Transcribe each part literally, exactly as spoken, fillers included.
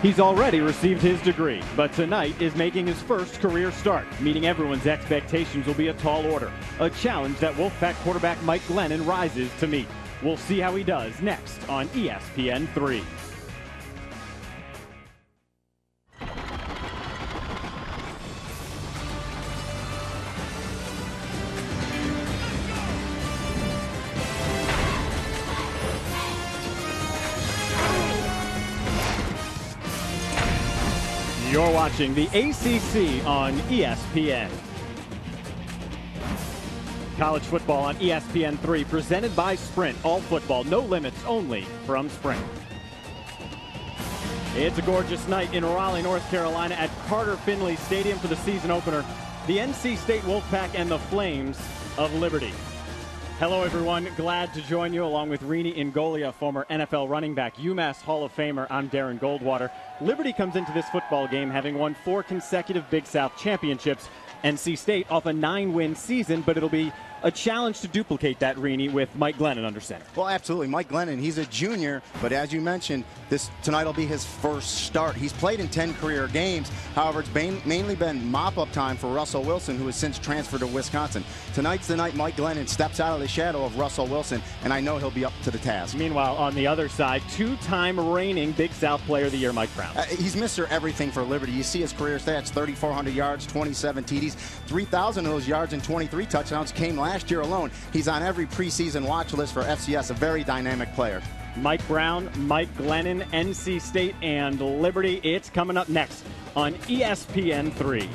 He's already received his degree, but tonight is making his first career start. Meeting everyone's expectations will be a tall order, a challenge that Wolfpack quarterback Mike Glennon rises to meet. We'll see how he does next on E S P N three. You're watching the A C C on E S P N. College football on E S P N three, presented by Sprint. All football, no limits, only from Sprint. It's a gorgeous night in Raleigh, North Carolina at Carter-Finley Stadium for the season opener. The N C State Wolfpack and the Flames of Liberty. Hello, everyone. Glad to join you along with Rini Ngolia, former N F L running back, UMass Hall of Famer. I'm Darren Goldwater. Liberty comes into this football game having won four consecutive Big South championships. N C State off a nine-win season, but it'll be a challenge to duplicate that, Rini, with Mike Glennon under center. Well, absolutely. Mike Glennon, he's a junior, but as you mentioned, this tonight will be his first start. He's played in ten career games. However, it's been, mainly been mop-up time for Russell Wilson, who has since transferred to Wisconsin. Tonight's the night Mike Glennon steps out of the shadow of Russell Wilson, and I know he'll be up to the task. Meanwhile, on the other side, two-time reigning Big South Player of the Year, Mike Brown. Uh, he's Mister Everything for Liberty. You see his career stats: thirty-four hundred yards, twenty-seven T Ds, three thousand of those yards and twenty-three touchdowns came last year alone. He's on every preseason watch list for F C S, a very dynamic player. Mike Brown, Mike Glennon, N C State, and Liberty. It's coming up next on E S P N three.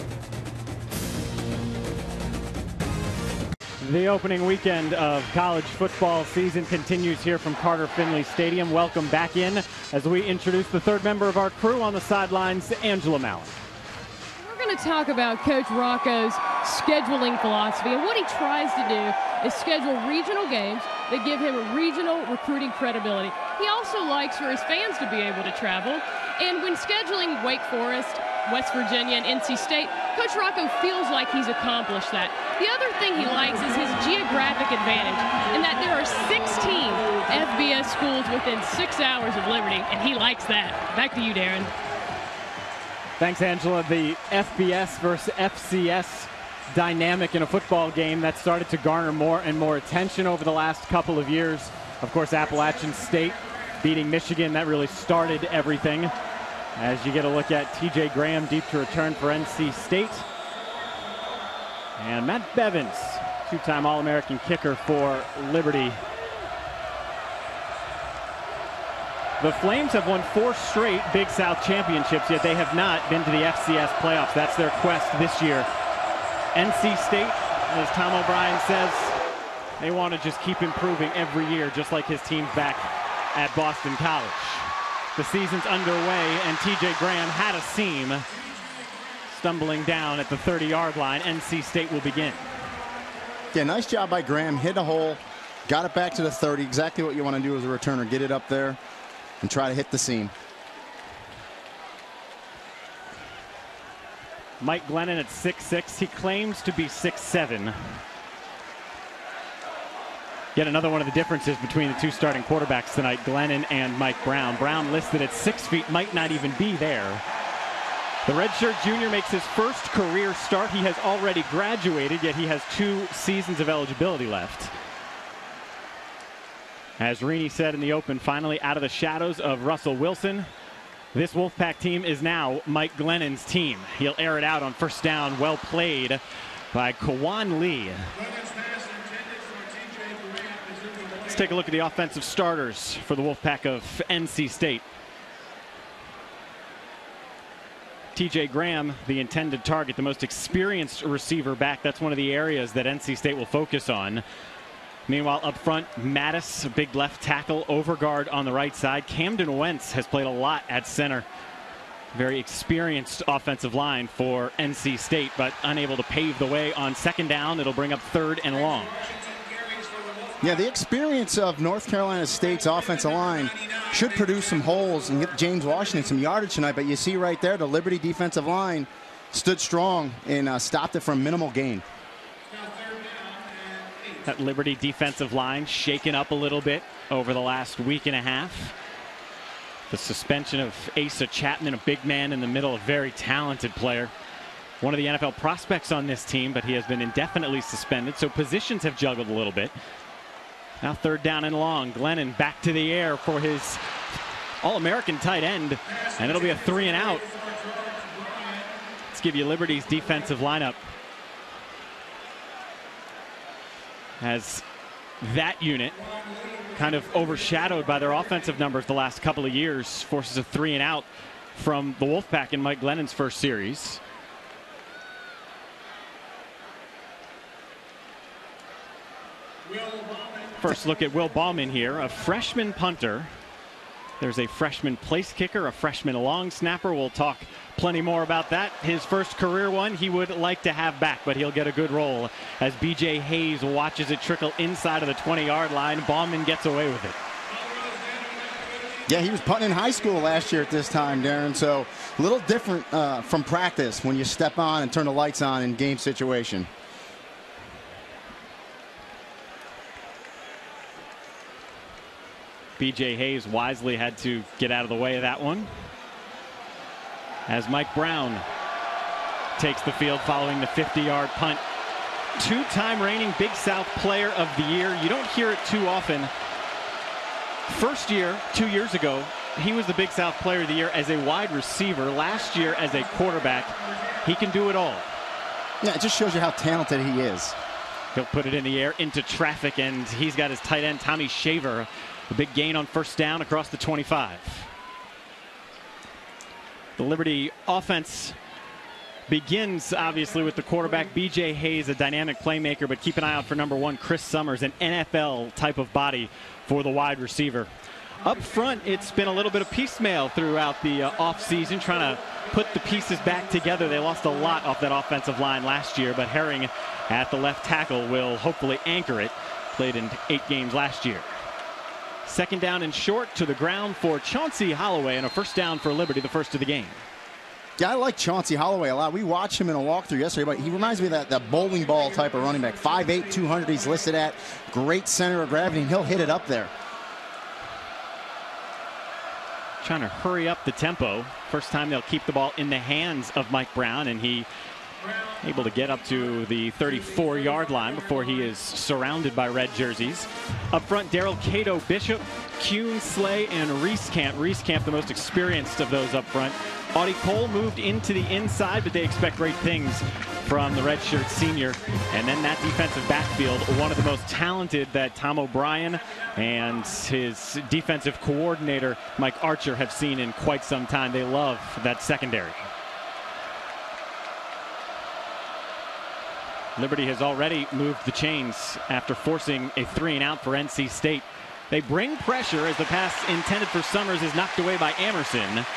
The opening weekend of college football season continues here from Carter-Finley Stadium. Welcome back in as we introduce the third member of our crew on the sidelines, Angela Mallon. We're going to talk about Coach Rocco's scheduling philosophy, and what he tries to do is schedule regional games that give him regional recruiting credibility. He also likes for his fans to be able to travel, and when scheduling Wake Forest, West Virginia, and N C State, Coach Rocco feels like he's accomplished that. The other thing he likes is his geographic advantage, in that there are sixteen F B S schools within six hours of Liberty, and he likes that. Back to you, Darren. Thanks, Angela. The F B S versus F C S dynamic in a football game that started to garner more and more attention over the last couple of years. Of course, Appalachian State beating Michigan, that really started everything. As you get a look at T J Graham deep to return for N C State. And Matt Bevins, two-time All-American kicker for Liberty. The Flames have won four straight Big South championships, yet they have not been to the F C S playoffs. That's their quest this year. N C State, as Tom O'Brien says, they want to just keep improving every year, just like his team back at Boston College. The season's underway, and T J Graham had a seam. Stumbling down at the thirty-yard line, N C State will begin. Yeah, nice job by Graham. Hit a hole, got it back to the thirty. Exactly what you want to do as a returner. Get it up there and try to hit the seam. Mike Glennon at six six. He claims to be six seven. Yet another one of the differences between the two starting quarterbacks tonight, Glennon and Mike Brown. Brown listed at six feet, might not even be there. The redshirt junior makes his first career start. He has already graduated, yet he has two seasons of eligibility left. As Rini said in the open, finally out of the shadows of Russell Wilson, this Wolfpack team is now Mike Glennon's team. He'll air it out on first down. Well played by Kawan Lee. Let's take a look at the offensive starters for the Wolfpack of N C State. T J Graham, the intended target, the most experienced receiver back. That's one of the areas that N C State will focus on. Meanwhile, up front, Mattis, a big left tackle, overguard on the right side. Camden Wentz has played a lot at center. Very experienced offensive line for N C State, but unable to pave the way on second down. It'll bring up third and long. Yeah, the experience of North Carolina State's offensive line should produce some holes and get James Washington some yardage tonight. But you see right there, the Liberty defensive line stood strong and uh, stopped it from minimal gain. That Liberty defensive line shaken up a little bit over the last week and a half. The suspension of Asa Chapman, a big man in the middle, a very talented player. One of the N F L prospects on this team, but he has been indefinitely suspended, so positions have juggled a little bit. Now third down and long. Glennon back to the air for his All-American tight end, and it'll be a three and out. Let's give you Liberty's defensive lineup. As that unit, kind of overshadowed by their offensive numbers the last couple of years, forces a three and out from the Wolfpack in Mike Glennon's first series. First look at Will Bauman here, a freshman punter. There's a freshman place kicker, a freshman long snapper. We'll talk plenty more about that. His first career one he would like to have back, but he'll get a good roll as B J Hayes watches it trickle inside of the twenty yard line. Bauman gets away with it. Yeah, he was punting in high school last year at this time, Darren, so a little different uh, from practice when you step on and turn the lights on in game situation. B J Hayes wisely had to get out of the way of that one, as Mike Brown takes the field following the fifty yard punt. Two-time reigning Big South Player of the Year. You don't hear it too often. First year, two years ago, he was the Big South Player of the Year as a wide receiver. Last year as a quarterback. He can do it all. Yeah, it just shows you how talented he is. He'll put it in the air into traffic, and he's got his tight end, Tommy Shaver. A big gain on first down across the twenty-five. The Liberty offense begins, obviously, with the quarterback, B J Hayes, a dynamic playmaker, but keep an eye out for number one, Chris Summers, an N F L type of body for the wide receiver. Up front, it's been a little bit of piecemeal throughout the uh, offseason, trying to put the pieces back together. They lost a lot off that offensive line last year, but Herring at the left tackle will hopefully anchor it. Played in eight games last year. Second down and short to the ground for Chauncey Holloway, and a first down for Liberty, the first of the game. Yeah, I like Chauncey Holloway a lot. We watched him in a walkthrough yesterday, but he reminds me of that, that bowling ball type of running back. five eight, two hundred he's listed at. Great center of gravity, and he'll hit it up there. Trying to hurry up the tempo. First time they'll keep the ball in the hands of Mike Brown, and he able to get up to the thirty-four yard line before he is surrounded by red jerseys. Up front, Daryl Cato, Bishop, Kuhn, Slay, and Reese Camp. Reese Camp, the most experienced of those up front. Audie Cole moved into the inside, but they expect great things from the redshirt senior. And then that defensive backfield, one of the most talented that Tom O'Brien and his defensive coordinator, Mike Archer, have seen in quite some time. They love that secondary. Liberty has already moved the chains after forcing a three and out for N C State. They bring pressure as the pass intended for Summers is knocked away by Amerson.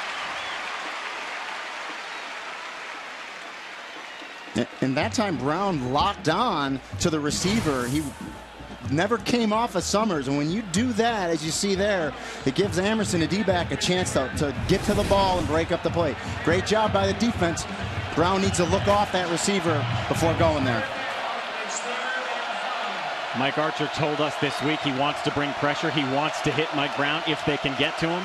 And that time Brown locked on to the receiver. He never came off of Summers. And when you do that, as you see there, it gives Amerson, a D-back, a chance to, to get to the ball and break up the play. Great job by the defense. Brown needs to look off that receiver before going there. Mike Archer told us this week he wants to bring pressure. He wants to hit Mike Brown if they can get to him.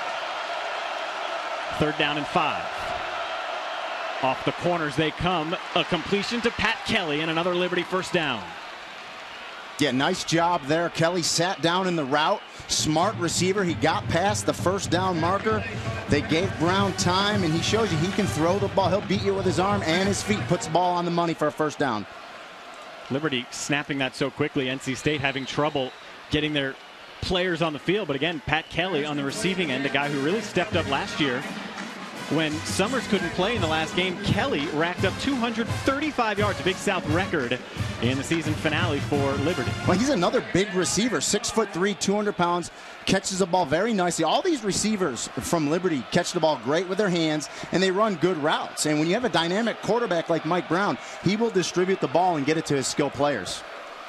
Third down and five. Off the corners they come. A completion to Pat Kelly and another Liberty first down. Yeah, nice job there. Kelly sat down in the route. Smart receiver. He got past the first down marker. They gave Brown time, and he shows you he can throw the ball. He'll beat you with his arm and his feet. Puts the ball on the money for a first down. Liberty snapping that so quickly. N C State having trouble getting their players on the field. But again, Pat Kelly on the receiving end, a guy who really stepped up last year. When Summers couldn't play in the last game, Kelly racked up two hundred thirty-five yards, a Big South record in the season finale for Liberty. Well, he's another big receiver, six foot three, two hundred pounds, catches the ball very nicely. All these receivers from Liberty catch the ball great with their hands, and they run good routes. And when you have a dynamic quarterback like Mike Brown, he will distribute the ball and get it to his skilled players.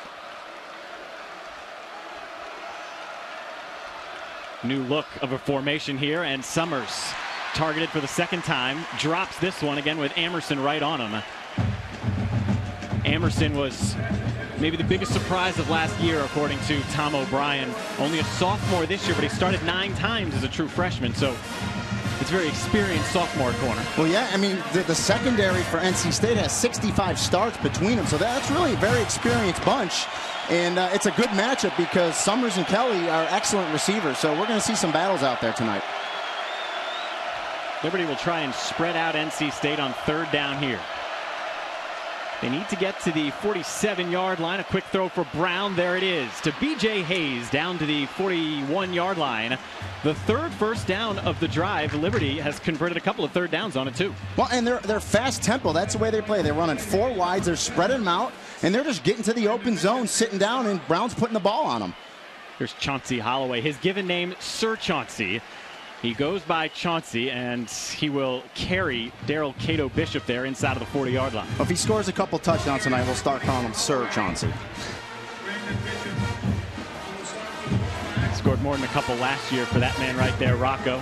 New look of a formation here, and Summers targeted for the second time, drops this one again with Amerson right on him. Amerson was maybe the biggest surprise of last year, according to Tom O'Brien. Only a sophomore this year, but he started nine times as a true freshman, so it's a very experienced sophomore corner. Well, yeah, I mean, the, the secondary for N C State has sixty-five starts between them, so that's really a very experienced bunch. And uh, it's a good matchup because Summers and Kelly are excellent receivers, so we're going to see some battles out there tonight. Liberty will try and spread out N C State on third down here. They need to get to the forty-seven yard line. A quick throw for Brown. There it is to B J Hayes down to the forty-one yard line. The third first down of the drive. Liberty has converted a couple of third downs on it too. Well, and they're, they're fast tempo. That's the way they play. They're running four wides. They're spreading them out, and they're just getting to the open zone, sitting down, and Brown's putting the ball on them. Here's Chauncey Holloway. His given name, Sir Chauncey. He goes by Chauncey, and he will carry Daryl Cato Bishop there inside of the forty yard line. Well, if he scores a couple touchdowns tonight, we'll start calling him Sir Chauncey. Scored more than a couple last year for that man right there, Rocco.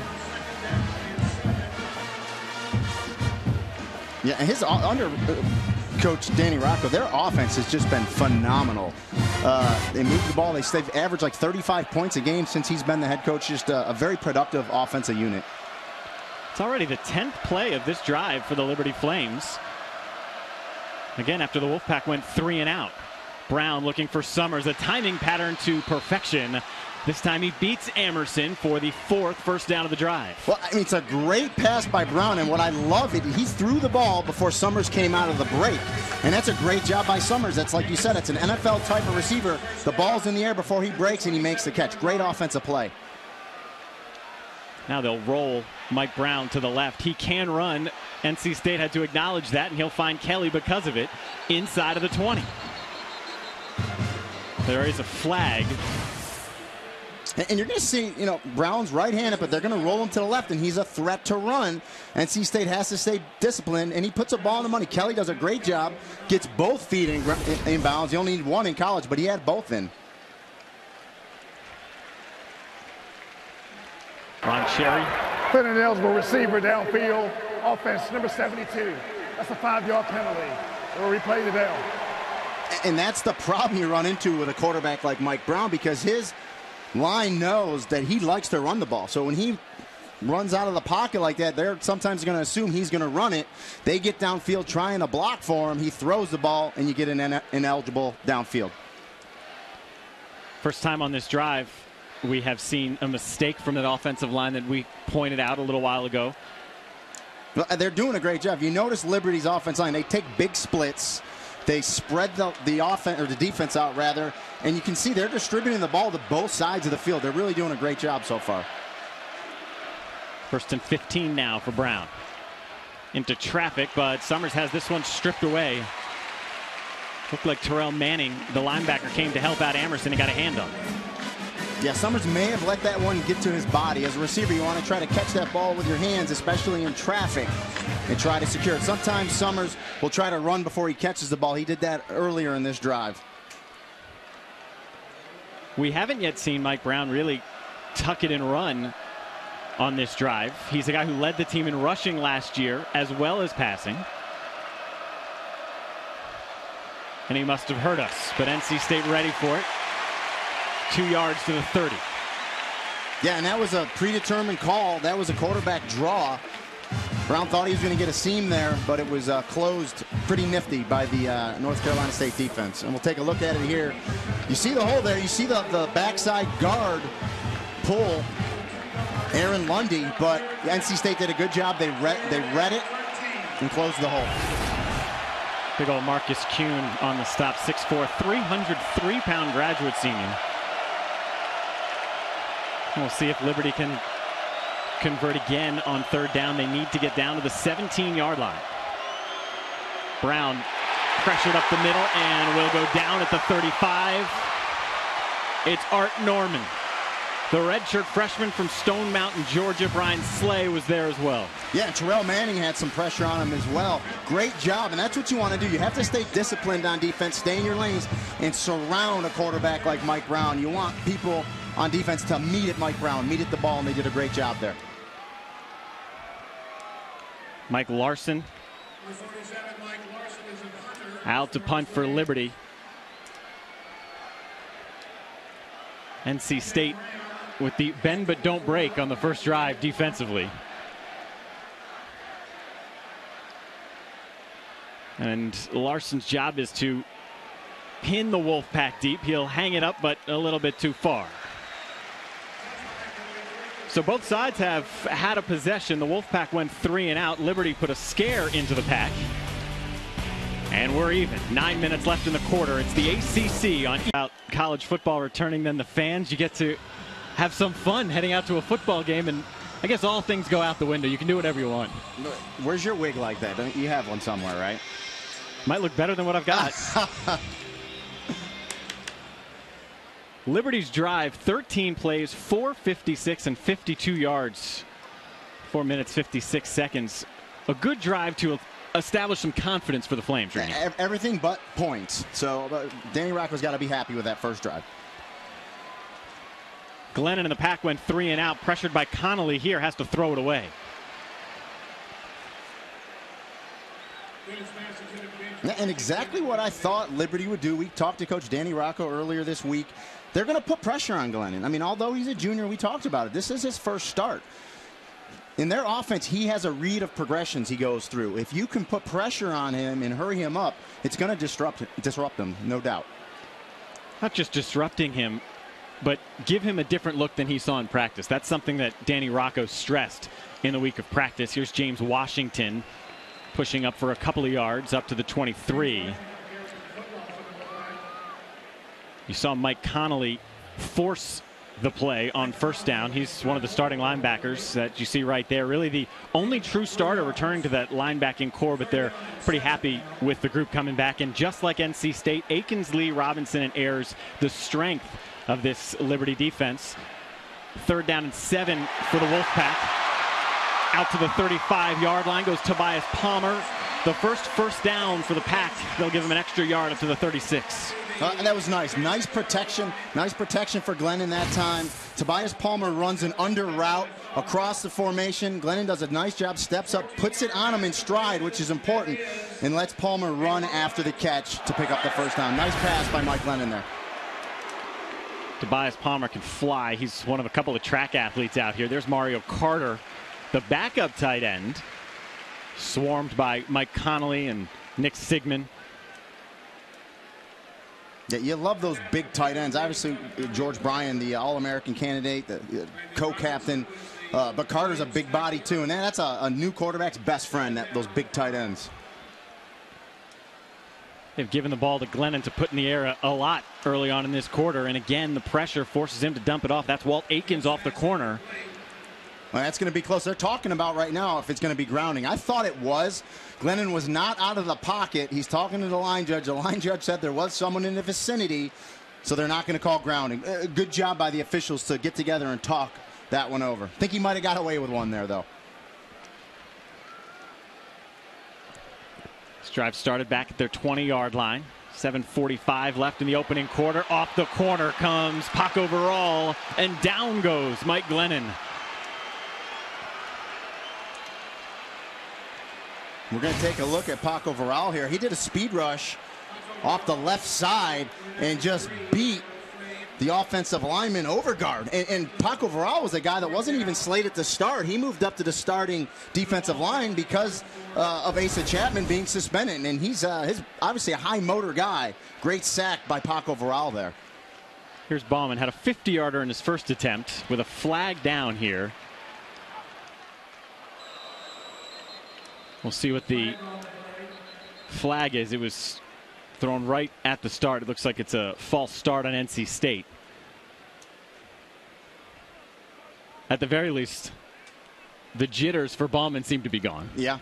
Yeah, and his under coach Danny Rocco, their offense has just been phenomenal. Uh, they move the ball. They, they've averaged like thirty-five points a game since he's been the head coach. Just a, a very productive offensive unit. It's already the tenth play of this drive for the Liberty Flames. Again, after the Wolfpack went three and out. Brown looking for Summers, a timing pattern to perfection. This time he beats Emerson for the fourth first down of the drive. Well, I mean, it's a great pass by Brown, and what I love it, he threw the ball before Summers came out of the break. And that's a great job by Summers. That's like you said, it's an N F L type of receiver. The ball's in the air before he breaks, and he makes the catch. Great offensive play. Now they'll roll Mike Brown to the left. He can run. N C State had to acknowledge that, and he'll find Kelly because of it inside of the twenty. There is a flag. And you're going to see, you know, Brown's right-handed, but they're going to roll him to the left, and he's a threat to run. N C State has to stay disciplined, and he puts a ball in the money. Kelly does a great job, gets both feet in, in bounds. He only needed one in college, but he had both in. Ron Cherry. Put an eligible receiver downfield. Offense number seventy-two. That's a five-yard penalty. We'll replay the down. And that's the problem you run into with a quarterback like Mike Brown, because his line knows that he likes to run the ball. So when he runs out of the pocket like that, they're sometimes going to assume he's going to run it. They get downfield trying to block for him. He throws the ball, and you get an ineligible downfield. First time on this drive, we have seen a mistake from that offensive line that we pointed out a little while ago. They're doing a great job. You notice Liberty's offense line, they take big splits. They spread the, the offense or the defense out rather, and you can see they're distributing the ball to both sides of the field. They're really doing a great job so far. First and fifteen now for Brown. Into traffic, but Summers has this one stripped away. Looked like Terrell Manning, the linebacker, came to help out Emerson and got a hand on it. Yeah, Summers may have let that one get to his body. As a receiver, you want to try to catch that ball with your hands, especially in traffic, and try to secure it. Sometimes Summers will try to run before he catches the ball. He did that earlier in this drive. We haven't yet seen Mike Brown really tuck it and run on this drive. He's a guy who led the team in rushing last year as well as passing. And he must have hurt us, but N C State ready for it. Two yards to the thirty. Yeah, and that was a predetermined call. That was a quarterback draw. Brown thought he was going to get a seam there, but it was uh, closed pretty nifty by the uh, North Carolina State defense. And we'll take a look at it here. You see the hole there. You see the, the backside guard pull Aaron Lundy, but N C State did a good job. They read, they read it and closed the hole. Big old Marcus Kuhn on the stop. six four, three hundred three pound graduate senior. We'll see if Liberty can convert again on third down. They need to get down to the seventeen yard line. Brown pressured up the middle and will go down at the thirty-five. It's Art Norman. The redshirt freshman from Stone Mountain, Georgia. Brian Slay was there as well. Yeah, and Terrell Manning had some pressure on him as well. Great job, and that's what you want to do. You have to stay disciplined on defense, stay in your lanes, and surround a quarterback like Mike Brown. You want people on defense to meet at Mike Brown, meet at the ball, and they did a great job there. Mike Larson out to punt for Liberty. N C State with the bend but don't break on the first drive defensively. And Larson's job is to pin the Wolfpack deep. He'll hang it up, but a little bit too far. So both sides have had a possession. The Wolfpack went three and out. Liberty put a scare into the pack. And we're even. Nine minutes left in the quarter. It's the A C C on about college football returning. Then the fans, you get to have some fun heading out to a football game. And I guess all things go out the window. You can do whatever you want. Where's your wig like that? Don't you have one somewhere, right? Might look better than what I've got. Liberty's drive, thirteen plays, four fifty-six and fifty-two yards. four minutes, fifty-six seconds. A good drive to establish some confidence for the Flames. Right now. Everything but points. So uh, Danny Rocco's got to be happy with that first drive. Glennon and the pack went three and out. Pressured by Connolly here. Has to throw it away. And exactly what I thought Liberty would do. We talked to Coach Danny Rocco earlier this week. They're going to put pressure on Glennon. I mean, although he's a junior, we talked about it. This is his first start. In their offense, he has a read of progressions he goes through. If you can put pressure on him and hurry him up, it's going to disrupt disrupt him, no doubt. Not just disrupting him, but give him a different look than he saw in practice. That's something that Danny Rocco stressed in the week of practice. Here's James Washington pushing up for a couple of yards up to the twenty-three. You saw Mike Connolly force the play on first down. He's one of the starting linebackers that you see right there. Really the only true starter returning to that linebacking core, but they're pretty happy with the group coming back. And just like N C State, Akins, Lee, Robinson, and Ayers, the strength of this Liberty defense. Third down and seven for the Wolfpack. Out to the thirty-five yard line goes Tobias Palmer. The first first down for the Pack. They'll give him an extra yard up to the thirty-six. Uh, and that was nice. Nice protection. Nice protection for Glennon that time. Tobias Palmer runs an under route across the formation. Glennon does a nice job, steps up, puts it on him in stride, which is important, and lets Palmer run after the catch to pick up the first down. Nice pass by Mike Glennon there. Tobias Palmer can fly. He's one of a couple of track athletes out here. There's Mario Carter, the backup tight end, swarmed by Mike Connolly and Nick Sigmund. Yeah, you love those big tight ends. Obviously, George Bryan, the All-American candidate, the co-captain. Uh, but Carter's a big body, too. And that's a, a new quarterback's best friend, that, those big tight ends. They've given the ball to Glennon to put in the air a, a lot early on in this quarter. And again, the pressure forces him to dump it off. That's Walt Akins off the corner. Well, that's going to be close. They're talking about right now if it's going to be grounding. I thought it was. Glennon was not out of the pocket. He's talking to the line judge. The line judge said there was someone in the vicinity, so they're not going to call grounding. Uh, good job by the officials to get together and talk that one over. I think he might have got away with one there, though. This drive started back at their twenty yard line. seven forty-five left in the opening quarter. Off the corner comes Paco Verral, and down goes Mike Glennon. We're going to take a look at Paco Verral here. He did a speed rush off the left side and just beat the offensive lineman Overgaard. And, and Paco Verral was a guy that wasn't even slated to start. He moved up to the starting defensive line because uh, of Asa Chapman being suspended. And he's, uh, his, obviously a high motor guy. Great sack by Paco Verral there. Here's Bauman. Had a fifty yarder in his first attempt with a flag down here. We'll see what the flag is. It was thrown right at the start. It looks like it's a false start on N C State. At the very least, the jitters for Bauman seem to be gone. Yeah.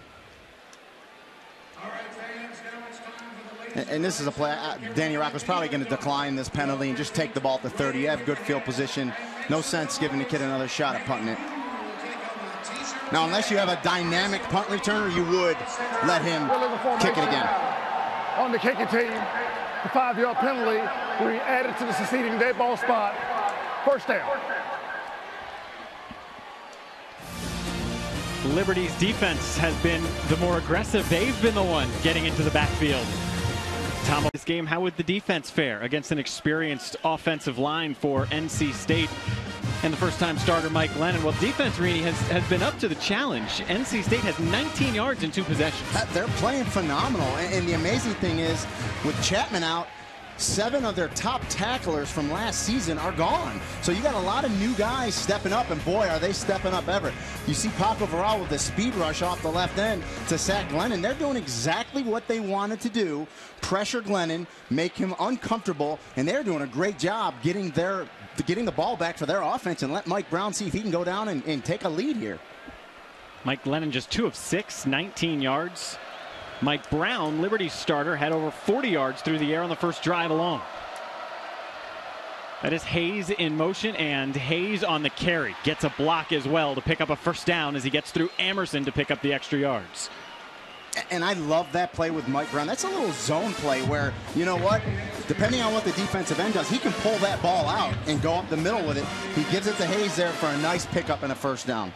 And, and this is a play. Uh, Danny Rocco's probably going to decline this penalty and just take the ball at the thirty. You have good field position. No sense giving the kid another shot at punting it. Now, unless you have a dynamic punt returner, you would let him kick it again. On the kicking team, the five-yard penalty will be added to the succeeding dead ball spot. First down. Liberty's defense has been the more aggressive. They've been the one getting into the backfield. Tom, this game, how would the defense fare against an experienced offensive line for N C State and the first-time starter Mike Glennon? Well, defense, Rini, has, has been up to the challenge. N C State has nineteen yards in two possessions. They're playing phenomenal, and, and the amazing thing is, with Chapman out, seven of their top tacklers from last season are gone. So you got a lot of new guys stepping up, and boy, are they stepping up ever. You see Paco Varal with the speed rush off the left end to sack Glennon. They're doing exactly what they wanted to do, pressure Glennon, make him uncomfortable, and they're doing a great job getting their getting the ball back for their offense and let Mike Brown see if he can go down and, and take a lead here. Mike Glennon just two of six, nineteen yards. Mike Brown, Liberty's starter, had over forty yards through the air on the first drive alone. That is Hayes in motion, and Hayes on the carry. Gets a block as well to pick up a first down as he gets through Emerson to pick up the extra yards. And I love that play with Mike Brown. That's a little zone play where, you know what, depending on what the defensive end does, he can pull that ball out and go up the middle with it. He gives it to Hayes there for a nice pickup and a first down.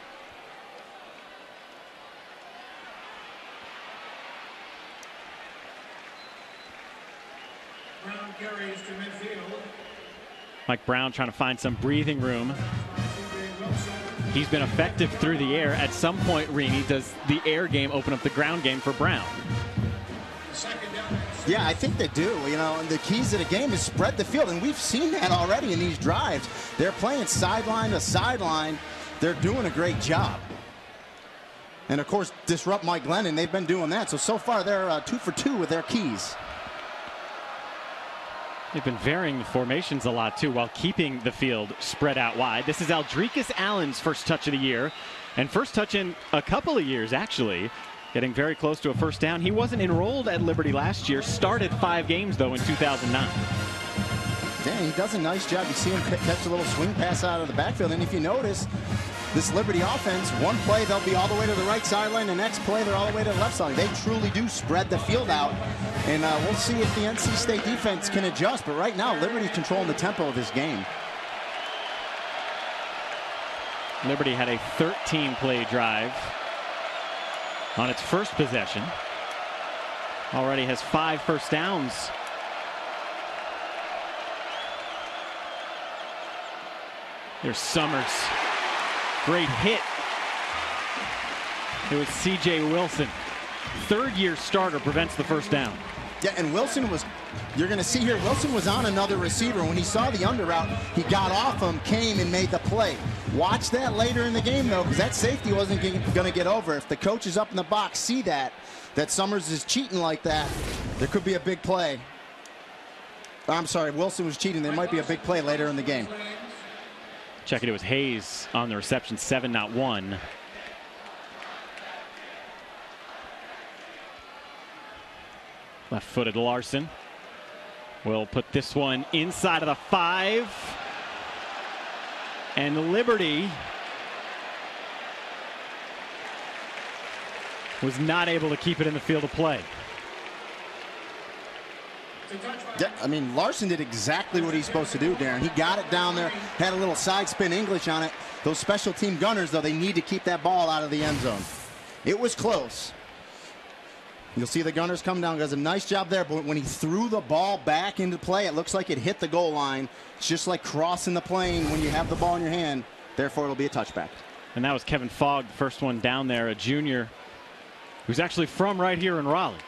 Brown carries to midfield. Mike Brown trying to find some breathing room. He's been effective through the air. At some point, Rini, does the air game open up the ground game for Brown? Yeah, I think they do. You know, and the keys to the game is spread the field, and we've seen that already in these drives. They're playing sideline to sideline. They're doing a great job. And, of course, disrupt Mike Glennon. They've been doing that. So, so far, they're uh, two for two with their keys. They've been varying the formations a lot, too, while keeping the field spread out wide. This is Aldricus Allen's first touch of the year, and first touch in a couple of years, actually. Getting very close to a first down. He wasn't enrolled at Liberty last year. Started five games, though, in two thousand nine. Yeah, he does a nice job. You see him catch a little swing pass out of the backfield. And if you notice, this Liberty offense, one play they'll be all the way to the right sideline. The next play they're all the way to the left side. They truly do spread the field out. And uh, we'll see if the N C State defense can adjust. But right now, Liberty's controlling the tempo of this game. Liberty had a thirteen play drive on its first possession. Already has five first downs. There's Summers. Great hit. It was C J Wilson. Third-year starter prevents the first down. Yeah, and Wilson was, you're going to see here, Wilson was on another receiver. When he saw the under route, he got off him, came, and made the play. Watch that later in the game, though, because that safety wasn't going to get over. If the coaches up in the box see that, that Summers is cheating like that, there could be a big play. I'm sorry, Wilson was cheating. There might be a big play later in the game. Check it, it was Hayes on the reception, seven, not one. Left-footed Larson will put this one inside of the five. And Liberty was not able to keep it in the field of play. Yeah, I mean, Larson did exactly what he's supposed to do, Darren. He got it down there, had a little side spin English on it. Those special team gunners, though, they need to keep that ball out of the end zone. It was close. You'll see the gunners come down. Does a nice job there, but when he threw the ball back into play, it looks like it hit the goal line. It's just like crossing the plane when you have the ball in your hand. Therefore, it'll be a touchback. And that was Kevin Fogg, the first one down there, a junior who's actually from right here in Raleigh.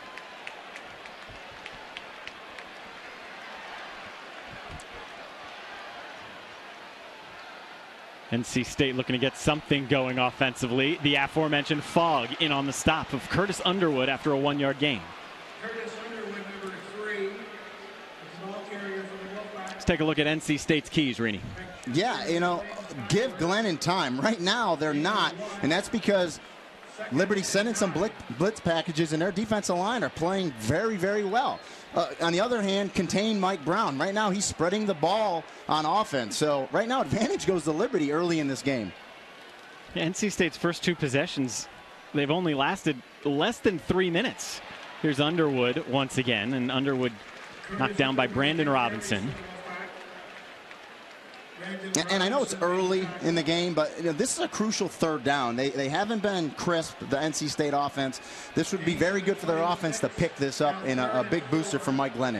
N C State looking to get something going offensively. The aforementioned Fogg in on the stop of Curtis Underwood after a one-yard gain. Curtis Underwood, number three, the ball carrier for the Wolfpack. Let's take a look at N C State's keys, Rini. Yeah, you know, give Glennon time. Right now, they're not, and that's because Liberty sent in some blitz packages, and their defensive line are playing very, very well. Uh, on the other hand, contain Mike Brown. Right now, he's spreading the ball on offense. So right now, advantage goes to Liberty early in this game. Yeah, N C State's first two possessions, they've only lasted less than three minutes. Here's Underwood once again, and Underwood knocked down by Brandon Robinson. And I know it's early in the game, but you know, this is a crucial third down. They, they haven't been crisp, the N C State offense. This would be very good for their offense to pick this up in a, a big booster for Mike Glennon.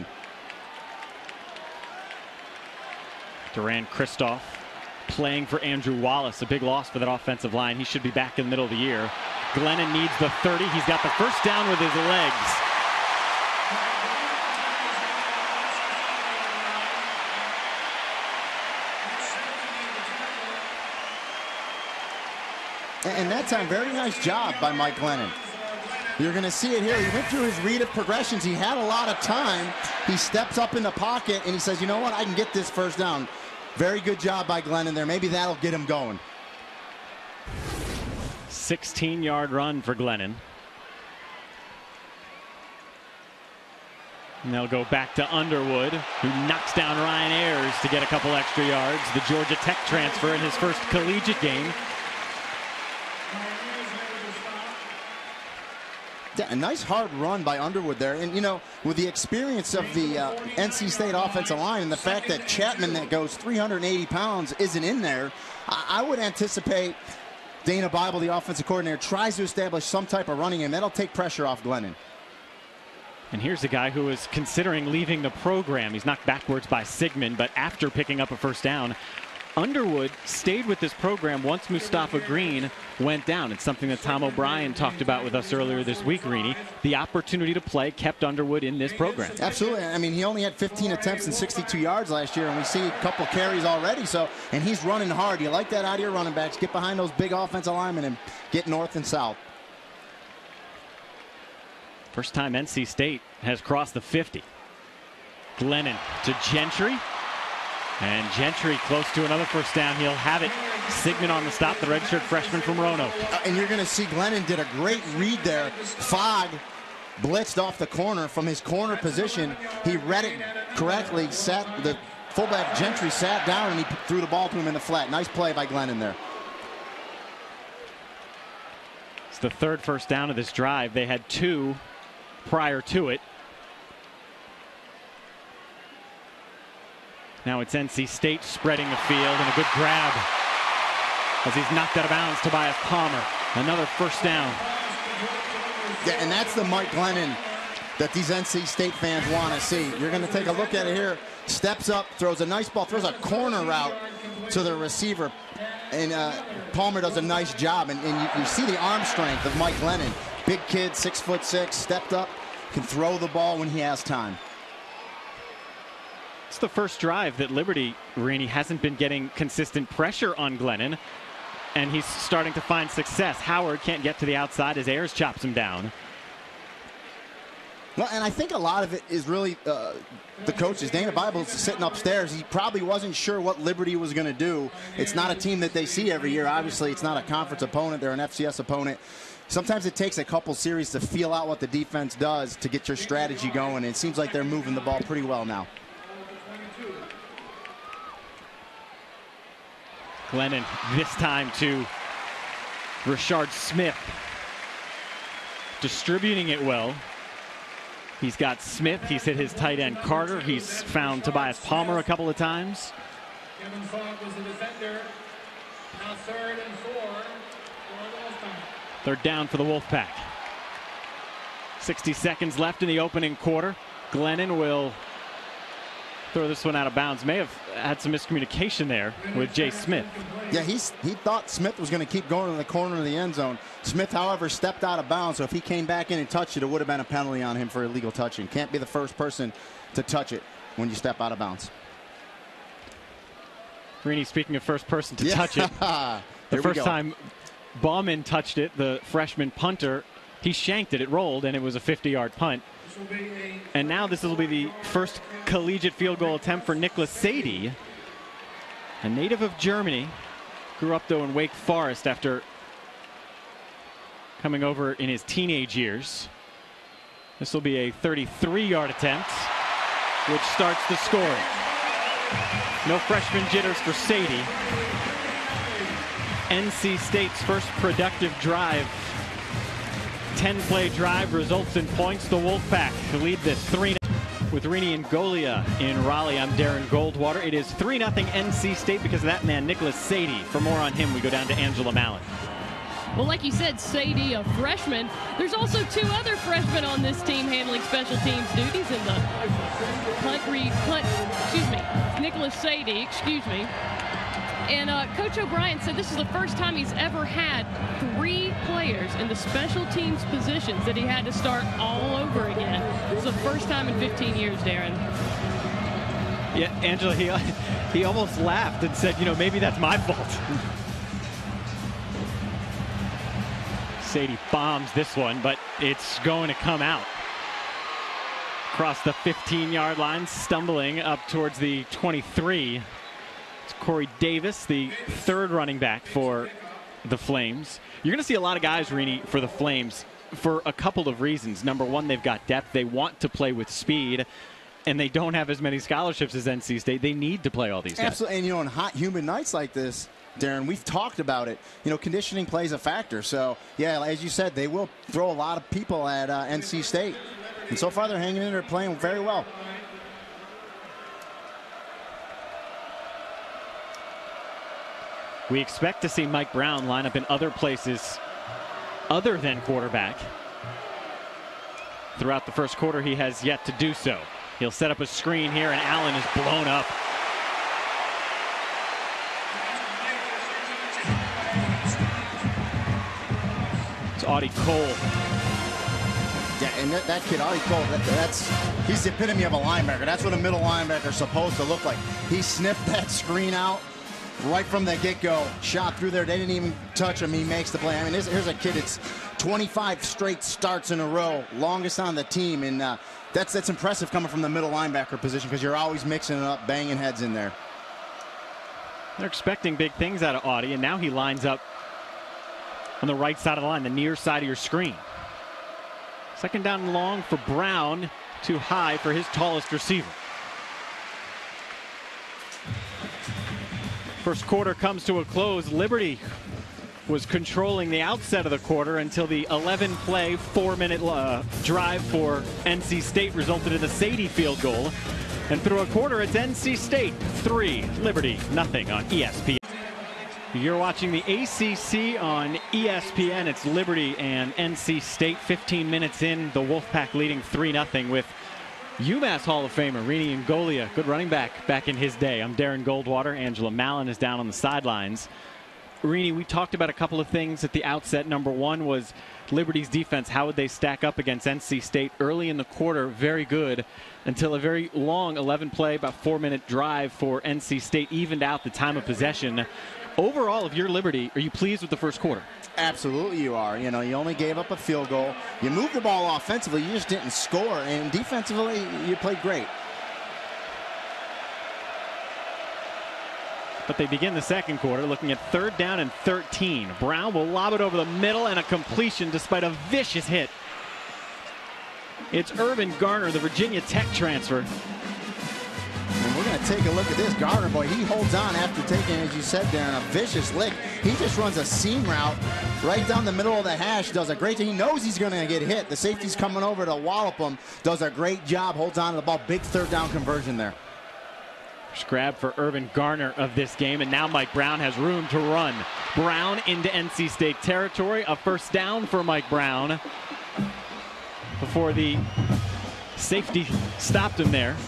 Duran Christoph playing for Andrew Wallace, a big loss for that offensive line. He should be back in the middle of the year. Glennon needs the thirty. He's got the first down with his legs. And that time, very nice job by Mike Glennon. You're going to see it here. He went through his read of progressions. He had a lot of time. He steps up in the pocket, and he says, you know what, I can get this first down. Very good job by Glennon there. Maybe that'll get him going. sixteen yard run for Glennon. And they'll go back to Underwood, who knocks down Ryan Ayers to get a couple extra yards. The Georgia Tech transfer in his first collegiate game. Yeah, a nice hard run by Underwood there. And, you know, with the experience of the uh, N C State offensive line and the fact that Chapman, that goes three hundred eighty pounds, isn't in there, I, I would anticipate Dana Bible, the offensive coordinator, tries to establish some type of running game. That'll take pressure off Glennon. And here's a guy who is considering leaving the program. He's knocked backwards by Sigmund, but after picking up a first down, Underwood stayed with this program once Mustafa Green went down. It's something that Tom O'Brien talked about with us earlier this week, Reenie. The opportunity to play kept Underwood in this program. Absolutely. I mean, he only had fifteen attempts and sixty-two yards last year, and we see a couple carries already. So, and he's running hard. You like that out of your running backs. Get behind those big offensive linemen and get north and south. First time N C State has crossed the fifty. Glennon to Gentry. And Gentry close to another first down. He'll have it. Sigmund on the stop, the redshirt freshman from Roanoke. Uh, and you're going to see Glennon did a great read there. Fogg blitzed off the corner from his corner position. He read it correctly. Sat the fullback Gentry sat down and he threw the ball to him in the flat. Nice play by Glennon there. It's the third first down of this drive. They had two prior to it. Now it's N C State spreading the field, and a good grab as he's knocked out of bounds. Tobias Palmer, another first down. Yeah, and that's the Mike Glennon that these N C State fans want to see. You're going to take a look at it here. Steps up, throws a nice ball, throws a corner route to the receiver. And uh, Palmer does a nice job. And, and you, you see the arm strength of Mike Glennon. Big kid, six foot six, stepped up, can throw the ball when he has time. It's the first drive that Liberty, Reenie, hasn't been getting consistent pressure on Glennon, and he's starting to find success. Howard can't get to the outside as Ayers chops him down. Well, and I think a lot of it is really uh, the coaches. Dana Bible's sitting upstairs. He probably wasn't sure what Liberty was going to do. It's not a team that they see every year. Obviously, it's not a conference opponent. They're an F C S opponent. Sometimes it takes a couple series to feel out what the defense does to get your strategy going. And it seems like they're moving the ball pretty well now. Glennon this time to Rashard Smith. Distributing it well. He's got Smith. He's hit his tight end Carter. He's found Tobias Palmer a couple of times. Kevin Fogg was the defender. Now third and four for the Wolfpack. Third down for the Wolfpack. sixty seconds left in the opening quarter. Glennon will throw this one out of bounds. May have had some miscommunication there with Jay Smith. Yeah, he's, he thought Smith was going to keep going to the corner of the end zone. Smith, however, stepped out of bounds, so if he came back in and touched it, it would have been a penalty on him for illegal touching. Can't be the first person to touch it when you step out of bounds. Reenie, speaking of first person to yeah. touch it, the first time Bauman touched it, the freshman punter, he shanked it, it rolled, and it was a fifty yard punt. And now this will be the first collegiate field goal attempt for Nicholas Sadie, a native of Germany. Grew up, though, in Wake Forest after coming over in his teenage years. This will be a thirty-three yard attempt, which starts the scoring. No freshman jitters for Sadie. N C State's first productive drive. ten play drive results in points. The Wolfpack lead this three. with Rini and Golia in Raleigh. I'm Darren Goldwater. It is three nothing N C State because of that man, Nicholas Sadie. For more on him, we go down to Angela Mallon. Well, like you said, Sadie, a freshman. There's also two other freshmen on this team handling special teams duties in the punt, re, punt, excuse me, Nicholas Sadie, excuse me. And uh, Coach O'Brien said this is the first time he's ever had three players in the special teams positions that he had to start all over again. This is the first time in fifteen years, Darren. Yeah, Angela, he, he almost laughed and said, you know, maybe that's my fault. Sadie bombs this one, but it's going to come out. Across the fifteen yard line, stumbling up towards the twenty-three. It's Corey Davis, the third running back for the Flames. You're going to see a lot of guys, Rini, for the Flames for a couple of reasons. Number one, they've got depth. They want to play with speed, and they don't have as many scholarships as N C State. They need to play all these guys. Absolutely, and you know, on hot, humid nights like this, Darren, we've talked about it. You know, conditioning plays a factor. So, yeah, as you said, they will throw a lot of people at uh, N C State. And so far, they're hanging in there, playing very well. We expect to see Mike Brown line up in other places other than quarterback. Throughout the first quarter, he has yet to do so. He'll set up a screen here, and Allen is blown up. It's Audie Cole. Yeah, and that, that kid, Audie Cole, that, that's he's the epitome of a linebacker. That's what a middle linebacker is supposed to look like. He sniffed that screen out right from the get-go, shot through there. They didn't even touch him. He makes the play. I mean, this, here's a kid. It's twenty-five straight starts in a row, longest on the team, and uh, that's that's impressive coming from the middle linebacker position because you're always mixing it up, banging heads in there. They're expecting big things out of Audie, and now he lines up on the right side of the line, the near side of your screen. Second down and long for Brown, too high for his tallest receiver. First quarter comes to a close. Liberty was controlling the outset of the quarter until the eleven play, four minute uh, drive for N C State resulted in a Sadie field goal. And through a quarter, it's N C State three, Liberty nothing on E S P N. You're watching the A C C on E S P N. It's Liberty and N C State. fifteen minutes in, the Wolfpack leading three nothing with UMass Hall of Famer Rini and Golia, good running back back in his day. I'm Darren Goldwater. Angela Mallon is down on the sidelines. Rini, we talked about a couple of things at the outset. Number one was Liberty's defense. How would they stack up against N C State? Early in the quarter, very good, until a very long eleven play, about four minute drive for N C State evened out the time of possession. Overall, if you're Liberty, are you pleased with the first quarter? Absolutely you are. You know, you only gave up a field goal. You moved the ball offensively. You just didn't score. And defensively, you played great. But they begin the second quarter looking at third down and thirteen. Brown will lob it over the middle and a completion despite a vicious hit. It's Urban Garner, the Virginia Tech transfer. And we're going to take a look at this. Garner, boy, he holds on after taking, as you said, Darren, a vicious lick. He just runs a seam route right down the middle of the hash. Does a great thing. He knows he's going to get hit. The safety's coming over to wallop him. Does a great job. Holds on to the ball. Big third down conversion there. Grab for Urban Garner of this game, and now Mike Brown has room to run. Brown into N C State territory. A first down for Mike Brown before the safety stopped him there.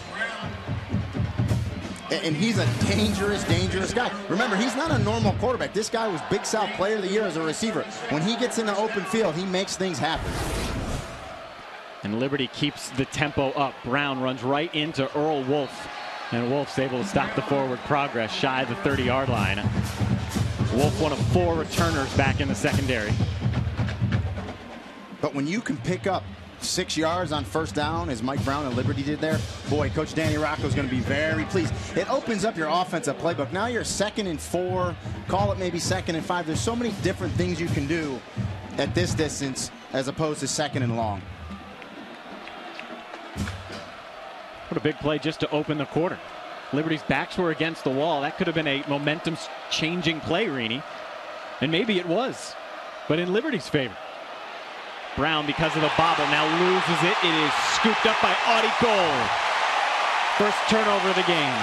And he's a dangerous, dangerous guy. Remember, he's not a normal quarterback. This guy was Big South Player of the Year as a receiver. When he gets in the open field, he makes things happen. And Liberty keeps the tempo up. Brown runs right into Earl Wolf. And Wolf's able to stop the forward progress shy of the thirty yard line. Wolf, one of four returners back in the secondary. But when you can pick up six yards on first down, as Mike Brown and Liberty did there, boy, Coach Danny Rocco is going to be very pleased. It opens up your offensive playbook. Now you're second and four, call it maybe second and five. There's so many different things you can do at this distance as opposed to second and long. What a big play just to open the quarter. Liberty's backs were against the wall. That could have been a momentum-changing play, Rini. And maybe it was, but in Liberty's favor. Brown, because of the bobble, now loses it. It is scooped up by Audie Cole. First turnover of the game.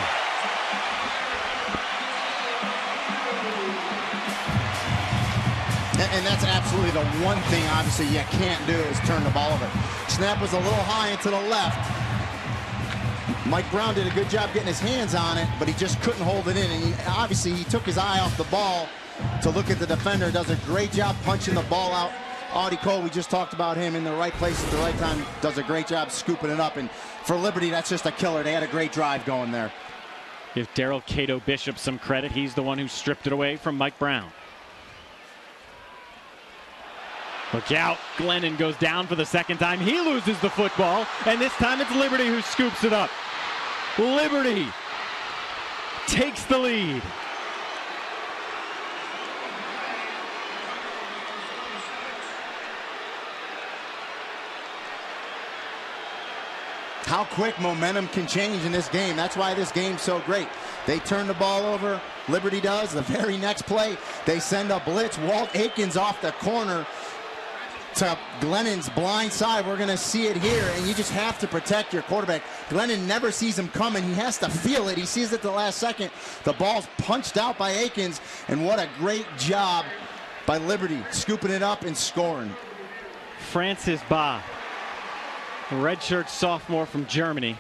And that's absolutely the one thing, obviously, you can't do is turn the ball over. Snap was a little high and to the left. Mike Brown did a good job getting his hands on it, but he just couldn't hold it in. And he, obviously, he took his eye off the ball to look at the defender. Does a great job punching the ball out. Audie Cole, we just talked about him in the right place at the right time. Does a great job scooping it up. And for Liberty, that's just a killer. They had a great drive going there. Give Daryl Cato Bishop some credit. He's the one who stripped it away from Mike Brown. Look out. Glennon goes down for the second time. He loses the football, and this time it's Liberty who scoops it up. Liberty takes the lead. How quick momentum can change in this game. That's why this game's so great. They turn the ball over. Liberty does. The very next play, they send a blitz. Walt Aikens off the corner to Glennon's blind side. We're going to see it here, and you just have to protect your quarterback. Glennon never sees him coming. He has to feel it. He sees it the last second. The ball's punched out by Aikens, and what a great job by Liberty, scooping it up and scoring. Francis Ba, redshirt sophomore from Germany,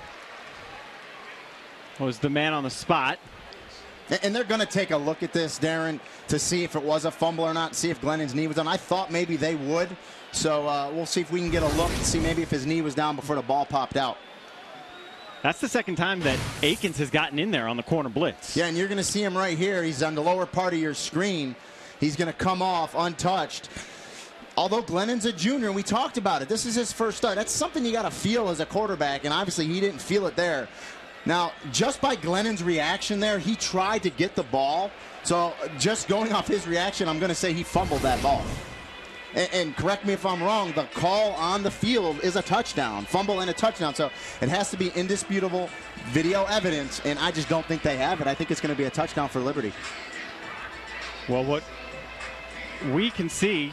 was the man on the spot. And they're going to take a look at this, Darren, to see if it was a fumble or not, see if Glennon's knee was down. I thought maybe they would, so uh, we'll see if we can get a look and see maybe if his knee was down before the ball popped out. That's the second time that Aikens has gotten in there on the corner blitz. Yeah, and you're going to see him right here. He's on the lower part of your screen. He's going to come off untouched. Although Glennon's a junior, and we talked about it, this is his first start. That's something you got to feel as a quarterback, and obviously he didn't feel it there. Now, just by Glennon's reaction there, he tried to get the ball. So just going off his reaction, I'm going to say he fumbled that ball. And, and correct me if I'm wrong, the call on the field is a touchdown, fumble and a touchdown. So it has to be indisputable video evidence, and I just don't think they have it. I think it's going to be a touchdown for Liberty. Well, what we can see,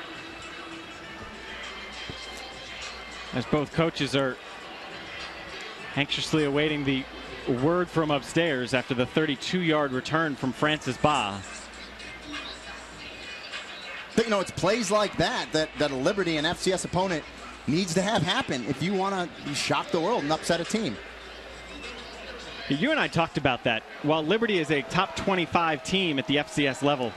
as both coaches are anxiously awaiting the word from upstairs after the thirty-two yard return from Francis Ba. But, you know, it's plays like that, that that a Liberty and F C S opponent needs to have happen if you want to shock the world and upset a team. You and I talked about that. While Liberty is a top twenty-five team at the F C S level,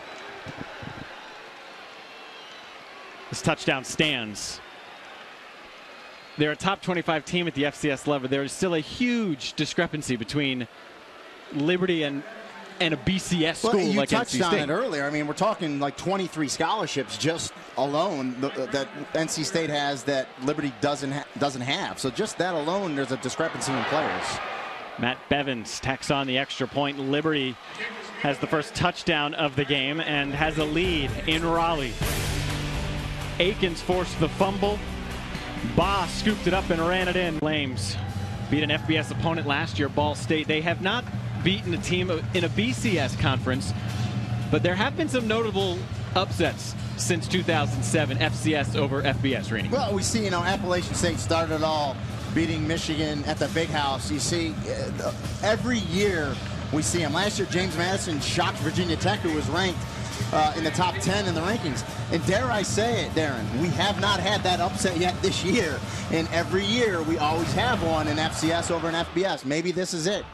this touchdown stands. They're a top twenty-five team at the F C S level. There is still a huge discrepancy between Liberty and and a B C S school well, you like N C touched State. on it earlier. I mean, we're talking like twenty-three scholarships just alone that N C State has that Liberty doesn't ha doesn't have. So just that alone, there's a discrepancy in players. Matt Bevins tacks on the extra point. Liberty has the first touchdown of the game and has a lead in Raleigh. Aikens forced the fumble. Ba scooped it up and ran it in. Flames beat an F B S opponent last year, Ball State. They have not beaten a team in a B C S conference, but there have been some notable upsets since two thousand seven, F C S over F B S, Rini. Well, we see, you know, Appalachian State started it all, beating Michigan at the Big House. You see, uh, every year we see them. Last year, James Madison shocked Virginia Tech, who was ranked Uh, in the top ten in the rankings. And dare I say it, Darren, we have not had that upset yet this year. And every year we always have one in F C S over an F B S. Maybe this is it.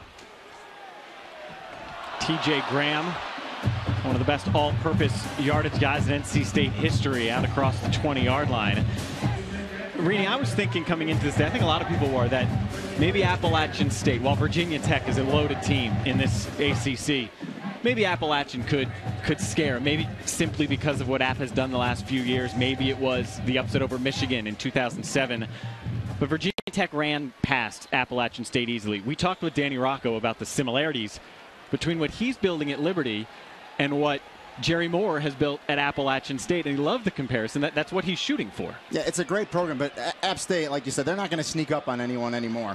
T J Graham, one of the best all-purpose yardage guys in N C State history, out across the twenty yard line. Rini, I was thinking coming into this day, I think a lot of people were, that maybe Appalachian State, while Virginia Tech is a loaded team in this A C C, maybe Appalachian could could scare, maybe simply because of what App has done the last few years. Maybe it was the upset over Michigan in two thousand seven. But Virginia Tech ran past Appalachian State easily. We talked with Danny Rocco about the similarities between what he's building at Liberty and what Jerry Moore has built at Appalachian State, and he loved the comparison. That, that's what he's shooting for. Yeah, it's a great program, but App State, like you said, they're not going to sneak up on anyone anymore.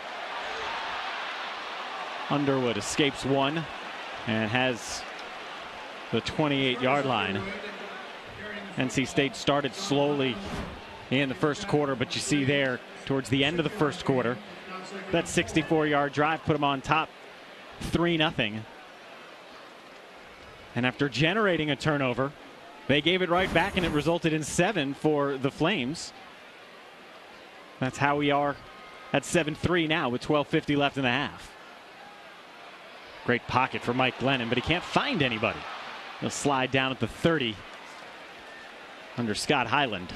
Underwood escapes one and has the twenty-eight yard line. N C State started slowly in the first quarter, but you see there towards the end of the first quarter, That sixty-four yard drive put them on top three nothing. And after generating a turnover, they gave it right back, and it resulted in seven for the Flames. That's how we are at seven three now with twelve fifty left in the half. Great pocket for Mike Glennon, but he can't find anybody. He'll slide down at the thirty under Scott Hyland.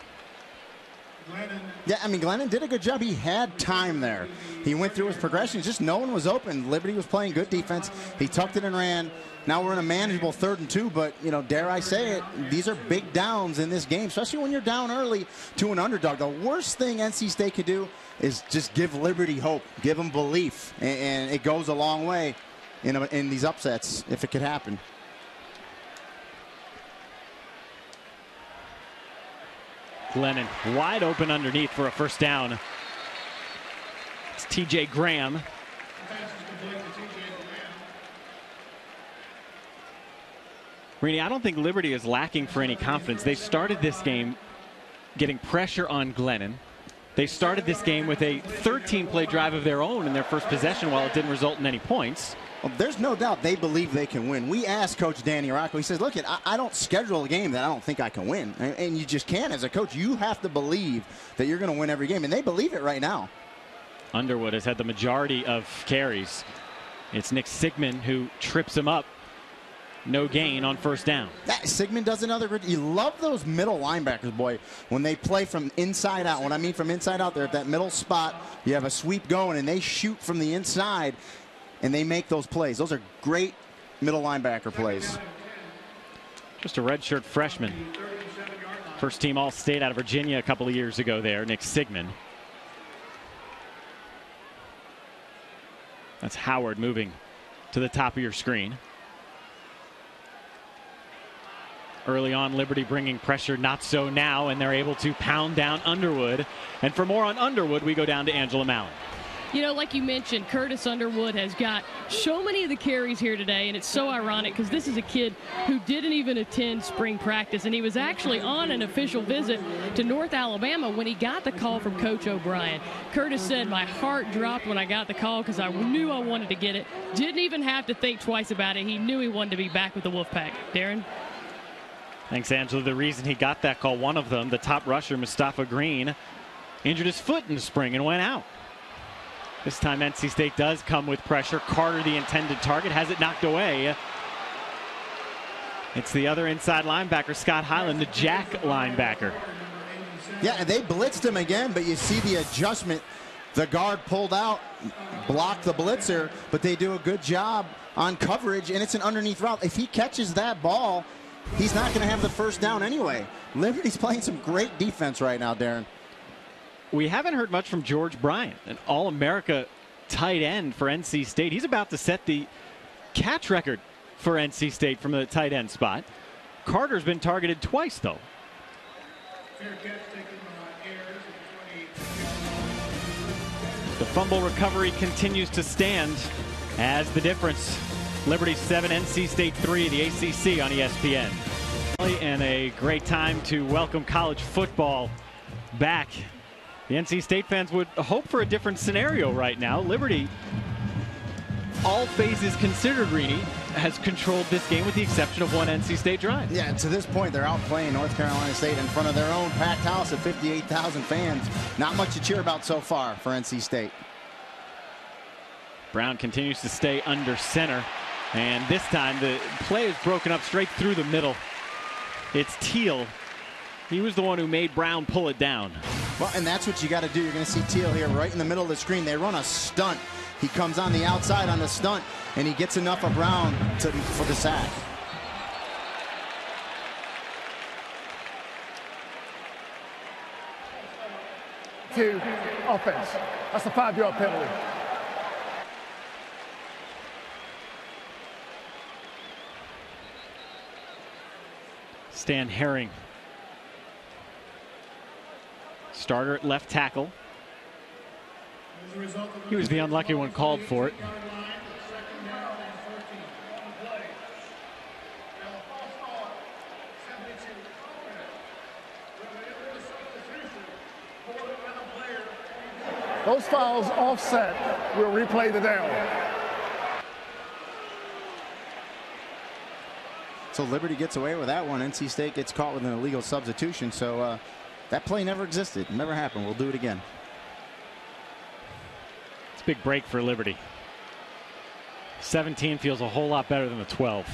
Yeah, I mean, Glennon did a good job. He had time there. He went through his progressions. Just no one was open. Liberty was playing good defense. He tucked it and ran. Now we're in a manageable third and two, but, you know, dare I say it, these are big downs in this game, especially when you're down early to an underdog. The worst thing N C State could do is just give Liberty hope, give them belief, and, and it goes a long way in, a, in these upsets if it could happen. Glennon wide open underneath for a first down. It's T J Graham. Rini, I don't think Liberty is lacking for any confidence. They started this game getting pressure on Glennon. They started this game with a thirteen play drive of their own in their first possession while it didn't result in any points. Well, there's no doubt they believe they can win. We asked Coach Danny Rocco. He says, look, I, I don't schedule a game that I don't think I can win. And, and you just can't. As a coach, you have to believe that you're going to win every game. And they believe it right now. Underwood has had the majority of carries. It's Nick Sigmund who trips him up. No gain on first down. That, Sigmund does another good. You love those middle linebackers, boy, when they play from inside out. When I mean from inside out, they're at that middle spot. You have a sweep going, and they shoot from the inside, and they make those plays. Those are great middle linebacker plays. Just a redshirt freshman. First team All-State out of Virginia a couple of years ago there, Nick Sigmund. That's Howard moving to the top of your screen. Early on, Liberty bringing pressure, not so now, and they're able to pound down Underwood. And for more on Underwood, we go down to Angela Mallon. You know, like you mentioned, Curtis Underwood has got so many of the carries here today, and it's so ironic because this is a kid who didn't even attend spring practice, and he was actually on an official visit to North Alabama when he got the call from Coach O'Brien. Curtis said, my heart dropped when I got the call because I knew I wanted to get it. Didn't even have to think twice about it. He knew he wanted to be back with the Wolfpack. Darren? Thanks, Angela. The reason he got that call, one of them, the top rusher, Mustafa Green, injured his foot in the spring and went out. This time N C State does come with pressure. Carter, the intended target, has it knocked away. It's the other inside linebacker, Scott Hyland, the jack linebacker. Yeah, and they blitzed him again, but you see the adjustment. The guard pulled out, blocked the blitzer, but they do a good job on coverage, and it's an underneath route. If he catches that ball, he's not going to have the first down anyway. Liberty's playing some great defense right now, Darren. We haven't heard much from George Bryant, an All-America tight end for N C State. He's about to set the catch record for N C State from the tight end spot. Carter's been targeted twice, though. The fumble recovery continues to stand as the difference. Liberty seven, N C State three, the A C C on E S P N. And a great time to welcome college football back. The N C State fans would hope for a different scenario right now. Liberty, all phases considered, Rini, has controlled this game with the exception of one N C State drive. Yeah, to this point, they're outplaying North Carolina State in front of their own packed house of fifty-eight thousand fans. Not much to cheer about so far for N C State. Brown continues to stay under center. And this time, the play is broken up straight through the middle. It's Teal. He was the one who made Brown pull it down. Well, and that's what you got to do. You're going to see Teal here right in the middle of the screen. They run a stunt. He comes on the outside on the stunt, and he gets enough of Brown to, for the sack. Two, offense. That's a five-yard penalty. Stan Herring, starter at left tackle. He was the unlucky one called for it. Those fouls offset. We'll replay the down. So Liberty gets away with that one. N C State gets caught with an illegal substitution. So uh, that play never existed. Never happened. We'll do it again. It's a big break for Liberty. seventeen feels a whole lot better than the twelve.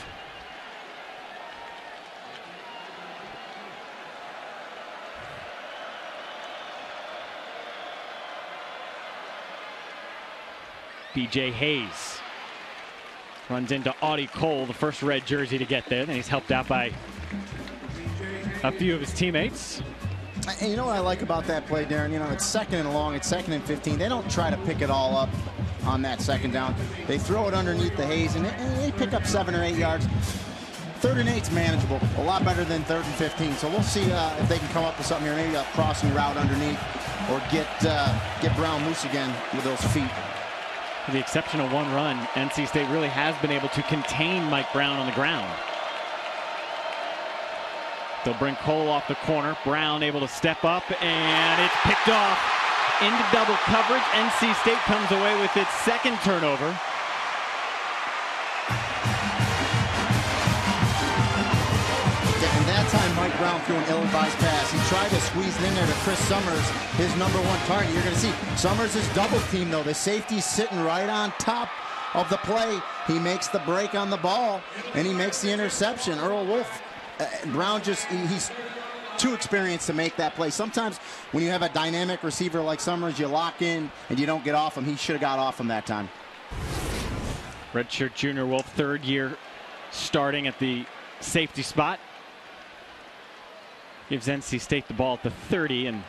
B J Hayes runs into Audie Cole, the first red jersey to get there. Then he's helped out by a few of his teammates. And you know what I like about that play, Darren? You know, it's second and long, it's second and fifteen. They don't try to pick it all up on that second down. They throw it underneath the Hayes, and they pick up seven or eight yards. Third and eight's manageable, a lot better than third and fifteen. So we'll see uh, if they can come up with something here, maybe a crossing route underneath, or get uh, get Brown loose again with those feet. With the exception of one run, N C State really has been able to contain Mike Brown on the ground. They'll bring Cole off the corner. Brown able to step up, and it's picked off into double coverage. N C State comes away with its second turnover. And that time Mike Brown threw an ill-advised pass. He tried to squeeze it in there to Chris Summers, his number one target. You're going to see Summers is double teamed, though. The safety's sitting right on top of the play. He makes the break on the ball, and he makes the interception. Earl Wolf, uh, Brown just, he, he's too experienced to make that play. Sometimes when you have a dynamic receiver like Summers, you lock in and you don't get off him. He should have got off him that time. Redshirt junior Wolf, third year starting at the safety spot. Gives N C State the ball at the thirty, and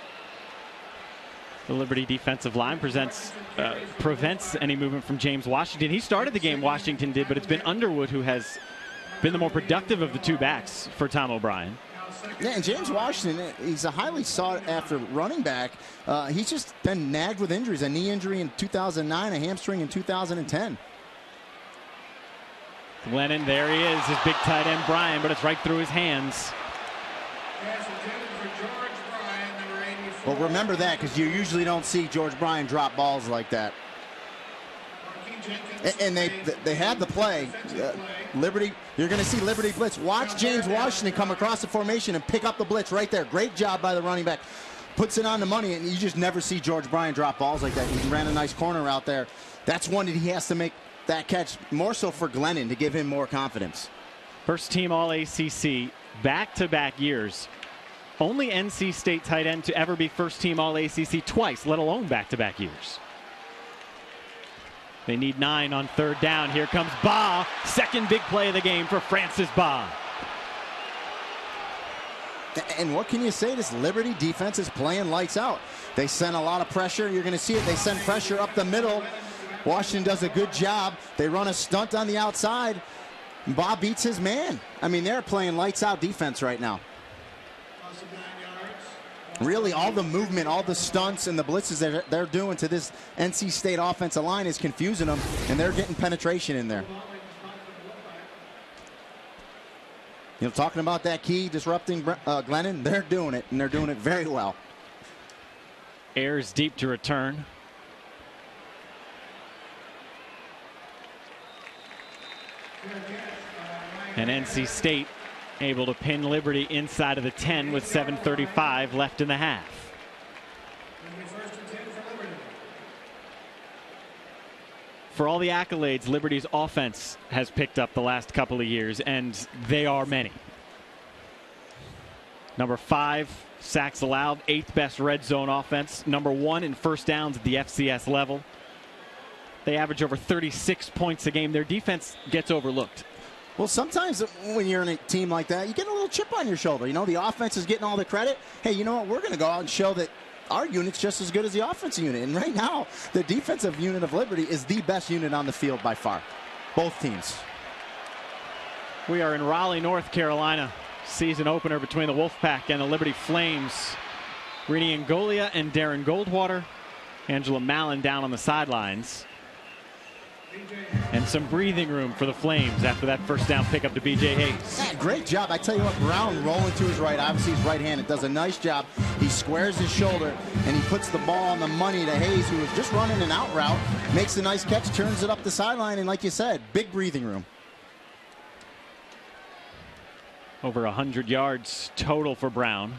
the Liberty defensive line presents uh, prevents any movement from James Washington. He started the game, Washington did, but it's been Underwood who has been the more productive of the two backs for Tom O'Brien. Yeah, and James Washington, he's a highly sought-after running back. Uh, he's just been nagged with injuries, a knee injury in two thousand nine, a hamstring in two thousand ten. Glennon, there he is, his big tight end Brian, but it's right through his hands. Well, remember that, because you usually don't see George Bryan drop balls like that. And they they had the play. Uh, Liberty, you're going to see Liberty blitz. Watch James Washington come across the formation and pick up the blitz right there. Great job by the running back. Puts it on the money, and you just never see George Bryan drop balls like that. He ran a nice corner out there. That's one that he has to make that catch, more so for Glennon, to give him more confidence. First team All A C C, back-to-back years. Only N C State tight end to ever be first team All A C C twice, let alone back-to-back years. They need nine on third down. Here comes Ba. Second big play of the game for Francis Ba. And what can you say? This Liberty defense is playing lights out. They send a lot of pressure. You're going to see it. They send pressure up the middle. Washington does a good job. They run a stunt on the outside. Ba beats his man. I mean, they're playing lights out defense right now. Really, all the movement, all the stunts and the blitzes that they're doing to this N C State offensive line is confusing them, and they're getting penetration in there. You know, talking about that key disrupting uh, Glennon, they're doing it, and they're doing it very well. Ayers deep to return. And N C State able to pin Liberty inside of the ten with seven thirty-five left in the half. For all the accolades Liberty's offense has picked up the last couple of years, and they are many. Number five sacks allowed, eighth best red zone offense, number one in first downs at the F C S level. They average over thirty-six points a game. Their defense gets overlooked. Well, sometimes when you're in a team like that, you get a little chip on your shoulder. You know, the offense is getting all the credit. Hey, you know what? We're going to go out and show that our unit's just as good as the offensive unit. And right now, the defensive unit of Liberty is the best unit on the field by far. Both teams. We are in Raleigh, North Carolina. Season opener between the Wolfpack and the Liberty Flames. Rini Angolia and Darren Goldwater. Angela Mallon down on the sidelines. And some breathing room for the Flames after that first down pickup to B J Hayes. Yeah, great job. I tell you what, Brown rolling to his right. Obviously, he's right-handed. Does a nice job. He squares his shoulder, and he puts the ball on the money to Hayes, who was just running an out route. Makes a nice catch, turns it up the sideline, and like you said, big breathing room. Over one hundred yards total for Brown.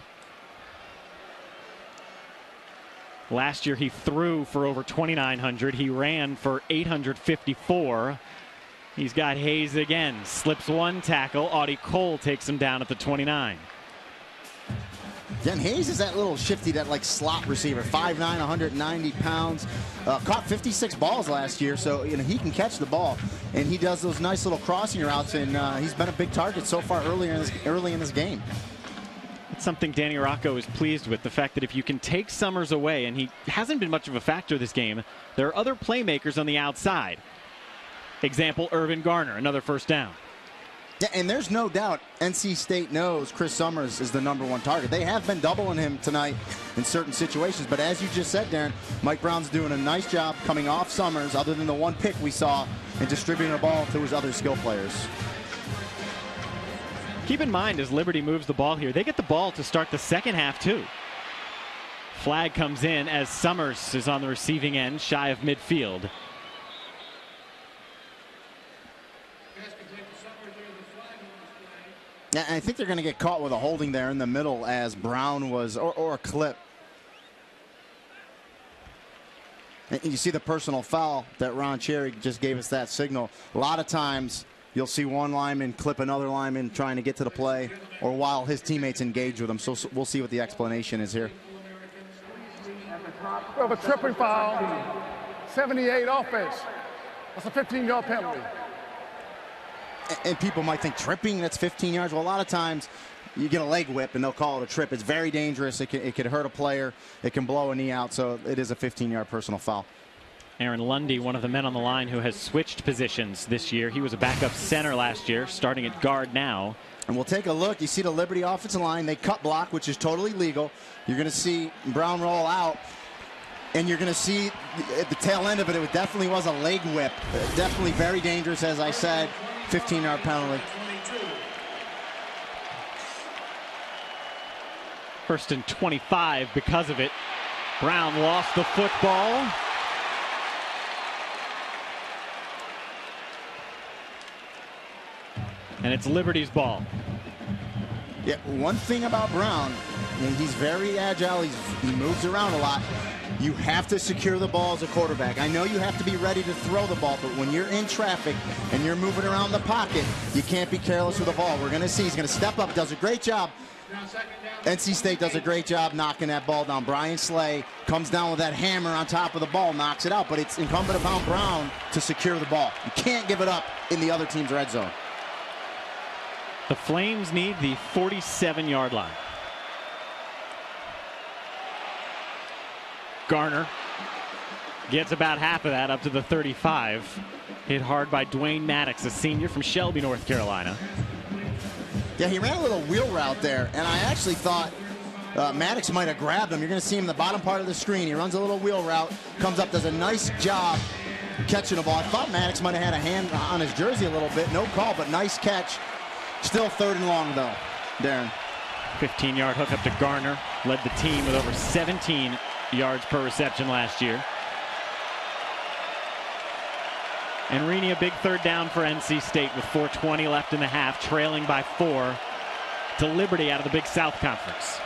Last year he threw for over twenty-nine hundred. He ran for eight hundred fifty-four. He's got Hayes again. Slips one tackle. Audie Cole takes him down at the twenty-nine. Again, Hayes is that little shifty, that like slot receiver, five nine, one hundred ninety pounds. Uh, caught fifty-six balls last year, so you know he can catch the ball, and he does those nice little crossing routes, and uh, he's been a big target so far earlier in this, early in this game. It's something Danny Rocco is pleased with, the fact that if you can take Summers away, and he hasn't been much of a factor this game, there are other playmakers on the outside. Example, Irvin Garner, another first down. Yeah, and there's no doubt N C State knows Chris Summers is the number one target. They have been doubling him tonight in certain situations, but as you just said, Darren, Mike Brown's doing a nice job coming off Summers, other than the one pick we saw, and distributing the ball to his other skill players. Keep in mind, as Liberty moves the ball here, they get the ball to start the second half, too. Flag comes in as Summers is on the receiving end, shy of midfield. Yeah, I think they're going to get caught with a holding there in the middle as Brown was, or, or a clip. And you see the personal foul that Ron Cherry just gave us that signal. A lot of times you'll see one lineman clip another lineman trying to get to the play, or while his teammates engage with him. So we'll see what the explanation is here. We have a tripping foul, seventy-eight offense. That's a fifteen-yard penalty. And people might think tripping, that's fifteen yards. Well, a lot of times you get a leg whip and they'll call it a trip. It's very dangerous. It can, it can hurt a player. It can blow a knee out. So it is a fifteen-yard personal foul. Aaron Lundy, one of the men on the line who has switched positions this year. He was a backup center last year, starting at guard now. And we'll take a look. You see the Liberty offensive line. They cut block, which is totally legal. You're going to see Brown roll out. And you're going to see at the tail end of it, it definitely was a leg whip. Definitely very dangerous, as I said. fifteen-yard penalty. First and twenty-five because of it. Brown lost the football. And it's Liberty's ball. Yeah, one thing about Brown, he's very agile. He's, he moves around a lot. You have to secure the ball as a quarterback. I know you have to be ready to throw the ball, but when you're in traffic and you're moving around the pocket, you can't be careless with the ball. We're going to see he's going to step up, does a great job. N C State does a great job knocking that ball down. Brian Slay comes down with that hammer on top of the ball, knocks it out, but it's incumbent upon Brown to secure the ball. You can't give it up in the other team's red zone. The Flames need the forty-seven-yard line. Garner gets about half of that up to the thirty-five. Hit hard by Dwayne Maddox, a senior from Shelby, North Carolina. Yeah, he ran a little wheel route there, and I actually thought uh, Maddox might have grabbed him. You're going to see him in the bottom part of the screen. He runs a little wheel route, comes up, does a nice job catching the ball. I thought Maddox might have had a hand on his jersey a little bit. No call, but nice catch. Still third and long, though, Darren. fifteen-yard hook up to Garner. Led the team with over seventeen yards per reception last year. And Rini, a big third down for N C State with four twenty left in the half, trailing by four to Liberty out of the Big South Conference.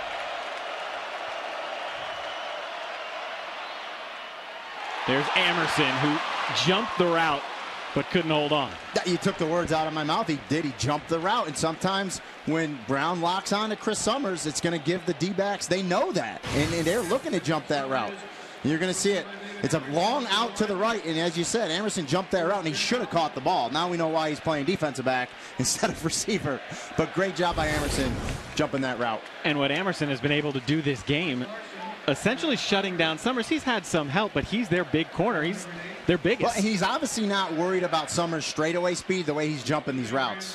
There's Amerson, who jumped the route but couldn't hold on. You took the words out of my mouth. He did. He jumped the route. And sometimes when Brown locks on to Chris Summers, it's going to give the D-backs, they know that. And, and they're looking to jump that route. And you're going to see it. It's a long out to the right. And as you said, Amerson jumped that route, and he should have caught the ball. Now we know why he's playing defensive back instead of receiver. But great job by Amerson jumping that route. And what Amerson has been able to do this game, essentially shutting down Summers. He's had some help, but he's their big corner. He's their biggest. Well, he's obviously not worried about Summers' straightaway speed the way he's jumping these routes.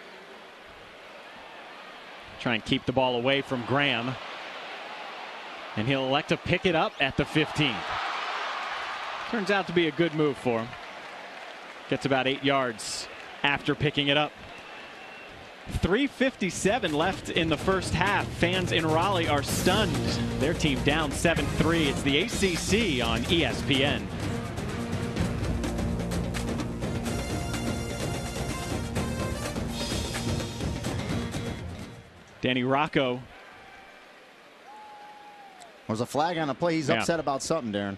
Try and keep the ball away from Graham. And he'll elect to pick it up at the fifteen. Turns out to be a good move for him. Gets about eight yards after picking it up. three fifty-seven left in the first half. Fans in Raleigh are stunned. Their team down seven three. It's the A C C on E S P N. Danny Rocco. There's a flag on the play. He's Yeah. upset about something, Darren.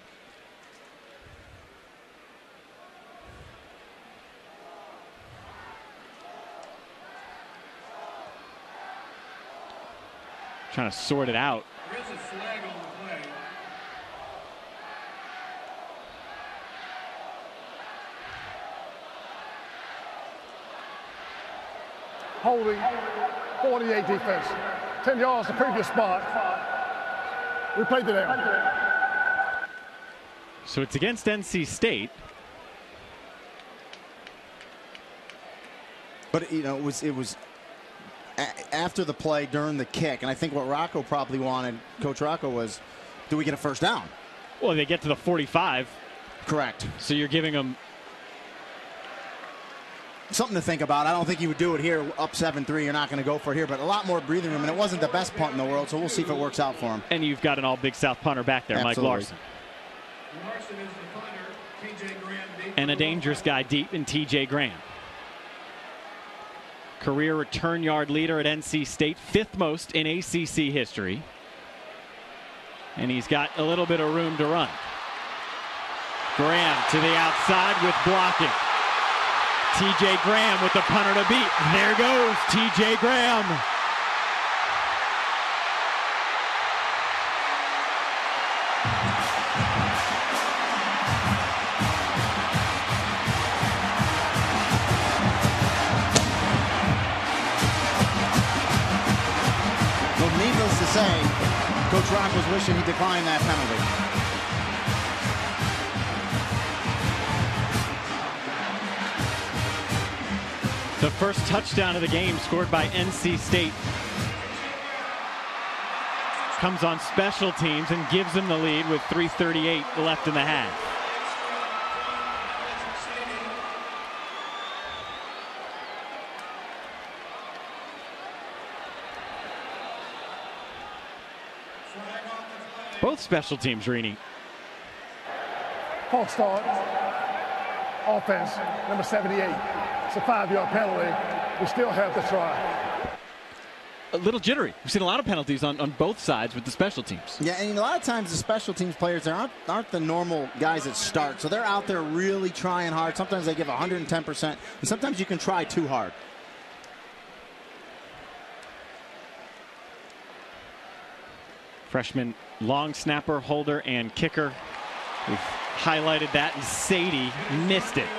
Trying to sort it out. There is a flag on the play. Holding, forty-eight defense. ten yards the previous spot. We played the down. So it's against N C State. But, you know, it was, it was a after the play, during the kick, and I think what Rocco probably wanted, Coach Rocco, was, do we get a first down? Well, they get to the forty-five. Correct. So you're giving them something to think about. I don't think you would do it here. Up seven three, you're not going to go for it here, but a lot more breathing room, and it wasn't the best punt in the world, so we'll see if it works out for him. And you've got an all-Big South punter back there, Absolutely. Mike Larson. Larson is the punter. T J Graham deep. And a dangerous guy deep in T J Graham. Career return yard leader at N C State, fifth most in A C C history. And he's got a little bit of room to run. Graham to the outside with blocking. T J Graham with the punter to beat. There goes T J Graham. Well, needless to say, Coach Rock was wishing he declined that penalty. The first touchdown of the game scored by N C State comes on special teams and gives them the lead with three thirty-eight left in the half. Both special teams, Rini. False start. Offense, number seventy-eight. It's a five-yard penalty. We still have to try. A little jittery. We've seen a lot of penalties on, on both sides with the special teams. Yeah, and a lot of times the special teams players, they aren't, aren't the normal guys that start. So they're out there really trying hard. Sometimes they give one hundred ten percent, and sometimes you can try too hard. Freshman long snapper, holder, and kicker. We've highlighted that, and Sadie missed it.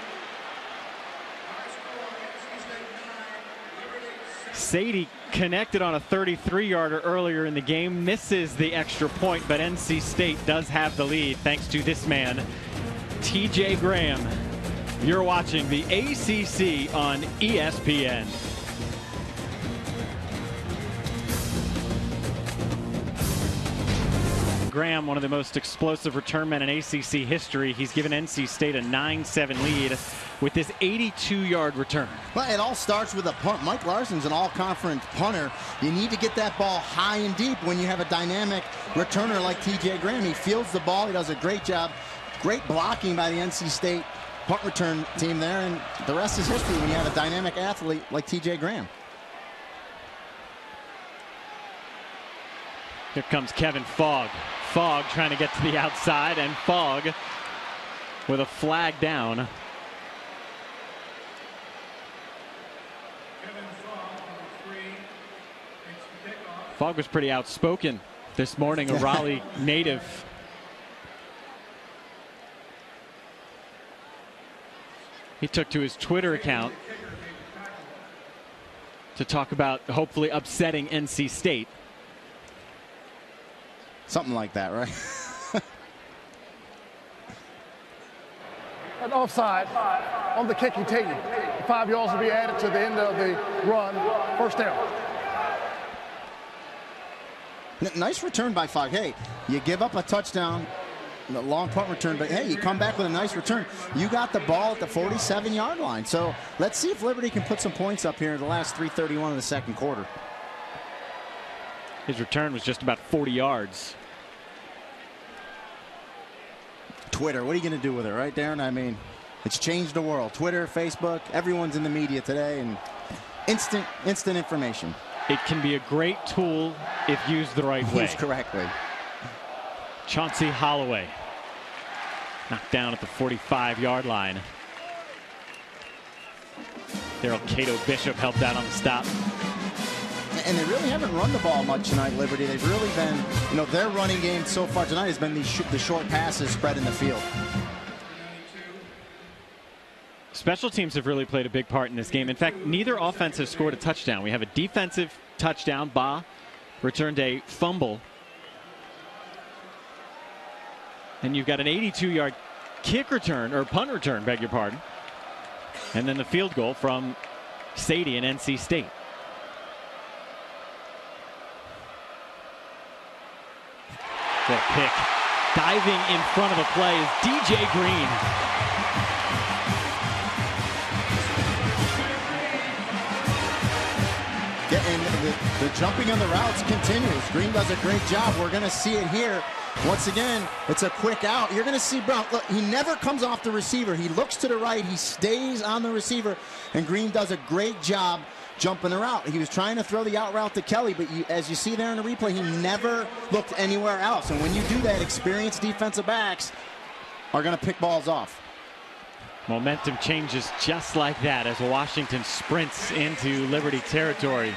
Sadie connected on a thirty-three yarder earlier in the game, misses the extra point, but N C State does have the lead thanks to this man, T J Graham. You're watching the A C C on E S P N. Graham, one of the most explosive return men in A C C history. He's given N C State a nine seven lead with this eighty-two yard return. Well, it all starts with a punt. Mike Larson's an all-conference punter. You need to get that ball high and deep when you have a dynamic returner like T J Graham. He fields the ball. He does a great job. Great blocking by the N C State punt return team there, and the rest is history when you have a dynamic athlete like T J Graham. Here comes Kevin Fogg. Fogg trying to get to the outside, and Fogg with a flag down. Kevin Fogg, number three, makes the kickoff. Fogg was pretty outspoken this morning, a Raleigh native. He took to his Twitter account to talk about hopefully upsetting N C State. Something like that, right? An offside on the kicking team. Five yards will be added to the end of the run. First down. N nice return by Fogg. Hey, you give up a touchdown, the long punt return, but hey, you come back with a nice return. You got the ball at the forty-seven yard line. So let's see if Liberty can put some points up here in the last three thirty-one of the second quarter. His return was just about forty yards. Twitter, what are you going to do with it, right, Darren? I mean, it's changed the world. Twitter, Facebook, everyone's in the media today, and instant, instant information. It can be a great tool if used the right way. Used correctly. Chauncey Holloway knocked down at the forty-five yard line. Daryl Cato Bishop helped out on the stop. And they really haven't run the ball much tonight, Liberty. They've really been, you know, their running game so far tonight has been the, sh the short passes spread in the field. Special teams have really played a big part in this game. In fact, neither offense has scored a touchdown. We have a defensive touchdown. Ba returned a fumble. And you've got an eighty-two yard kick return, or punt return, beg your pardon. And then the field goal from Sadie and N C State. What a pick. Diving in front of a play is D J Green. Yeah, and the, the jumping on the routes continues. Green does a great job. We're going to see it here. Once again, it's a quick out. You're going to see Brown. Look, he never comes off the receiver. He looks to the right. He stays on the receiver. And Green does a great job jumping the route. He was trying to throw the out route to Kelly, but you, as you see there in the replay, he never looked anywhere else. And when you do that, experienced defensive backs are going to pick balls off. Momentum changes just like that as Washington sprints into Liberty territory.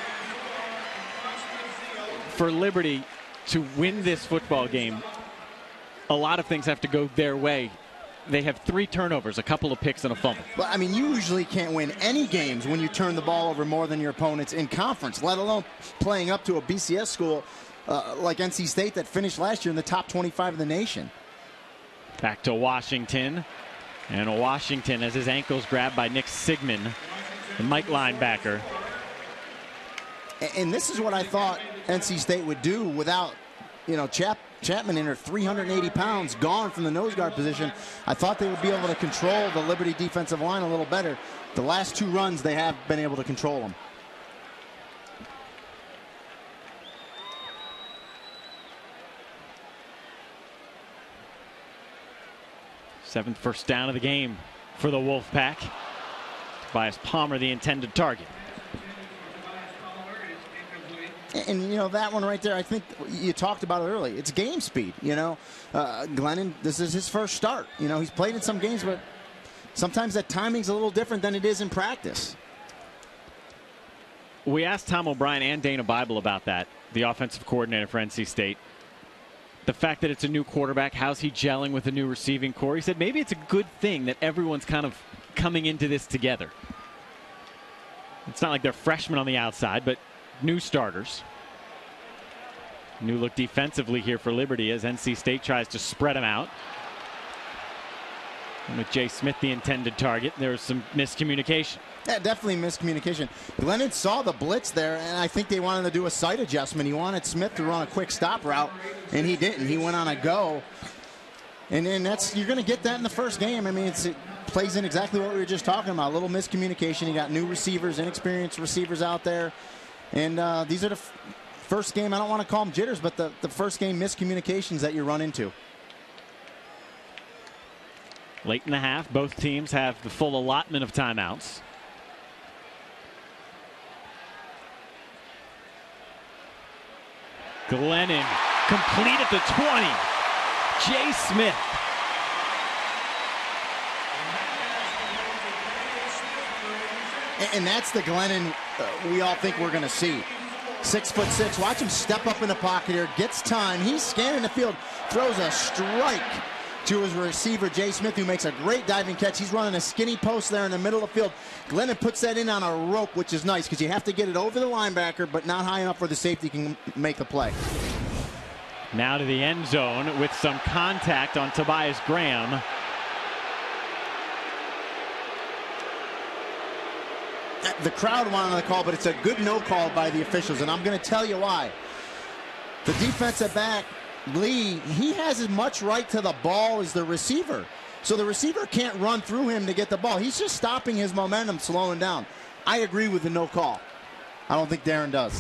For Liberty to win this football game, a lot of things have to go their way. They have three turnovers, a couple of picks, and a fumble. Well, I mean, you usually can't win any games when you turn the ball over more than your opponents in conference, let alone playing up to a B C S school uh, like N C State that finished last year in the top twenty-five of the nation. Back to Washington. And Washington has his ankles grabbed by Nick Sigmund, the Mike linebacker. And this is what I thought N C State would do without, you know, Chap Chapman in her three hundred eighty pounds, gone from the nose guard position. I thought they would be able to control the Liberty defensive line a little better. The last two runs, they have been able to control them. Seventh first down of the game for the Wolfpack. Tobias Palmer, the intended target. And, you know, that one right there, I think you talked about it early. It's game speed, you know. Uh, Glennon, this is his first start. You know, he's played in some games, but sometimes that timing's a little different than it is in practice. We asked Tom O'Brien and Dana Bible about that, the offensive coordinator for N C State. The fact that it's a new quarterback, how's he gelling with a new receiving core? He said maybe it's a good thing that everyone's kind of coming into this together. It's not like they're freshmen on the outside, but new starters. New look defensively here for Liberty as N C State tries to spread them out. And with Jay Smith the intended target, there was some miscommunication. Yeah, definitely miscommunication. Glennon saw the blitz there, and I think they wanted to do a sight adjustment. He wanted Smith to run a quick stop route, and he didn't. He went on a go. And then that's, you're going to get that in the first game. I mean, it's, it plays in exactly what we were just talking about. A little miscommunication. You got new receivers, inexperienced receivers out there. And uh, these are the f first game, I don't want to call them jitters, but the, the first game miscommunications that you run into. Late in the half, both teams have the full allotment of timeouts. Glennon complete at the twenty. Jay Smith. And that's the Glennon uh, we all think we're going to see. Six foot six. Watch him step up in the pocket here. Gets time. He's scanning the field. Throws a strike to his receiver, Jay Smith, who makes a great diving catch. He's running a skinny post there in the middle of the field. Glennon puts that in on a rope, which is nice because you have to get it over the linebacker, but not high enough where the safety can make the play. Now to the end zone with some contact on Tobias Graham. The crowd wanted the call, but it's a good no call by the officials, and I'm going to tell you why. The defensive back Lee, he has as much right to the ball as the receiver. So the receiver can't run through him to get the ball. He's just stopping his momentum, slowing down. I agree with the no call. I don't think Darren does.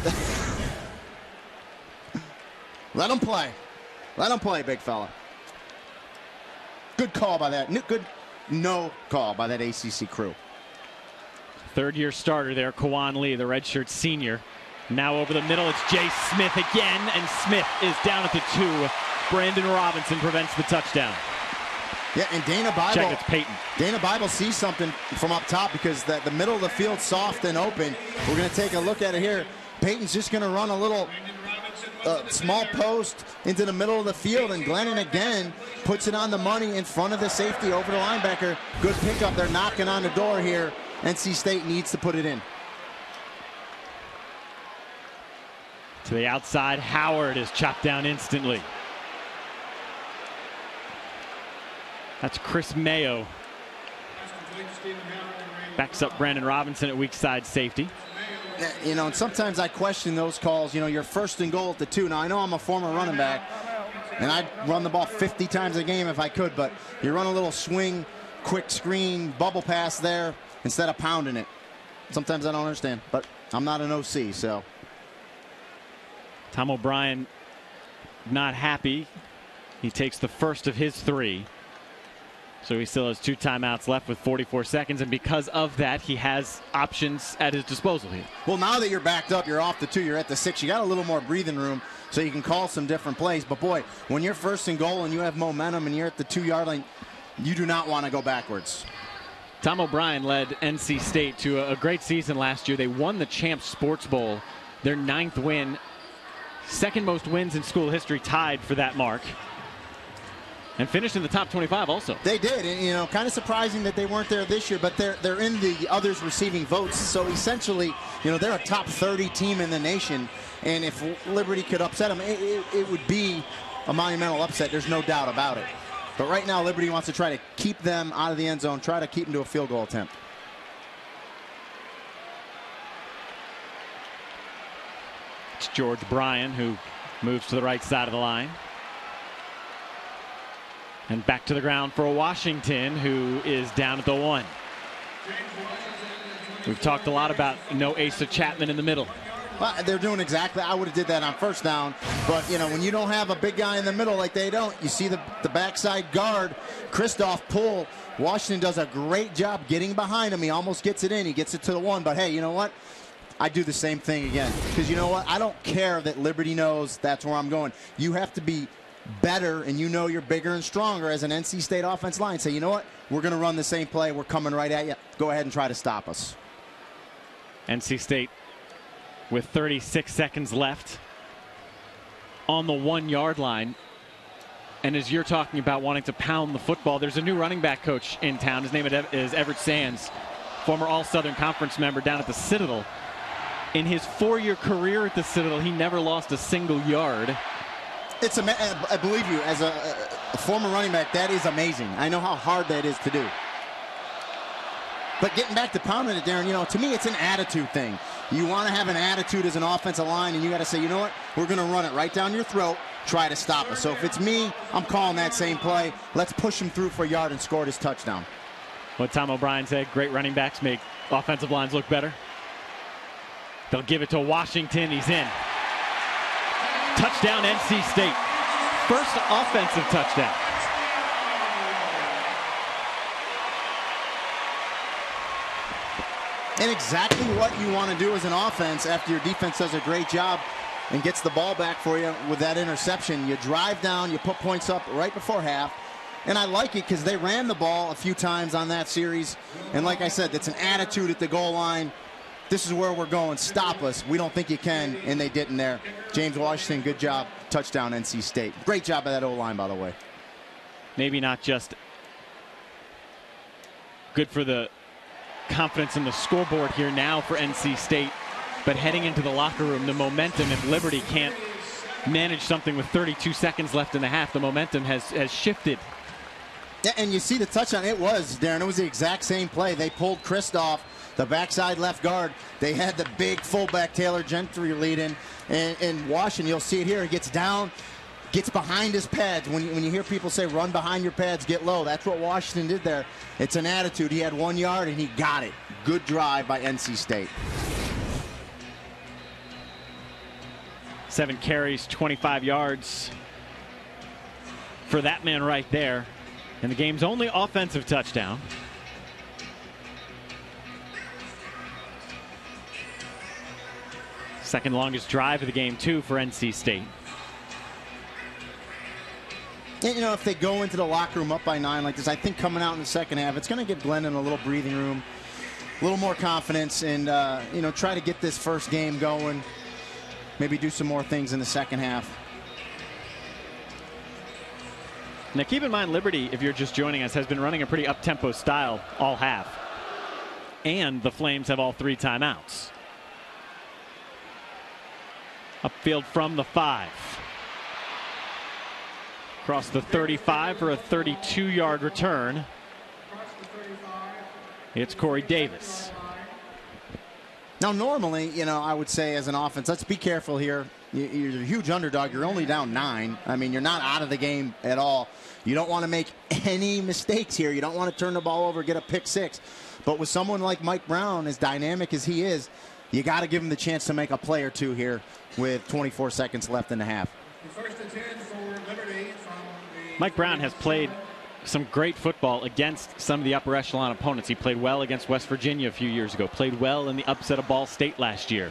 Let him play. Let him play, big fella. Good call by that. Good no call by that A C C crew. Third-year starter there, Kawan Lee, the redshirt senior. Now over the middle, it's Jay Smith again, and Smith is down at the two. Brandon Robinson prevents the touchdown. Yeah, and Dana Bible. Check, it's Peyton. Dana Bible sees something from up top because the, the middle of the field soft and open. We're going to take a look at it here. Peyton's just going to run a little uh, small post into the middle of the field, and Glennon again puts it on the money in front of the safety over the linebacker. Good pickup. They're knocking on the door here. N C State needs to put it in. To the outside, Howard is chopped down instantly. That's Chris Mayo. Backs up Brandon Robinson at weak side safety. You know, and sometimes I question those calls. You know, you're first and goal at the two. Now, I know I'm a former running back, and I'd run the ball fifty times a game if I could, but you run a little swing, quick screen, bubble pass there instead of pounding it. Sometimes I don't understand, but I'm not an O C, so. Tom O'Brien not happy. He takes the first of his three. So he still has two timeouts left with forty-four seconds, and because of that, he has options at his disposal here. Well, now that you're backed up, you're off the two, you're at the six, you got a little more breathing room so you can call some different plays. But boy, when you're first and goal and you have momentum and you're at the two-yard line, you do not want to go backwards. Tom O'Brien led N C State to a great season last year. They won the Champs Sports Bowl, their ninth win, second most wins in school history, tied for that mark. And finished in the top twenty-five also. They did, and you know, kind of surprising that they weren't there this year, but they're they're in the others receiving votes. So essentially, you know, they're a top thirty team in the nation, and if Liberty could upset them, it, it, it would be a monumental upset. There's no doubt about it. But right now, Liberty wants to try to keep them out of the end zone, try to keep them to a field goal attempt. It's George Bryan who moves to the right side of the line. And back to the ground for Washington, who is down at the one. We've talked a lot about no Asa Chapman in the middle. Well, they're doing exactly, I would have did that on first down. But, you know, when you don't have a big guy in the middle like they don't, you see the, the backside guard, Christoph pull. Washington does a great job getting behind him. He almost gets it in. He gets it to the one. But, hey, you know what? I do the same thing again. Because you know what? I don't care that Liberty knows that's where I'm going. You have to be better, and you know you're bigger and stronger as an N C State offense line. Say, you know what? We're going to run the same play. We're coming right at you. Go ahead and try to stop us. N C State with thirty-six seconds left on the one-yard line. And as you're talking about wanting to pound the football, there's a new running back coach in town. His name is Everett Sands, former All-Southern Conference member down at the Citadel. In his four-year career at the Citadel, he never lost a single yard. It's a, I believe you, as a, a former running back, that is amazing. I know how hard that is to do. But getting back to pounding it, Darren, you know, to me, it's an attitude thing. You want to have an attitude as an offensive line, and you got to say, you know what, we're going to run it right down your throat, try to stop us. So if it's me, I'm calling that same play. Let's push him through for a yard and score his touchdown. What Tom O'Brien said, great running backs make offensive lines look better. They'll give it to Washington. He's in. Touchdown, N C State. First offensive touchdown. And exactly what you want to do as an offense after your defense does a great job and gets the ball back for you with that interception. You drive down, you put points up right before half. And I like it because they ran the ball a few times on that series. And like I said, it's an attitude at the goal line. This is where we're going. Stop us. We don't think you can, and they didn't there. James Washington, good job. Touchdown, N C State. Great job by that O-line, by the way. Maybe not just good for the confidence in the scoreboard here now for N C State, but heading into the locker room, the momentum, if Liberty can't manage something with thirty-two seconds left in the half, the momentum has, has shifted. Yeah, and you see the touchdown. It was, Darren, it was the exact same play. They pulled Christoph, the backside left guard. They had the big fullback Taylor Gentry lead in. And, and Washington, you'll see it here. He gets down, gets behind his pads. When you, when you hear people say run behind your pads, get low, that's what Washington did there. It's an attitude. He had one yard and he got it. Good drive by N C State. Seven carries, twenty-five yards for that man right there. And the game's only offensive touchdown. Second longest drive of the game, too, for N C State. And, you know, if they go into the locker room up by nine like this, I think coming out in the second half, it's going to give Glendon a little breathing room, a little more confidence, and, uh, you know, try to get this first game going. Maybe do some more things in the second half. Now, keep in mind, Liberty, if you're just joining us, has been running a pretty up-tempo style all half. And the Flames have all three timeouts. Upfield from the five. Across the thirty-five for a thirty-two yard return. It's Corey Davis. Now, normally, you know, I would say as an offense, let's be careful here. You're a huge underdog. You're only down nine. I mean, you're not out of the game at all. You don't want to make any mistakes here. You don't want to turn the ball over, get a pick six. But with someone like Mike Brown, as dynamic as he is, you got to give him the chance to make a play or two here with twenty-four seconds left in the half. First and ten for Liberty from the Mike Brown has played some great football against some of the upper echelon opponents. He played well against West Virginia a few years ago, played well in the upset of Ball State last year.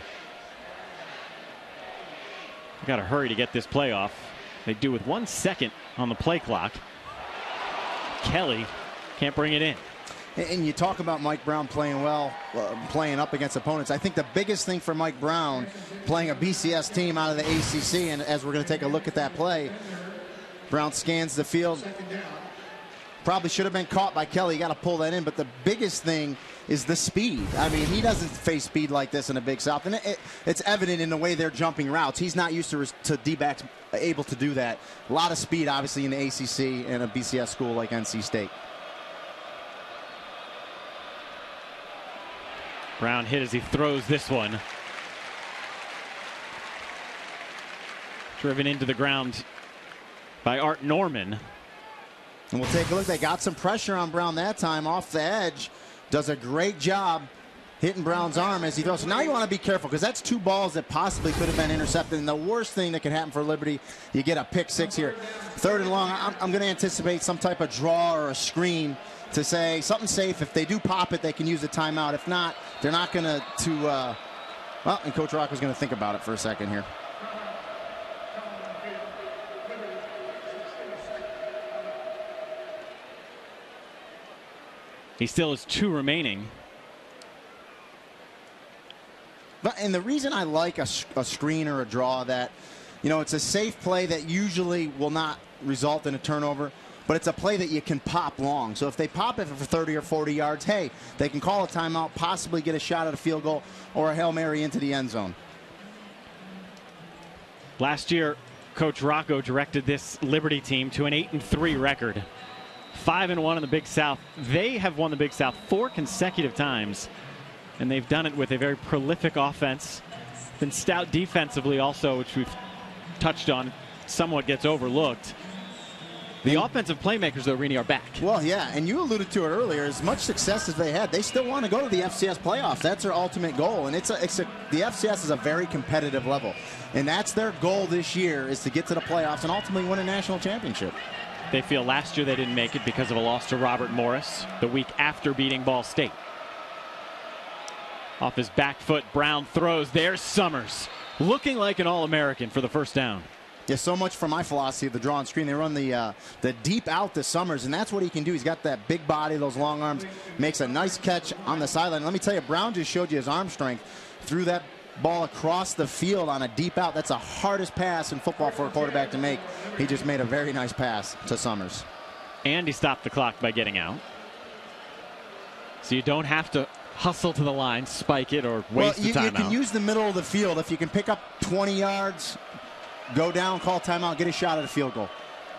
We've got to hurry to get this play off. They do with one second on the play clock. Kelly can't bring it in. And you talk about Mike Brown playing well, uh, playing up against opponents. I think the biggest thing for Mike Brown, playing a B C S team out of the A C C, and as we're going to take a look at that play, Brown scans the field. Probably should have been caught by Kelly. You got to pull that in. But the biggest thing is the speed. I mean, he doesn't face speed like this in the Big South. And it, it, it's evident in the way they're jumping routes. He's not used to, to D-backs able to do that. A lot of speed, obviously, in the A C C and a B C S school like N C State. Brown hit as he throws this one. Driven into the ground by Art Norman. And we'll take a look. They got some pressure on Brown that time off the edge. Does a great job hitting Brown's arm as he throws. So now you want to be careful because that's two balls that possibly could have been intercepted. And the worst thing that can happen for Liberty, you get a pick six here. Third and long, I'm, I'm going to anticipate some type of draw or a screen to say something safe. If they do pop it, they can use a timeout. If not, they're not going to, to uh, well, and Coach Rocco's going to think about it for a second here. He still has two remaining. But, and the reason I like a, a screen or a draw that, you know, it's a safe play that usually will not result in a turnover, but it's a play that you can pop long. So if they pop it for thirty or forty yards, hey, they can call a timeout, possibly get a shot at a field goal or a Hail Mary into the end zone. Last year, Coach Rocco directed this Liberty team to an eight and three record. Five and one in the Big South. They have won the Big South four consecutive times, and they've done it with a very prolific offense. Been stout defensively also, which we've touched on, somewhat gets overlooked. The and, offensive playmakers, though, Rini, are back. Well, yeah, and you alluded to it earlier. As much success as they had, they still want to go to the F C S playoffs. That's their ultimate goal, and it's a, it's a, the F C S is a very competitive level, and that's their goal this year is to get to the playoffs and ultimately win a national championship. They feel last year they didn't make it because of a loss to Robert Morris the week after beating Ball State. Off his back foot, Brown throws. There's Summers, looking like an All-American for the first down. Yeah, so much for my philosophy of the draw and screen. They run the uh, the deep out to Summers, and that's what he can do. He's got that big body, those long arms, makes a nice catch on the sideline. Let me tell you, Brown just showed you his arm strength. Threw that ball across the field on a deep out. That's the hardest pass in football for a quarterback to make. He just made a very nice pass to Summers. And he stopped the clock by getting out. So you don't have to hustle to the line, spike it, or waste well, you, the timeout. You can use the middle of the field. If you can pick up twenty yards, go down, call timeout, get a shot at a field goal.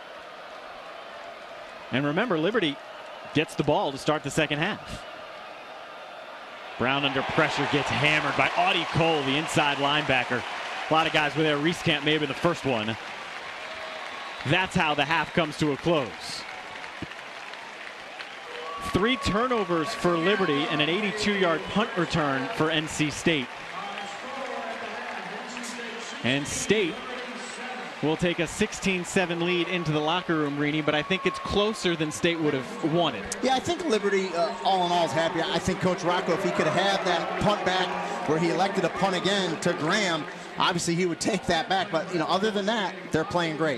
And remember, Liberty gets the ball to start the second half. Brown under pressure gets hammered by Audie Cole, the inside linebacker. A lot of guys were there. Reese Camp may have been the first one. That's how the half comes to a close. Three turnovers for Liberty and an eighty-two yard punt return for N C State. And State will take a sixteen seven lead into the locker room, Rini, but I think it's closer than State would have wanted. Yeah, I think Liberty, uh, all in all, is happy. I think Coach Rocco, if he could have that punt back where he elected a punt again to Graham, obviously he would take that back. But, you know, other than that, they're playing great.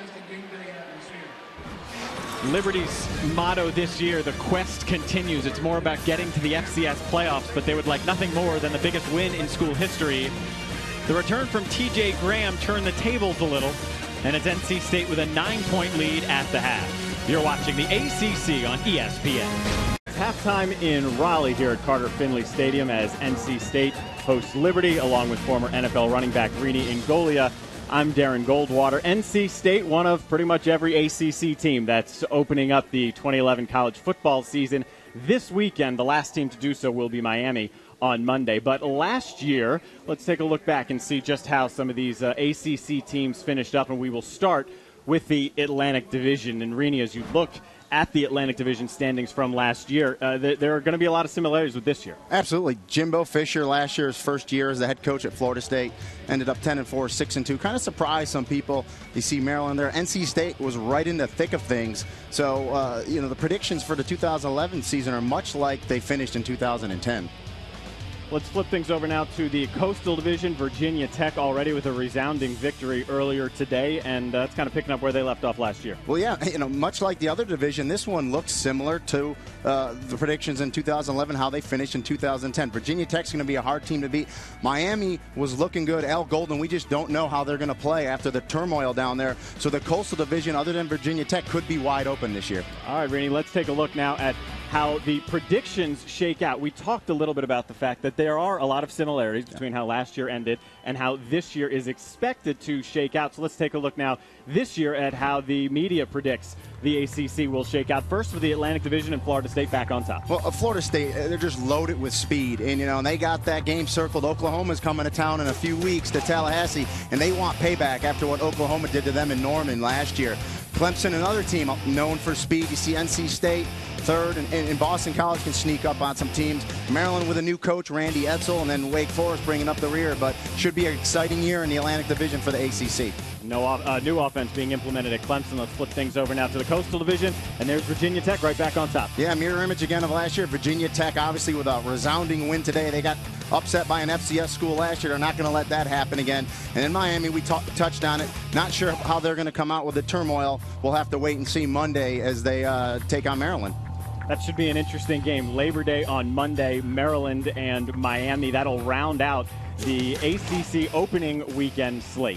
Liberty's motto this year, the quest continues. It's more about getting to the F C S playoffs, but they would like nothing more than the biggest win in school history. The return from T J Graham turned the tables a little, and it's N C State with a nine-point lead at the half. You're watching the A C C on E S P N. It's halftime in Raleigh here at Carter-Finley Stadium as N C State hosts Liberty, along with former N F L running back Rini Ingoglia. I'm Darren Goldwater. N C State, one of pretty much every A C C team that's opening up the twenty eleven college football season this weekend. The last team to do so will be Miami on Monday. But last year, let's take a look back and see just how some of these uh, A C C teams finished up, and we will start with the Atlantic Division. And Rini, as you look at the Atlantic Division standings from last year, uh, th- there are going to be a lot of similarities with this year. Absolutely. Jimbo Fisher, last year's first year as the head coach at Florida State, ended up ten and four, six and two. Kind of surprised some people. You see Maryland there. N C State was right in the thick of things. So, uh, you know, the predictions for the two thousand eleven season are much like they finished in two thousand ten. Let's flip things over now to the Coastal Division. Virginia Tech already with a resounding victory earlier today, and that's uh, kind of picking up where they left off last year. Well, yeah, you know, much like the other division, this one looks similar to uh, the predictions in two thousand eleven, how they finished in two thousand ten. Virginia Tech's going to be a hard team to beat. Miami was looking good. Al Golden, we just don't know how they're going to play after the turmoil down there. So the Coastal Division, other than Virginia Tech, could be wide open this year. All right, Rini, let's take a look now at how the predictions shake out. We talked a little bit about the fact that there are a lot of similarities between how last year ended and how this year is expected to shake out. So let's take a look now this year at how the media predicts the A C C will shake out. First, with the Atlantic Division and Florida State back on top. Well, uh, Florida State, uh, they're just loaded with speed. And, you know, and they got that game circled. Oklahoma's coming to town in a few weeks to Tallahassee, and they want payback after what Oklahoma did to them in Norman last year. Clemson, another team known for speed. You see N C State third, and, and Boston College can sneak up on some teams. Maryland with a new coach, Randy Edsall, and then Wake Forest bringing up the rear. But should be an exciting year in the Atlantic Division for the A C C. No uh, new offense being implemented at Clemson. Let's flip things over now to the Coastal Division, and there's Virginia Tech right back on top. Yeah, mirror image again of last year. Virginia Tech, obviously, with a resounding win today. They got upset by an F C S school last year. They're not going to let that happen again. And in Miami, we talk, touched on it. Not sure how they're going to come out with the turmoil. We'll have to wait and see Monday as they uh, take on Maryland. That should be an interesting game. Labor Day on Monday, Maryland and Miami. That'll round out the A C C opening weekend slate.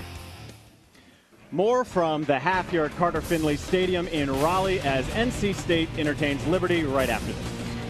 More from the half here at Carter-Finley Stadium in Raleigh as N C State entertains Liberty right after this.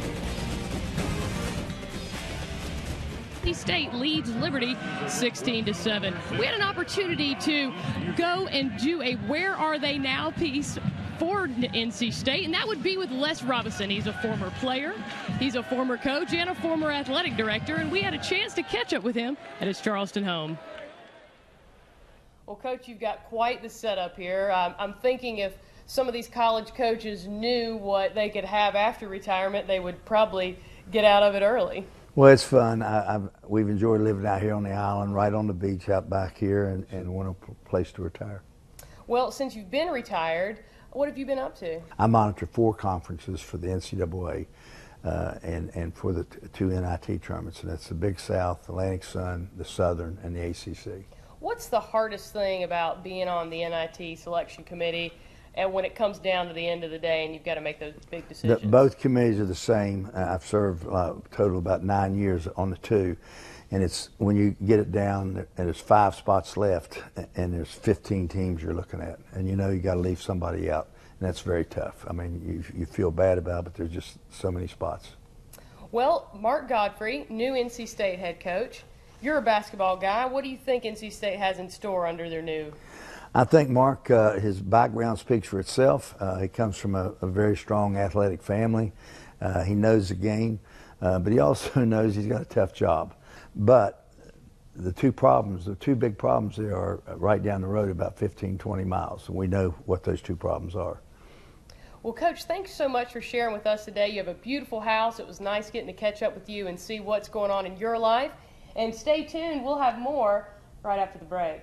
N C State leads Liberty sixteen to seven. We had an opportunity to go and do a Where Are They Now piece for N C State, and that would be with Les Robinson. He's a former player, he's a former coach, and a former athletic director, and we had a chance to catch up with him at his Charleston home. Well, Coach, you've got quite the setup here. Um, I'm thinking if some of these college coaches knew what they could have after retirement, they would probably get out of it early. Well, it's fun. I, I've, we've enjoyed living out here on the island, right on the beach out back here, and, and want a place to retire. Well, since you've been retired, what have you been up to? I monitor four conferences for the N C double A uh, and, and for the t- two N I T tournaments, and that's the Big South, Atlantic Sun, the Southern, and the A C C. What's the hardest thing about being on the N I T selection committee and when it comes down to the end of the day and you've got to make those big decisions? The, both committees are the same. Uh, I've served uh, total about nine years on the two. And it's when you get it down and there's five spots left and there's fifteen teams you're looking at. And you know you got to leave somebody out. And that's very tough. I mean, you, you feel bad about it, but there's just so many spots. Well, Mark Godfrey, new N C State head coach. You're a basketball guy. What do you think N C State has in store under their new? I think Mark, uh, his background speaks for itself. Uh, he comes from a, a very strong athletic family. Uh, he knows the game, uh, but he also knows he's got a tough job. But the two problems, the two big problems there are right down the road about fifteen, twenty miles. And we know what those two problems are. Well, Coach, thanks so much for sharing with us today. You have a beautiful house. It was nice getting to catch up with you and see what's going on in your life. And stay tuned. We'll have more right after the break.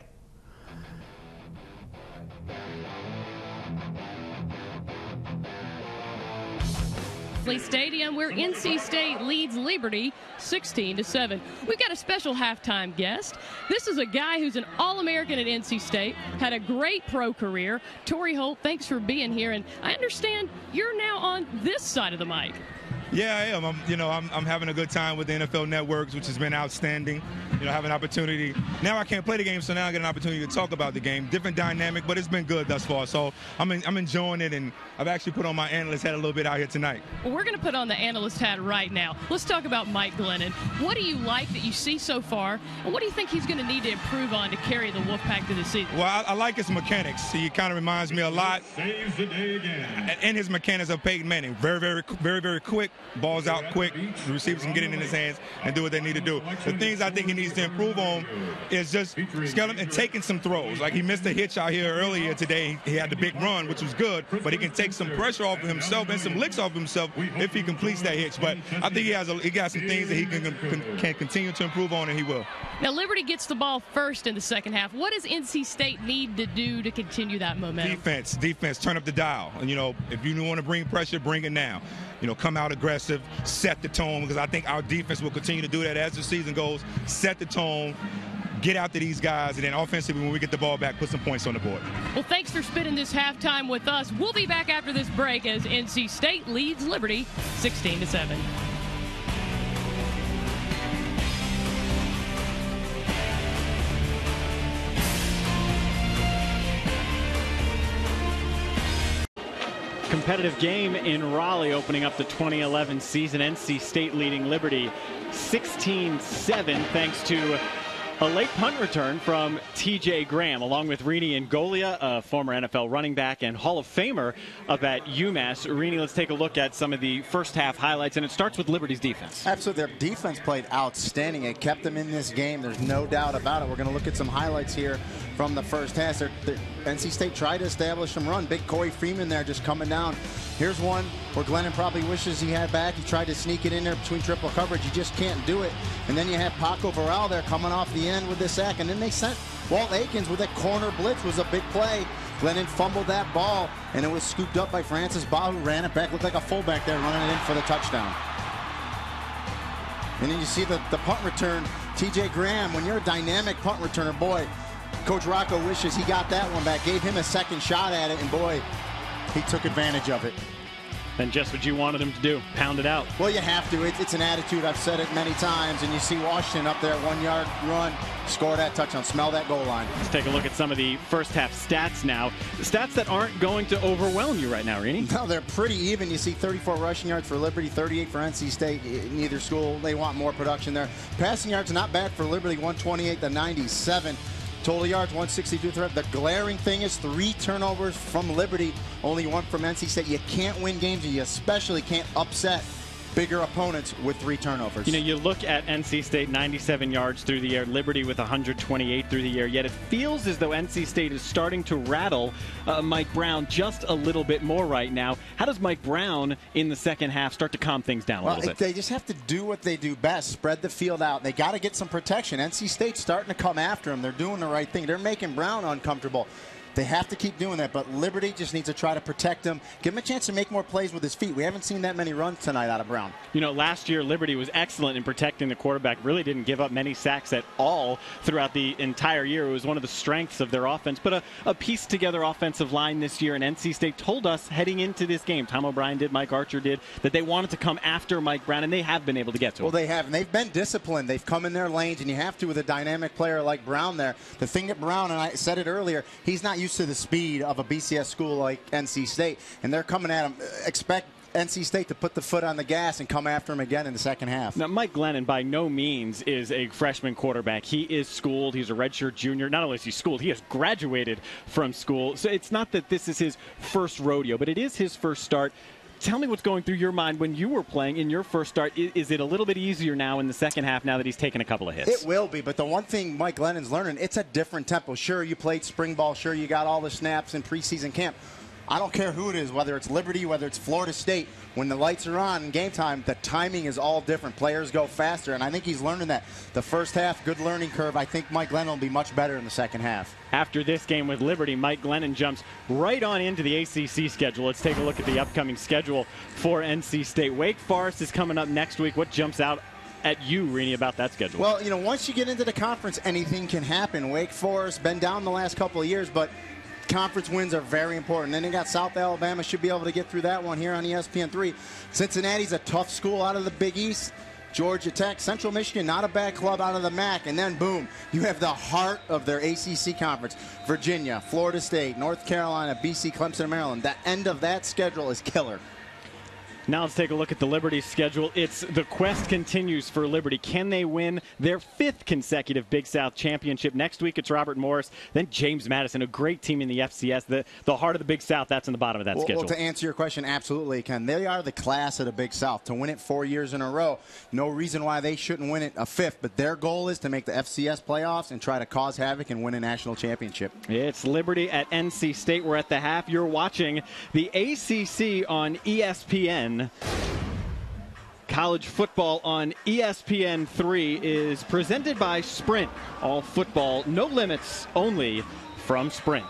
Stadium, where N C State leads Liberty sixteen to seven. We've got a special halftime guest. This is a guy who's an All-American at N C State, had a great pro career. Torrey Holt, thanks for being here, and I understand you're now on this side of the mic. Yeah, I am. I'm, you know, I'm, I'm having a good time with the N F L Networks, which has been outstanding. You know, have an opportunity. Now I can't play the game, so now I get an opportunity to talk about the game. Different dynamic, but it's been good thus far. So I'm, in, I'm enjoying it, and I've actually put on my analyst hat a little bit out here tonight. Well, we're going to put on the analyst hat right now. Let's talk about Mike Glennon. What do you like that you see so far, and what do you think he's going to need to improve on to carry the Wolfpack to the season? Well, I, I like his mechanics. He kind of reminds me a lot. Saves the day again. And his mechanics of Peyton Manning. Very, very, very, very quick. Balls out quick. The receivers can get it in his hands and do what they need to do. The things I think he needs to improve on is just skeleton and taking some throws. Like he missed a hitch out here earlier today. He had the big run, which was good, but he can take some pressure off of himself and some licks off of himself if he completes that hitch. But I think he has a, he got some things that he can, can, can continue to improve on, and he will. Now, Liberty gets the ball first in the second half. What does N C State need to do to continue that momentum? Defense, defense, turn up the dial. And, you know, if you want to bring pressure, bring it now. You know, come out aggressive, set the tone, because I think our defense will continue to do that as the season goes. Set the tone, get out to these guys, and then offensively, when we get the ball back, put some points on the board. Well, thanks for spending this halftime with us. We'll be back after this break as N C State leads Liberty sixteen to seven. Competitive game in Raleigh opening up the twenty eleven season. N C State leading Liberty sixteen seven thanks to a late punt return from T J Graham, along with Rini Ngolia, a former N F L running back and Hall of Famer up at UMass. Rini, let's take a look at some of the first half highlights, and it starts with Liberty's defense. Absolutely. Their defense played outstanding. It kept them in this game. There's no doubt about it. We're going to look at some highlights here from the first half. They're, they're, N C State tried to establish some run. Big Corey Freeman there just coming down. Here's one where Glennon probably wishes he had back. He tried to sneak it in there between triple coverage. He just can't do it. And then you have Paco Varell there coming off the end with this sack. And then they sent Walt Aikens with that corner blitz. Was a big play. Glennon fumbled that ball, and it was scooped up by Francis Baugh, who ran it back. Looked like a fullback there running it in for the touchdown. And then you see the, the punt return. T J Graham, when you're a dynamic punt returner, boy, Coach Rocco wishes he got that one back. Gave him a second shot at it, and boy, he took advantage of it. And just what you wanted him to do, pound it out. Well, you have to. It, it's an attitude. I've said it many times. And you see Washington up there, one-yard run, score that touchdown, smell that goal line. Let's take a look at some of the first half stats now. Stats that aren't going to overwhelm you right now, Rini. No, they're pretty even. You see thirty-four rushing yards for Liberty, thirty-eight for N C State. Neither school, they want more production there. Passing yards not bad for Liberty, one twenty-eight to ninety-seven. Total yards, one sixty-two. The glaring thing is three turnovers from Liberty, only one from N C State. You can't win games, and you especially can't upset bigger opponents with three turnovers. You know, you look at N C State, ninety-seven yards through the air, Liberty with one hundred twenty-eight through the air, yet it feels as though N C State is starting to rattle uh, Mike Brown just a little bit more right now. How does Mike Brown in the second half start to calm things down a well, little bit? They just have to do what they do best, spread the field out. They got to get some protection. N C State's starting to come after him. They're doing the right thing. They're making Brown uncomfortable. They have to keep doing that, but Liberty just needs to try to protect him, give him a chance to make more plays with his feet. We haven't seen that many runs tonight out of Brown. You know, last year Liberty was excellent in protecting the quarterback, really didn't give up many sacks at all throughout the entire year. It was one of the strengths of their offense, but a, a pieced together offensive line this year, and N C State told us heading into this game, Tom O'Brien did, Mike Archer did, that they wanted to come after Mike Brown, and they have been able to get to him. Well, they have, and they've been disciplined. They've come in their lanes, and you have to with a dynamic player like Brown there. The thing that Brown, and I said it earlier, he's not used to the speed of a B C S school like N C State, and they're coming at him. Expect N C State to put the foot on the gas and come after him again in the second half. Now, Mike Glennon by no means is a freshman quarterback. He is schooled. He's a redshirt junior. Not only is he schooled, he has graduated from school. So it's not that this is his first rodeo, but it is his first start. tell me what's going through your mind when you were playing in your first start. Is, is it a little bit easier now in the second half now that he's taken a couple of hits? It will be, but the one thing Mike Glennon's learning, it's a different tempo. Sure, you played spring ball. Sure, you got all the snaps in preseason camp. I don't care who it is, whether it's Liberty, whether it's Florida State. When the lights are on in game time, the timing is all different. Players go faster, and I think he's learning that. The first half, good learning curve. I think Mike Glennon will be much better in the second half. After this game with Liberty, Mike Glennon jumps right on into the A C C schedule. Let's take a look at the upcoming schedule for N C State. Wake Forest is coming up next week. What jumps out at you, Rini, about that schedule? Well, you know, once you get into the conference, anything can happen. Wake Forest, been down the last couple of years, but conference wins are very important. Then they got South Alabama, should be able to get through that one here on E S P N three. Cincinnati's a tough school out of the Big East. Georgia Tech, Central Michigan, not a bad club out of the M A C. And then, boom, you have the heart of their A C C conference. Virginia, Florida State, North Carolina, B C, Clemson, and Maryland. The end of that schedule is killer. Now let's take a look at the Liberty schedule. It's the quest continues for Liberty. Can they win their fifth consecutive Big South championship? Next week it's Robert Morris, then James Madison, a great team in the F C S. The, the heart of the Big South, that's in the bottom of that well, schedule. Well, to answer your question, absolutely, Ken. They are the class of the Big South. To win it four years in a row, no reason why they shouldn't win it a fifth. But their goal is to make the F C S playoffs and try to cause havoc and win a national championship. It's Liberty at N C State. We're at the half. You're watching the A C C on E S P N. College football on E S P N three is presented by Sprint. All football, no limits, only from Sprint.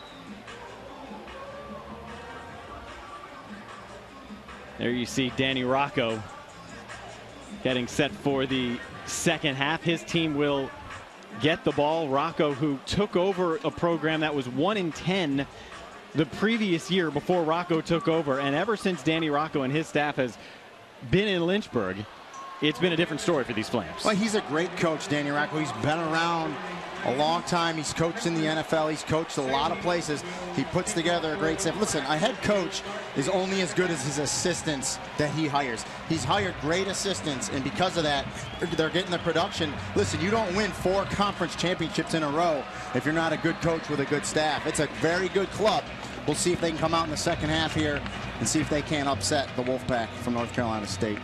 There you see Danny Rocco getting set for the second half. His team will get the ball. Rocco, who took over a program that was one in ten the previous year before Rocco took over, and ever since Danny Rocco and his staff has been in Lynchburg, it's been a different story for these Flames. Well, he's a great coach, Danny Rocco. He's been around a long time. He's coached in the N F L. He's coached a lot of places. He puts together a great staff. Listen, a head coach is only as good as his assistants that he hires. He's hired great assistants, and because of that, they're getting the production. Listen, you don't win four conference championships in a row if you're not a good coach with a good staff. It's a very good club. We'll see if they can come out in the second half here and see if they can upset the Wolfpack from North Carolina State.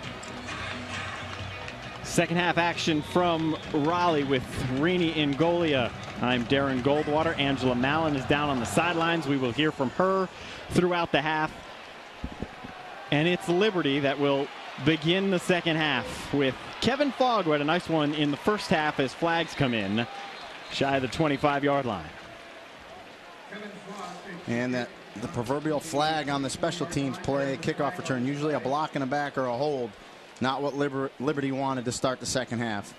Second half action from Raleigh with Rini Ingolia. I'm Darren Goldwater. Angela Mallon is down on the sidelines. We will hear from her throughout the half. And it's Liberty that will begin the second half with Kevin Fogg, who had a nice one in the first half as flags come in shy of the twenty-five yard line. And that the proverbial flag on the special teams play, kickoff return, usually a block in the back or a hold. Not what Liber Liberty wanted to start the second half.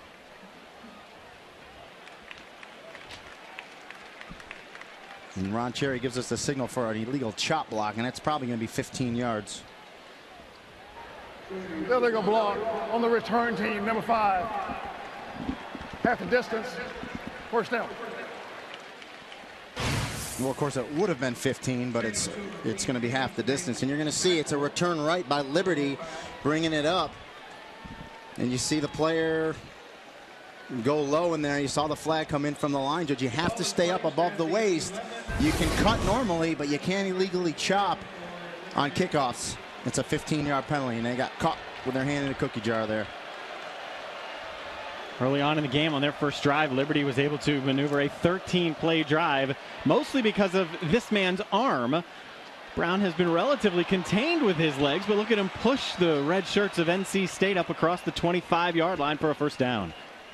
And Ron Cherry gives us the signal for an illegal chop block, and that's probably going to be fifteen yards. Illegal block on the return team, number five. Half the distance, first down. Well, of course, it would have been fifteen, but it's it's going to be half the distance. And you're going to see it's a return right by Liberty, bringing it up. And you see the player go low in there. You saw the flag come in from the line judge. You have to stay up above the waist. You can cut normally, but you can't illegally chop on kickoffs. It's a fifteen yard penalty, and they got caught with their hand in a cookie jar there. Early on in the game, on their first drive, Liberty was able to maneuver a thirteen play drive, mostly because of this man's arm. Brown has been relatively contained with his legs, but look at him push the red shirts of N C State up across the twenty-five yard line for a first down.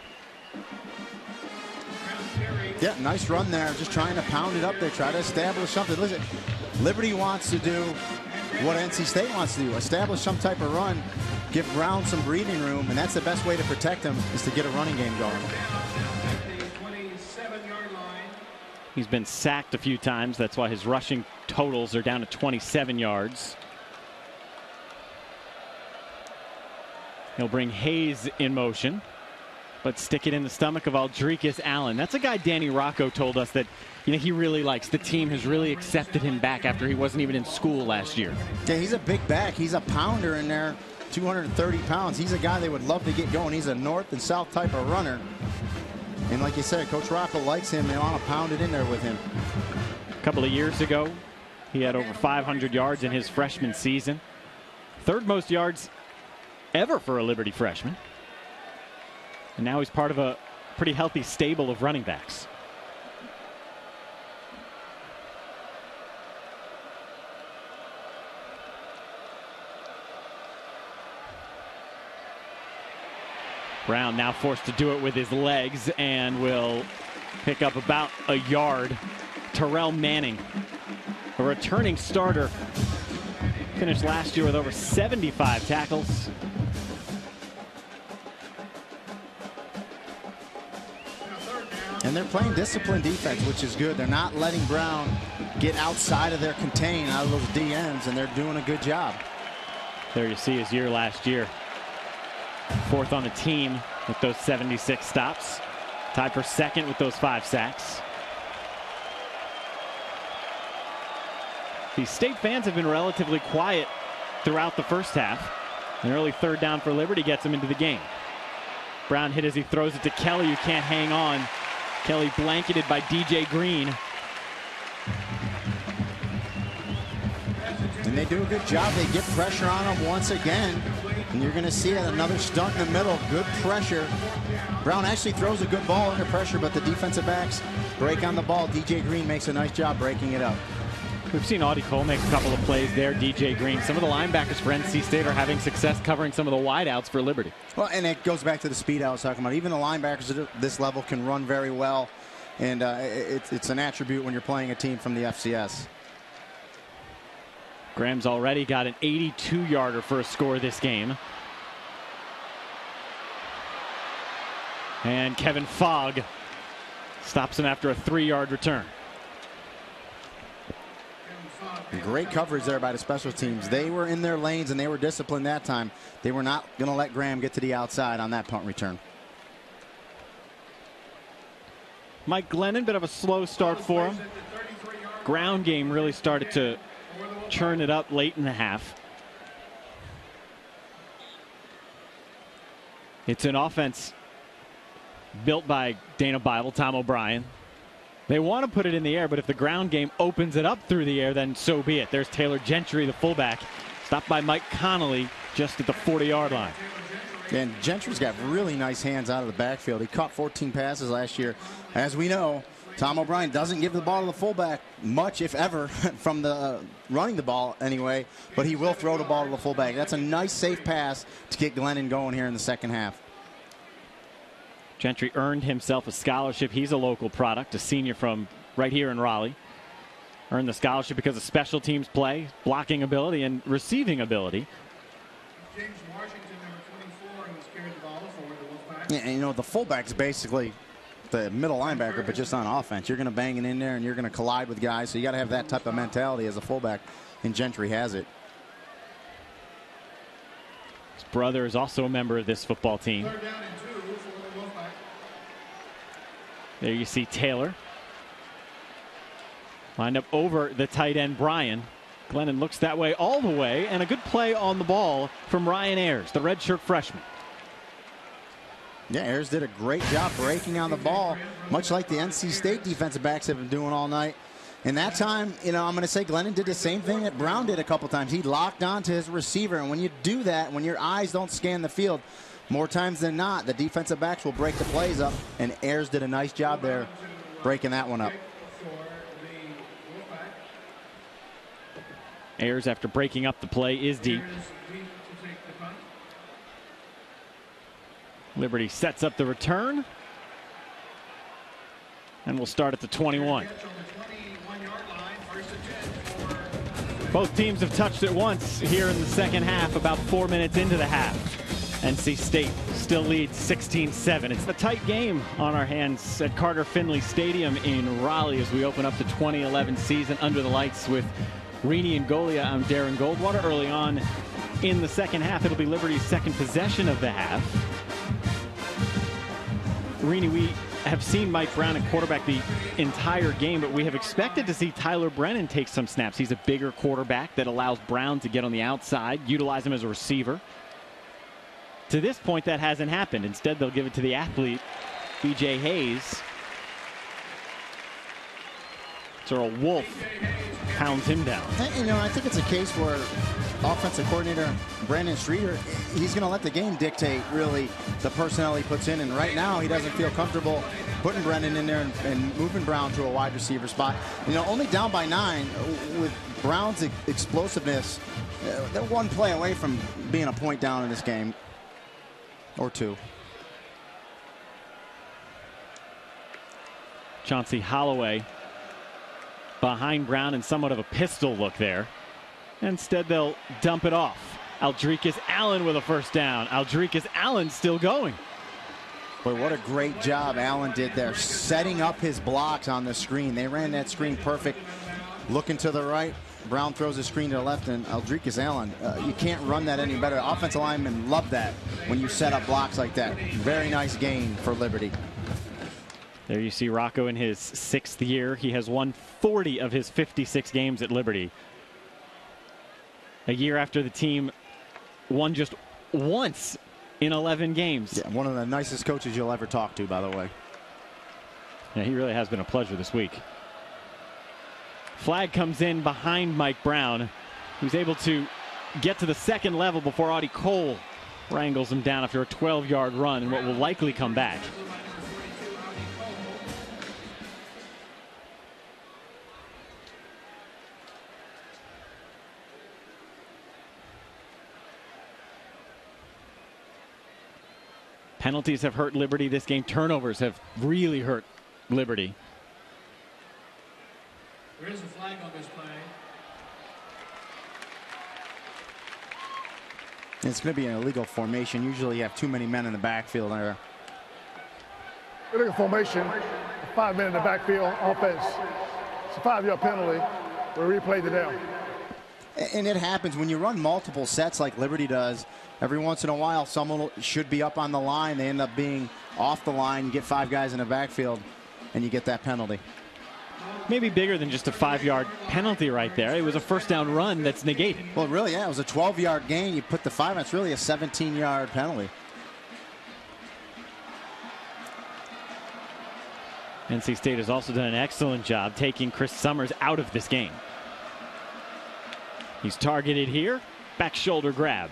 Yeah, nice run there. Just trying to pound it up there, try to establish something. Listen, Liberty wants to do what N C State wants to do, establish some type of run, give Brown some breathing room, and that's the best way to protect him, is to get a running game going. He's been sacked a few times. That's why his rushing totals are down to twenty-seven yards. He'll bring Hayes in motion, but stick it in the stomach of Aldricus Allen. That's a guy Danny Rocco told us that, you know, he really likes. The team has really accepted him back after he wasn't even in school last year. Yeah, he's a big back. He's a pounder in there, two hundred thirty pounds. He's a guy they would love to get going. He's a north and south type of runner. And like you said, Coach Rocco likes him. They want to pound it in there with him. A couple of years ago, he had over five hundred yards in his freshman season. Third most yards ever for a Liberty freshman. And now he's part of a pretty healthy stable of running backs. Brown now forced to do it with his legs and will pick up about a yard. Terrell Manning, a returning starter, finished last year with over seventy-five tackles. And they're playing disciplined defense, which is good. They're not letting Brown get outside of their contain, out of those D Ns, and they're doing a good job. There you see his year last year. Fourth on the team with those seventy-six stops. Tied for second with those five sacks. The State fans have been relatively quiet throughout the first half. An early third down for Liberty gets them into the game. Brown hit as he throws it to Kelly, who can't hang on. Kelly blanketed by D J Green. And they do a good job. They get pressure on him once again. And you're going to see another stunt in the middle. Good pressure. Brown actually throws a good ball under pressure, but the defensive backs break on the ball. D J Green makes a nice job breaking it up. We've seen Audie Cole make a couple of plays there. D J Green. Some of the linebackers for N C State are having success covering some of the wideouts for Liberty. Well, and it goes back to the speed I was talking about. Even the linebackers at this level can run very well. And uh, it's, it's an attribute when you're playing a team from the F C S. Graham's already got an eighty-two yarder for a score this game. And Kevin Fogg stops him after a three-yard return. Great coverage there by the special teams. They were in their lanes and they were disciplined that time. They were not going to let Graham get to the outside on that punt return. Mike Glennon, bit of a slow start for him. Ground game really started to churn it up late in the half. It's an offense built by Dana Bible, Tom O'Brien. They want to put it in the air, but if the ground game opens it up through the air, then so be it. There's Taylor Gentry, the fullback, stopped by Mike Connolly just at the forty-yard line. And Gentry's got really nice hands out of the backfield. He caught fourteen passes last year. As we know, Tom O'Brien doesn't give the ball to the fullback much, if ever, from the uh, running the ball anyway, but he will throw the ball to the fullback. That's a nice, safe pass to get Glennon going here in the second half. Gentry earned himself a scholarship. He's a local product, a senior from right here in Raleigh. Earned the scholarship because of special teams play, blocking ability, and receiving ability. James Washington, number twenty-four, who's carried the ball for the Wolfpack. Yeah, and you know, the fullback's basically the middle linebacker, but just on offense. You're going to bang it in there, and you're going to collide with guys, so you got to have that type of mentality as a fullback, and Gentry has it. His brother is also a member of this football team. Third down and two for the Wolfpack. There you see Taylor. Lined up over the tight end, Brian. Glennon looks that way all the way, and a good play on the ball from Ryan Ayers, the redshirt freshman. Yeah, Ayers did a great job breaking on the ball, much like the N C State defensive backs have been doing all night. And that time, you know, I'm going to say Glennon did the same thing that Brown did a couple times. He locked on to his receiver, and when you do that, when your eyes don't scan the field, more times than not, the defensive backs will break the plays up, and Ayers did a nice job there breaking that one up. Ayers, after breaking up the play, is deep. Liberty sets up the return. And we'll start at the twenty-one. Both teams have touched it once here in the second half, about four minutes into the half. N C State still leads sixteen seven. It's a tight game on our hands at Carter-Finley Stadium in Raleigh as we open up the twenty eleven season under the lights with Rini and Golia. I'm Darren Goldwater. Early on in the second half, it'll be Liberty's second possession of the half. Rini, we have seen Mike Brown at quarterback the entire game, but we have expected to see Tyler Brennan take some snaps. He's a bigger quarterback that allows Brown to get on the outside, utilize him as a receiver. To this point, that hasn't happened. Instead, they'll give it to the athlete, B J Hayes. So a Wolf pounds him down. You know, I think it's a case where offensive coordinator, Brandon Streeter, he's going to let the game dictate, really, the personnel he puts in. And right now, he doesn't feel comfortable putting Brendan in there and, and moving Brown to a wide receiver spot. You know, only down by nine with Brown's explosiveness. They're one play away from being a point down in this game, or two. Chauncey Holloway behind Brown in somewhat of a pistol look there. Instead, they'll dump it off. Aldricus Allen with a first down. Aldricus Allen still going. Boy, what a great job Allen did there, setting up his blocks on the screen. They ran that screen perfect. Looking to the right, Brown throws a screen to the left, and Aldricus Allen, uh, you can't run that any better. Offensive linemen love that when you set up blocks like that. Very nice gain for Liberty. There you see Rocco in his sixth year. He has won forty of his fifty-six games at Liberty. A year after the team won just once in eleven games. Yeah, one of the nicest coaches you'll ever talk to, by the way. Yeah, he really has been a pleasure this week. Flag comes in behind Mike Brown, who's able to get to the second level before Audie Cole wrangles him down after a twelve yard run and what will likely come back. Penalties have hurt Liberty this game. Turnovers have really hurt Liberty. There is a flag on this play. It's going to be an illegal formation. Usually you have too many men in the backfield there. Illegal formation, five men in the backfield, offense. It's a five-yard penalty. We'll replay the down. And it happens when you run multiple sets like Liberty does. Every once in a while, someone should be up on the line. They end up being off the line. You get five guys in the backfield, and you get that penalty. Maybe bigger than just a five yard penalty right there. It was a first down run that's negated. Well, really, yeah, it was a twelve yard gain. You put the five, it's really a seventeen yard penalty. N C State has also done an excellent job taking Chris Summers out of this game. He's targeted here. Back shoulder grab.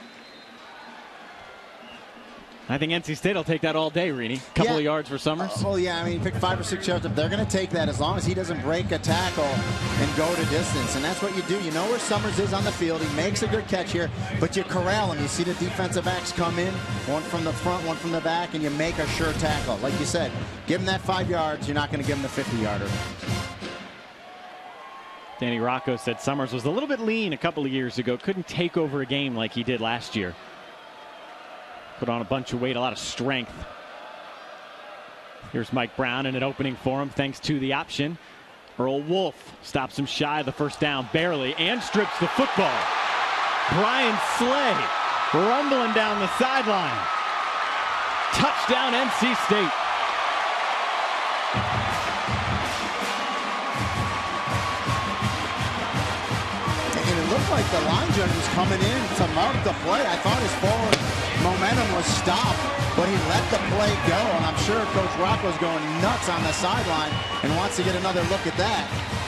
I think N C State will take that all day, Rini. Couple yeah. of yards for Summers. Oh, well, yeah, I mean, you pick five or six yards up. They're going to take that as long as he doesn't break a tackle and go to distance. And that's what you do. You know where Summers is on the field. He makes a good catch here, but you corral him. You see the defensive backs come in, one from the front, one from the back, and you make a sure tackle. Like you said, give him that five yards. You're not going to give him the fifty yarder. Danny Rocco said Summers was a little bit lean a couple of years ago. Couldn't take over a game like he did last year. Put on a bunch of weight, a lot of strength. Here's Mike Brown in an opening for him thanks to the option. Earl Wolf stops him shy of the first down, barely, and strips the football. Brian Slay rumbling down the sideline. Touchdown N C State. And it looked like the line judge was coming in to mark the play. I thought his forward momentum was stopped, but he let the play go, and I'm sure Coach Rocco's going nuts on the sideline and wants to get another look at that.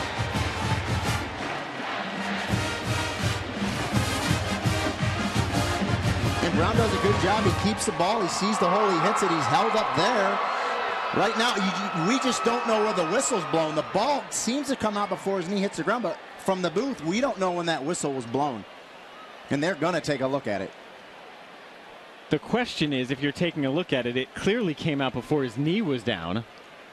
And Brown does a good job. He keeps the ball. He sees the hole. He hits it. He's held up there. Right now, you, we just don't know where the whistle's blown. The ball seems to come out before his knee hits the ground, but from the booth, we don't know when that whistle was blown. And they're going to take a look at it. The question is, if you're taking a look at it, it clearly came out before his knee was down.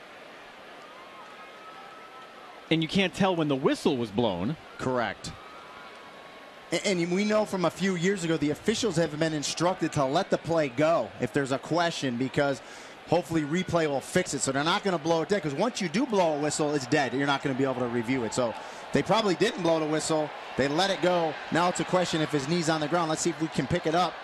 And you can't tell when the whistle was blown. Correct. And, and we know from a few years ago, the officials have been instructed to let the play go if there's a question, because hopefully replay will fix it. So they're not going to blow it dead, because once you do blow a whistle, it's dead. You're not going to be able to review it. So they probably didn't blow the whistle. They let it go. Now it's a question if his knee's on the ground. Let's see if we can pick it up.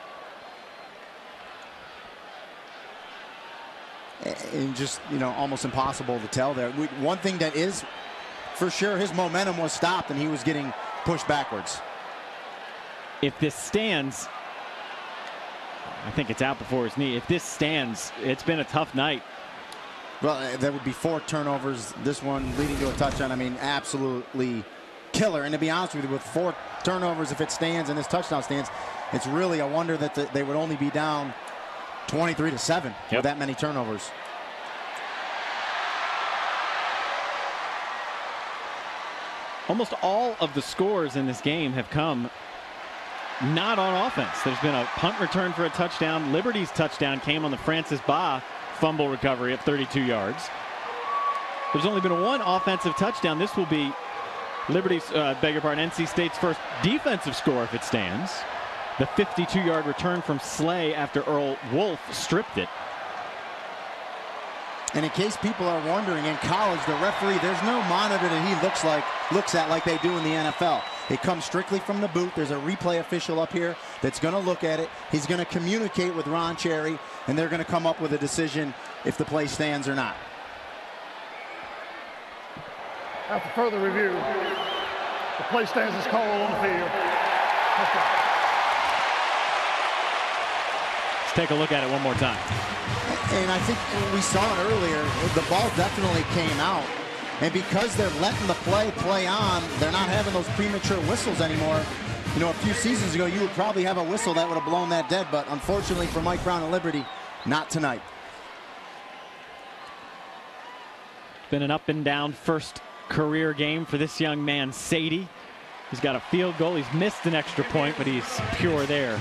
And just, you know, almost impossible to tell there. We, one thing that is for sure, his momentum was stopped and he was getting pushed backwards. If this stands, I think it's out before his knee. If this stands, it's been a tough night. Well, there would be four turnovers. This one leading to a touchdown. I mean, absolutely killer. And to be honest with you, with four turnovers, if it stands and this touchdown stands, it's really a wonder that the, they would only be down twenty-three to seven yep. with that many turnovers. Almost all of the scores in this game have come not on offense. There's been a punt return for a touchdown. Liberty's touchdown came on the Francis Baugh fumble recovery at thirty-two yards. There's only been one offensive touchdown. This will be Liberty's, uh, beg your pardon, N C State's first defensive score if it stands. The fifty-two yard return from Slay after Earl Wolf stripped it. And in case people are wondering, in college, the referee, there's no monitor that he looks like looks at like they do in the N F L. It comes strictly from the booth. There's a replay official up here that's going to look at it. He's going to communicate with Ron Cherry, and they're going to come up with a decision if the play stands or not. After further review, the play stands is called on the field. Let's take a look at it one more time. And I think we saw it earlier, the ball definitely came out. And because they're letting the play play on, they're not having those premature whistles anymore. You know, a few seasons ago, you would probably have a whistle that would have blown that dead. But unfortunately for Mike Brown and Liberty, not tonight. Been an up and down first career game for this young man, Sadie. He's got a field goal. He's missed an extra point, but he's pure there.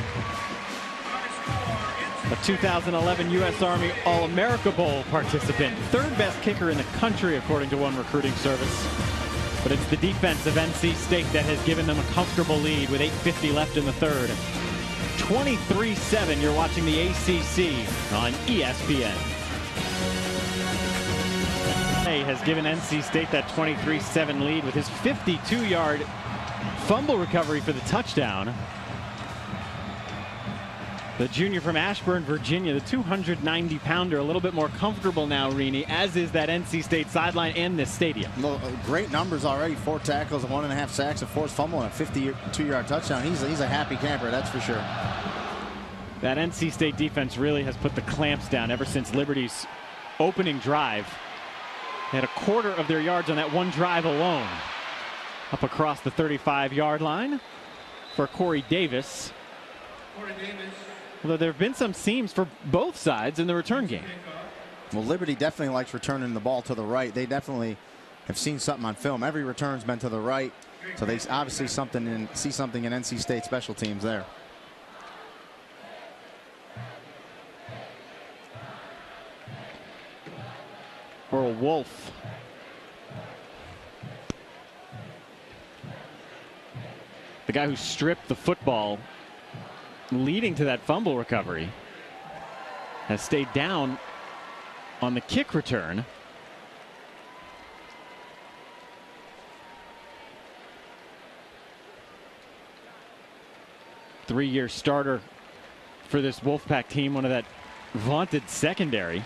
A two thousand eleven U S Army All-America Bowl participant. Third best kicker in the country, according to one recruiting service. But it's the defense of N C State that has given them a comfortable lead with eight fifty left in the third. twenty-three seven, you're watching the A C C on E S P N. Has given N C State that twenty-three seven lead with his fifty-two yard fumble recovery for the touchdown. The junior from Ashburn, Virginia, the two hundred ninety pounder, a little bit more comfortable now, Rini, as is that N C State sideline and this stadium. Well, great numbers already. Four tackles, one and a half sacks, a forced fumble, and a fifty-two yard touchdown. He's, he's a happy camper, that's for sure. That N C State defense really has put the clamps down ever since Liberty's opening drive. They had a quarter of their yards on that one drive alone. Up across the thirty-five yard line for Corey Davis. Corey Davis. Although there have been some seams for both sides in the return game. Well, Liberty definitely likes returning the ball to the right. They definitely have seen something on film. Every return's been to the right. So they obviously something in, see something in N C State special teams there. Earl Wolf. The guy who stripped the football leading to that fumble recovery has stayed down on the kick return. Three-year starter for this Wolfpack team, one of that vaunted secondary.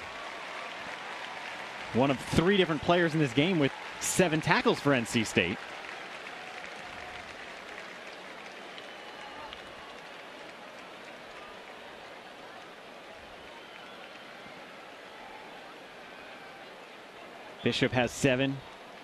One of three different players in this game with seven tackles for N C State. Bishop has seven.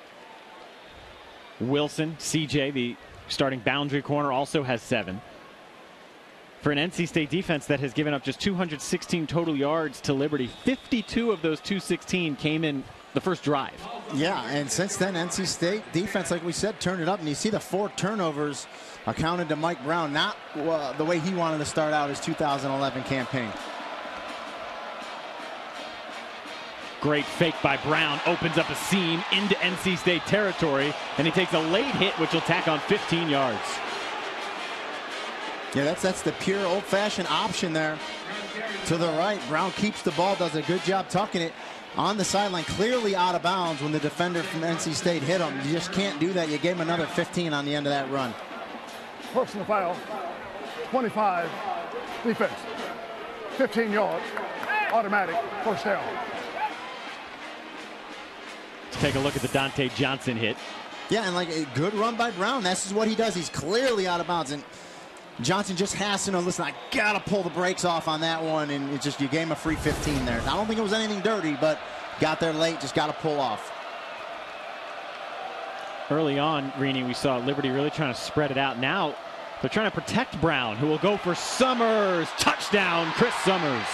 Wilson, C J, the starting boundary corner, also has seven. For an N C State defense that has given up just two hundred sixteen total yards to Liberty, fifty-two of those two hundred sixteen came in the first drive. Yeah, and since then, N C State defense, like we said, turned it up. And you see the four turnovers accounted to Mike Brown, not uh, the way he wanted to start out his two thousand eleven campaign. Great fake by Brown, opens up a seam into N C State territory, and he takes a late hit, which will tack on fifteen yards. Yeah, that's that's the pure old-fashioned option there to the right. Brown keeps the ball, does a good job tucking it on the sideline, clearly out of bounds when the defender from N C State hit him. You just can't do that. You gave him another fifteen on the end of that run. Personal foul, twenty-five, defense, fifteen yards, automatic, first down. Let's take a look at the Dante Johnson hit. Yeah, and like a good run by Brown. This is what he does. He's clearly out of bounds. And Johnson just has to know, listen, I got to pull the brakes off on that one. And it's just, you gave him a free fifteen there. I don't think it was anything dirty, but got there late, just got to pull off. Early on, Greeny, we saw Liberty really trying to spread it out. Now they're trying to protect Brown, who will go for Summers. Touchdown, Chris Summers.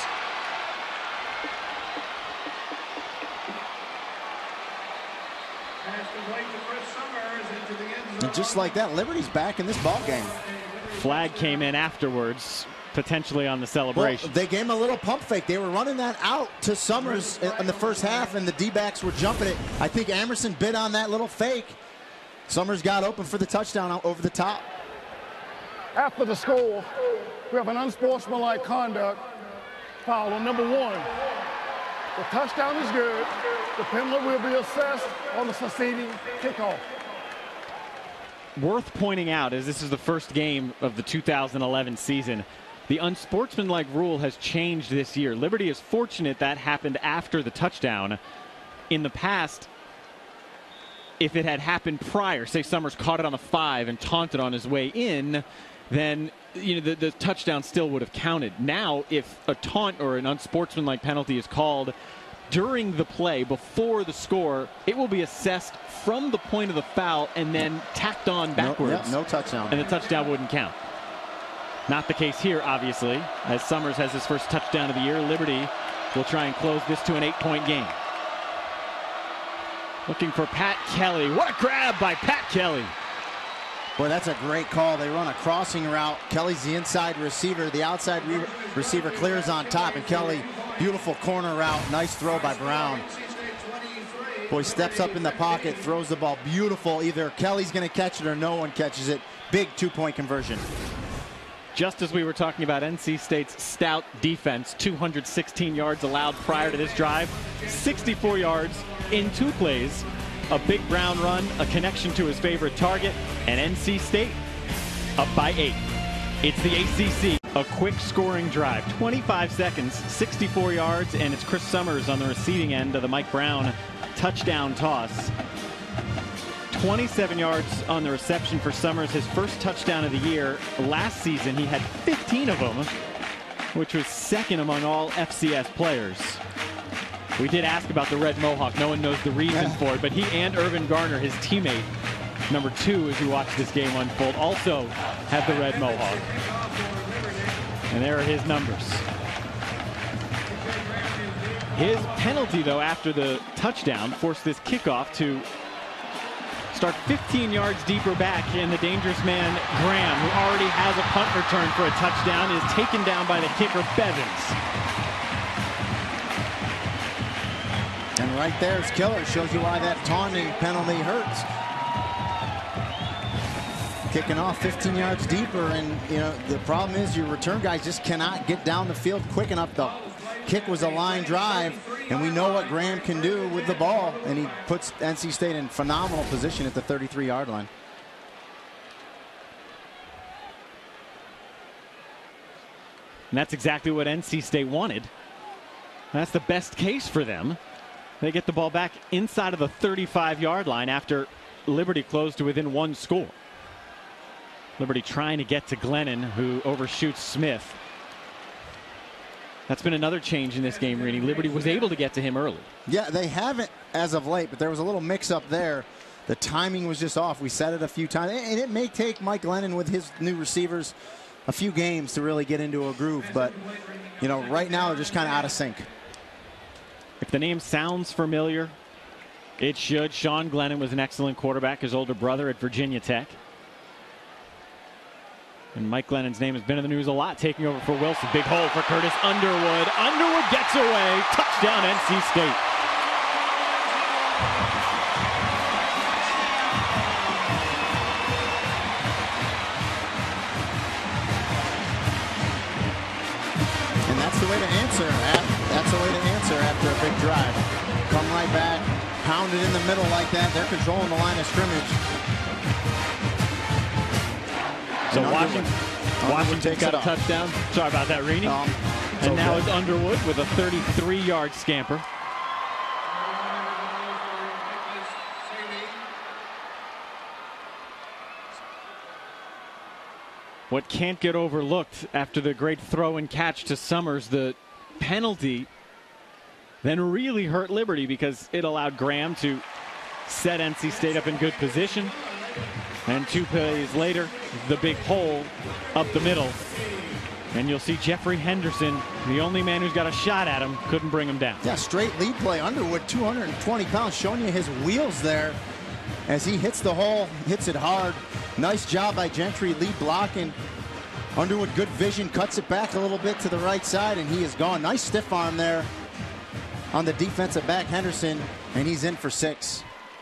And just like that, Liberty's back in this ball game. Flag came in afterwards, potentially on the celebration. Well, they gave him a little pump fake. They were running that out to Summers in the first half, and the D-backs were jumping it. I think Amerson bid on that little fake. Summers got open for the touchdown over the top. After the score, we have an unsportsmanlike conduct foul on number one. The touchdown is good. The penalty will be assessed on the succeeding kickoff. Worth pointing out, as this is the first game of the two thousand eleven season, the unsportsmanlike rule has changed this year. Liberty is fortunate that happened after the touchdown. In the past, if it had happened prior, say Summers caught it on the five and taunted on his way in, then you know the, the touchdown still would have counted. Now, if a taunt or an unsportsmanlike penalty is called during the play, before the score, it will be assessed from the point of the foul and then tacked on backwards. No, yeah, no touchdown. And the touchdown wouldn't count. Not the case here, obviously, as Summers has his first touchdown of the year. Liberty will try and close this to an eight-point game. Looking for Pat Kelly. What a grab by Pat Kelly. Boy, that's a great call. They run a crossing route. Kelly's the inside receiver. The outside re receiver clears on top, and Kelly, beautiful corner route. Nice throw by Brown. Boy, steps up in the pocket, throws the ball. Beautiful. Either Kelly's going to catch it or no one catches it. Big two-point conversion. Just as we were talking about N C State's stout defense, two hundred sixteen yards allowed prior to this drive, sixty-four yards in two plays. A big Brown run, a connection to his favorite target, and N C State up by eight. It's the A C C. A quick scoring drive, twenty-five seconds, sixty-four yards, and it's Chris Summers on the receiving end of the Mike Brown touchdown toss. twenty-seven yards on the reception for Summers, his first touchdown of the year. Last season, he had fifteen of them, which was second among all F C S players. We did ask about the red mohawk. No one knows the reason for it, but he and Irvin Garner, his teammate, number two, as you watch this game unfold, also have the red mohawk. And there are his numbers. His penalty, though, after the touchdown, forced this kickoff to start fifteen yards deeper back, and the dangerous man, Graham, who already has a punt return for a touchdown, is taken down by the kicker, Bevins. And right there is killer. Shows you why that taunting penalty hurts. Kicking off fifteen yards deeper, and you know the problem is your return guys just cannot get down the field quick enough. The kick was a line drive, and we know what Graham can do with the ball, and he puts N C State in phenomenal position at the thirty-three yard line. And that's exactly what N C State wanted. That's the best case for them. They get the ball back inside of the thirty-five yard line after Liberty closed to within one score. Liberty trying to get to Glennon, who overshoots Smith. That's been another change in this game, Reedy. Liberty was able to get to him early. Yeah, they haven't as of late, but there was a little mix-up there. The timing was just off. We said it a few times, and it may take Mike Glennon with his new receivers a few games to really get into a groove, but you know, right now they're just kind of out of sync. If the name sounds familiar, it should. Sean Glennon was an excellent quarterback, his older brother at Virginia Tech. And Mike Glennon's name has been in the news a lot, taking over for Wilson. Big hole for Curtis Underwood. Underwood gets away. Touchdown, N C State. And that's the way to answer. That's the way to answer after a big drive. Come right back, pound it in the middle like that. They're controlling the line of scrimmage. So Washington, Washington got a touchdown. Sorry about that, Reedy. Um, and now it's Underwood with a thirty-three yard scamper. What can't get overlooked after the great throw and catch to Summers, the penalty then really hurt Liberty because it allowed Graham to set N C State up in good position. And two plays later, the big hole up the middle. And you'll see Jeffrey Henderson, the only man who's got a shot at him, couldn't bring him down. Yeah, straight lead play. Underwood, two hundred twenty pounds, showing you his wheels there as he hits the hole, hits it hard. Nice job by Gentry, lead blocking. Underwood, good vision, cuts it back a little bit to the right side, and he is gone. Nice stiff arm there on the defensive back, Henderson, and he's in for six.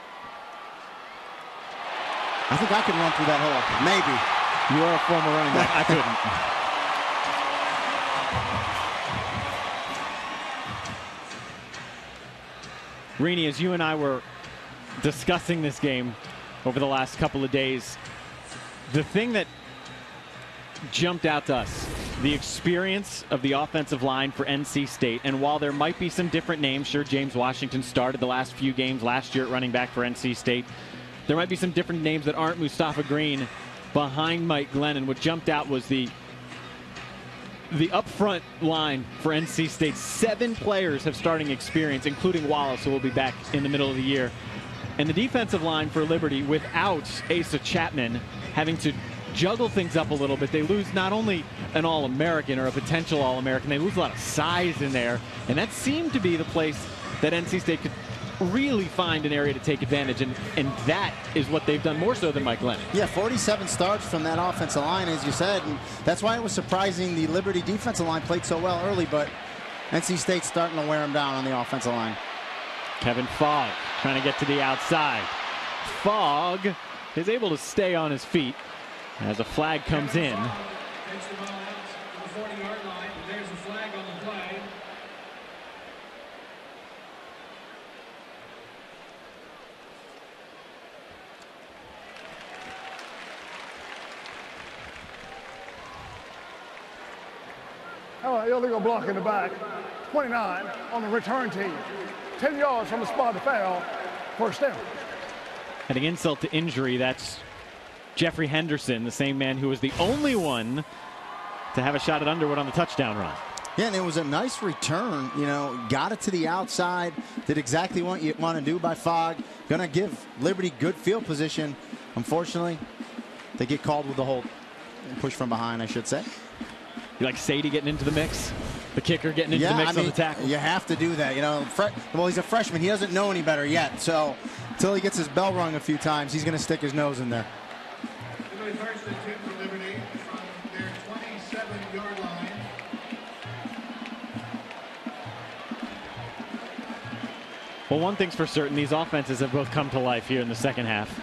I think I could run through that hole. Maybe. You are a former running back. I couldn't. Rini, as you and I were discussing this game over the last couple of days, the thing that jumped out to us, the experience of the offensive line for N C State, and while there might be some different names, sure, James Washington started the last few games last year at running back for N C State, there might be some different names that aren't Mustafa Green behind Mike Glennon. What jumped out was the The up-front line for N C State. Seven players have starting experience, including Wallace, who will be back in the middle of the year. And the defensive line for Liberty, without Asa Chapman, having to juggle things up a little bit. They lose not only an All-American or a potential All-American, they lose a lot of size in there. And that seemed to be the place that N C State could really find an area to take advantage, and, and that is what they've done more so than Mike Glennon. Yeah, forty-seven starts from that offensive line, as you said, and that's why it was surprising the Liberty defensive line played so well early, but N C State's starting to wear them down on the offensive line. Kevin Fogg trying to get to the outside. Fogg is able to stay on his feet as a flag comes in. Takes the ball out to the forty-yard line. There's a flag on the play. Oh, illegal block in the back. twenty-nine on the return team. ten yards from the spot of foul. First down. Adding insult to injury, that's Jeffrey Henderson, the same man who was the only one to have a shot at Underwood on the touchdown run. Yeah, and it was a nice return. You know, got it to the outside, did exactly what you want to do by Fogg. Going to give Liberty good field position. Unfortunately, they get called with the hold. Push from behind, I should say. You like Sadie getting into the mix? The kicker getting into yeah, the mix I mean, on the tackle? You have to do that. You know, well, he's a freshman. He doesn't know any better yet. So until he gets his bell rung a few times, he's going to stick his nose in there. First and ten for Liberty from their twenty-seven-yard line. Well, one thing's for certain, these offenses have both come to life here in the second half.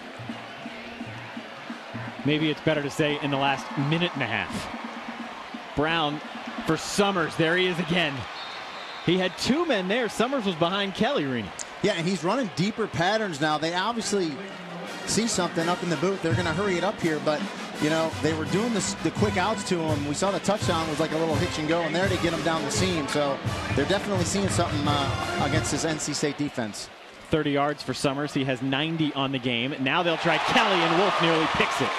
Maybe it's better to say in the last minute and a half. Brown for Summers. There he is again. He had two men there. Summers was behind Kelly, Rini. Yeah, and he's running deeper patterns now. They obviously see something up in the booth. They're going to hurry it up here, but, you know, they were doing this, the quick outs to him. We saw the touchdown was like a little hitch and go, and there to get him down the seam. So they're definitely seeing something uh, against this N C State defense. thirty yards for Summers. He has ninety on the game. Now they'll try Kelly, and Wolf nearly picks it.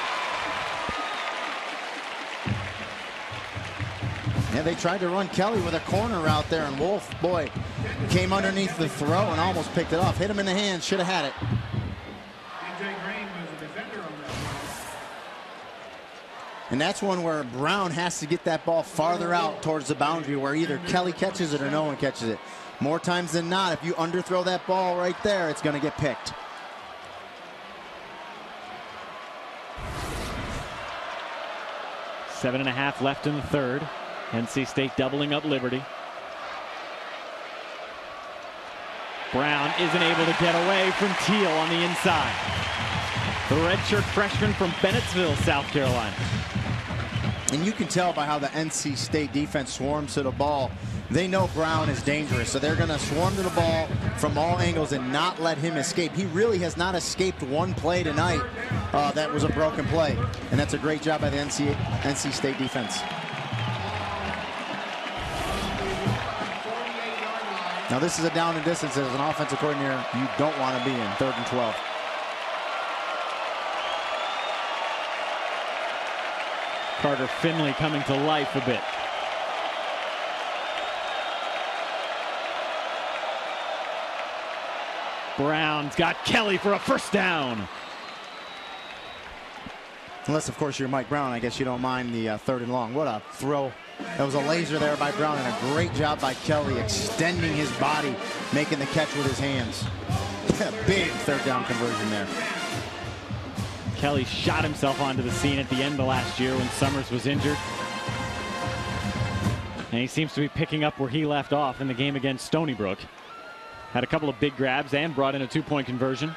Yeah, they tried to run Kelly with a corner route there, and Wolf, boy, came underneath the throw and almost picked it off. Hit him in the hands, should have had it. And that's one where Brown has to get that ball farther out towards the boundary where either Kelly catches it or no one catches it. More times than not, if you underthrow that ball right there, it's going to get picked. Seven and a half left in the third. N C State doubling up Liberty. Brown isn't able to get away from Teal on the inside. The redshirt freshman from Bennettsville, South Carolina. And you can tell by how the N C State defense swarms to the ball. They know Brown is dangerous, so they're going to swarm to the ball from all angles and not let him escape. He really has not escaped one play tonight uh, that was a broken play. And that's a great job by the N C, N C State defense. Now this is a down and distance as an offensive coordinator you don't want to be in, third and twelve. Carter-Finley coming to life a bit. Brown's got Kelly for a first down. Unless, of course, you're Mike Brown. I guess you don't mind the uh, third and long. What a throw. That was a laser there by Brown, and a great job by Kelly extending his body, making the catch with his hands. Big third down conversion there. Kelly shot himself onto the scene at the end of last year when Summers was injured. And he seems to be picking up where he left off in the game against Stony Brook. Had a couple of big grabs and brought in a two-point conversion.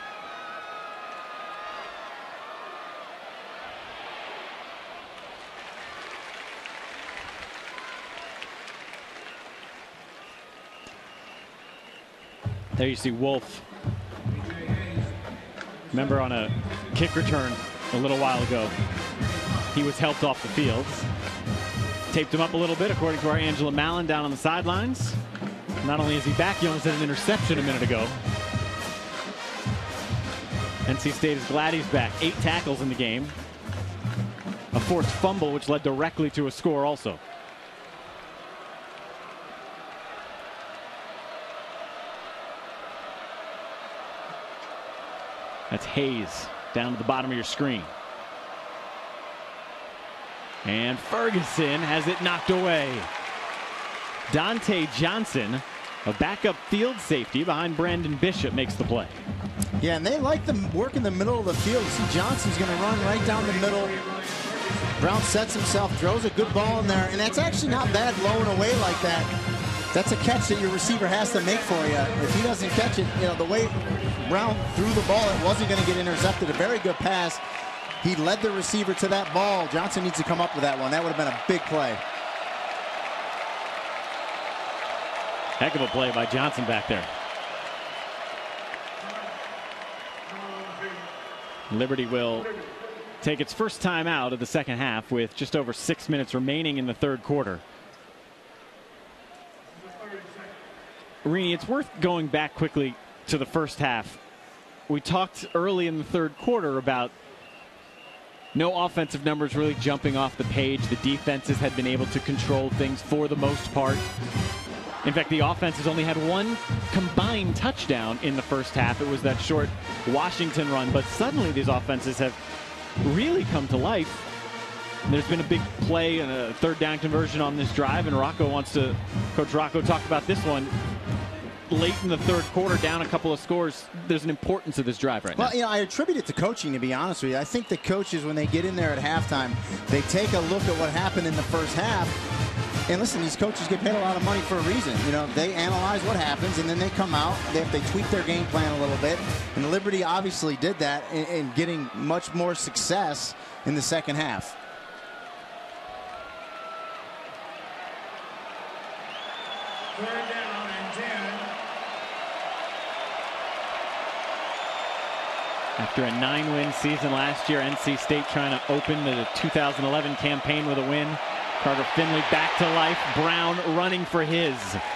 There you see Wolf. Remember on a kick return a little while ago, he was helped off the field. Taped him up a little bit, according to our Angela Mallon down on the sidelines. Not only is he back, he almost had an interception a minute ago. N C State is glad he's back. Eight tackles in the game. A forced fumble, which led directly to a score also. That's Hayes down to the bottom of your screen. And Ferguson has it knocked away. Dante Johnson, a backup field safety behind Brandon Bishop, makes the play. Yeah, and they like the work in the middle of the field. You see Johnson's going to run right down the middle. Brown sets himself, throws a good ball in there, and that's actually not bad blowing away like that. That's a catch that your receiver has to make for you. If he doesn't catch it, you know, the way Brown threw the ball, it wasn't going to get intercepted. A very good pass. He led the receiver to that ball. Johnson needs to come up with that one. That would have been a big play. Heck of a play by Johnson back there. Liberty will take its first time out of the second half with just over six minutes remaining in the third quarter. Rini, it's worth going back quickly to the first half. We talked early in the third quarter about no offensive numbers really jumping off the page. The defenses had been able to control things for the most part. In fact, the offenses only had one combined touchdown in the first half. It was that short Washington run, but suddenly these offenses have really come to life. There's been a big play and a third down conversion on this drive, and Rocco wants to, Coach Rocco talked about this one. Late in the third quarter, down a couple of scores, there's an importance of this drive right well, now. Well, you know, I attribute it to coaching, to be honest with you. I think the coaches, when they get in there at halftime, they take a look at what happened in the first half. And listen, these coaches get paid a lot of money for a reason. You know, they analyze what happens, and then they come out. They, they tweak their game plan a little bit. And Liberty obviously did that in, in getting much more success in the second half. Third down and ten. After a nine-win season last year, N C State trying to open the two thousand eleven campaign with a win. Carter-Finley back to life. Brown running for his.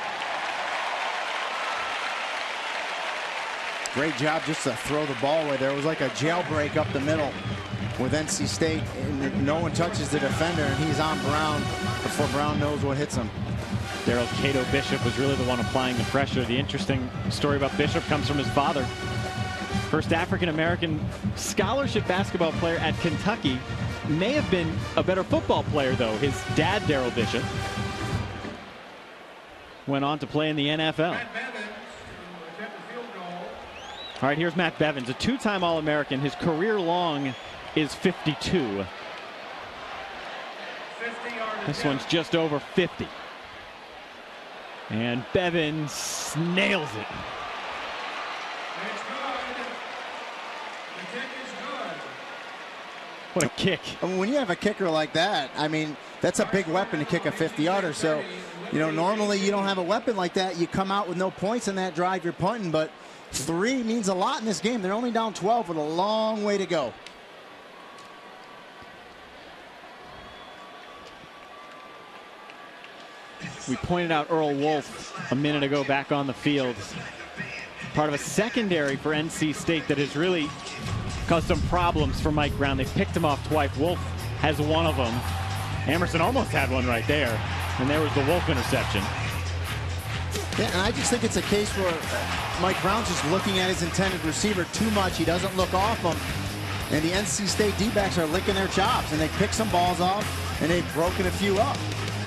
Great job just to throw the ball away there. It was like a jailbreak up the middle with N C State. And no one touches the defender, and he's on Brown before Brown knows what hits him. Daryl Cato Bishop was really the one applying the pressure. The interesting story about Bishop comes from his father. First African-American scholarship basketball player at Kentucky. May have been a better football player, though. His dad, Daryl Bishop, went on to play in the N F L. All right, here's Matt Bevins, a two-time All-American. His career long is fifty-two. This one's just over fifty. And Bevins nails it. What a kick. I mean, when you have a kicker like that, I mean, that's a big weapon to kick a fifty-yarder. So, you know, normally you don't have a weapon like that. You come out with no points in that drive, you're punting. But three means a lot in this game. They're only down twelve with a long way to go. We pointed out Earl Wolf a minute ago back on the field. Part of a secondary for N C State that has really caused some problems for Mike Brown. They've picked him off twice. Wolf has one of them. Emerson almost had one right there. And there was the Wolf interception. Yeah, and I just think it's a case where Mike Brown's just looking at his intended receiver too much. He doesn't look off him. And the N C State D-backs are licking their chops, and they pick some balls off, and they've broken a few up.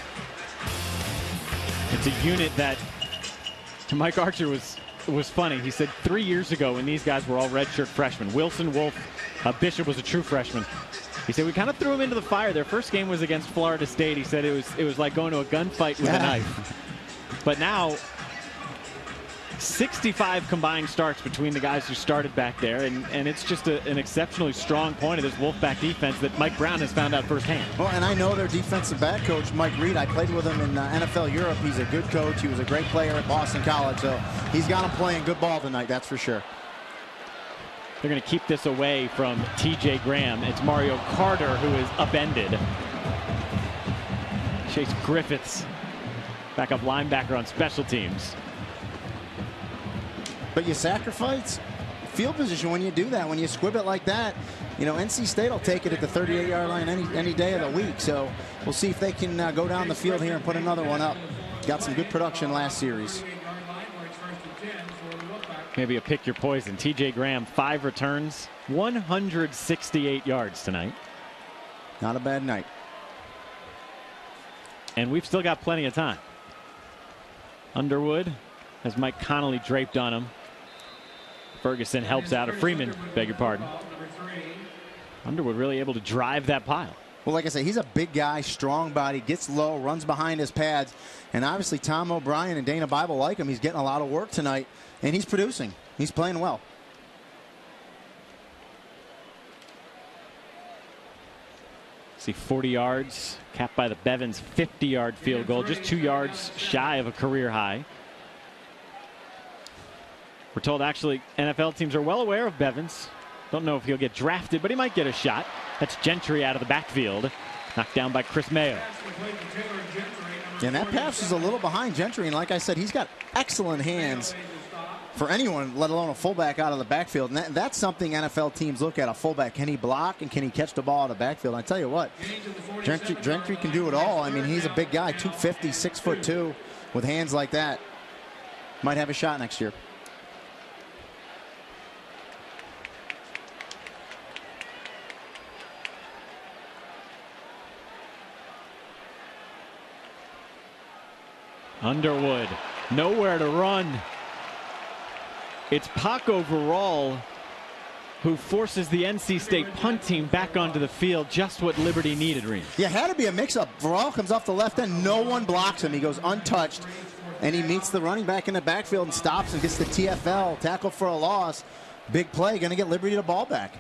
It's a unit that, to Mike Archer, was was funny. He said three years ago when these guys were all redshirt freshmen, Wilson, Wolf, uh, Bishop was a true freshman. He said we kind of threw him into the fire. Their first game was against Florida State. He said it was it was like going to a gunfight with yeah. a knife. But now, sixty-five combined starts between the guys who started back there, and, and it's just a, an exceptionally strong point of this Wolfpack defense that Mike Brown has found out firsthand. Well, and I know their defensive back coach, Mike Reed. I played with him in uh, N F L Europe. He's a good coach. He was a great player at Boston College, so he's got him playing good ball tonight, that's for sure. They're going to keep this away from T J Graham. It's Mario Carter who is upended. Chase Griffiths, backup linebacker on special teams. But you sacrifice field position when you do that. When you squib it like that, you know, N C State will take it at the thirty-eight yard line any any day of the week. So we'll see if they can uh, go down the field here and put another one up. Got some good production last series. Maybe a pick your poison. T J Graham, five returns, one hundred sixty-eight yards tonight. Not a bad night. And we've still got plenty of time. Underwood has Mike Connolly draped on him. Ferguson helps out, or Freeman, beg your pardon. Underwood really able to drive that pile. Well, like I said, he's a big guy, strong body, gets low, runs behind his pads. And obviously Tom O'Brien and Dana Bible like him. He's getting a lot of work tonight, and he's producing. He's playing well. See forty yards, capped by the Bevins fifty yard field goal, just two yards shy of a career high. We're told actually N F L teams are well aware of Bevins. Don't know if he'll get drafted, but he might get a shot. That's Gentry out of the backfield, knocked down by Chris Mayo. And that pass is a little behind Gentry, and like I said, he's got excellent hands for anyone, let alone a fullback out of the backfield. And that, that's something N F L teams look at, a fullback. Can he block and can he catch the ball out of the backfield? I tell you what, Gentry, Gentry can do it all. I mean, he's a big guy, two fifty, six foot two, with hands like that. Might have a shot next year. Underwood, nowhere to run. It's Paco Verrall who forces the N C State punt team back onto the field, just what Liberty needed, Reed. Yeah, had to be a mix-up. Verrall comes off the left end. No one blocks him. He goes untouched, and he meets the running back in the backfield and stops and gets the T F L, tackle for a loss. Big play, going to get Liberty the ball back.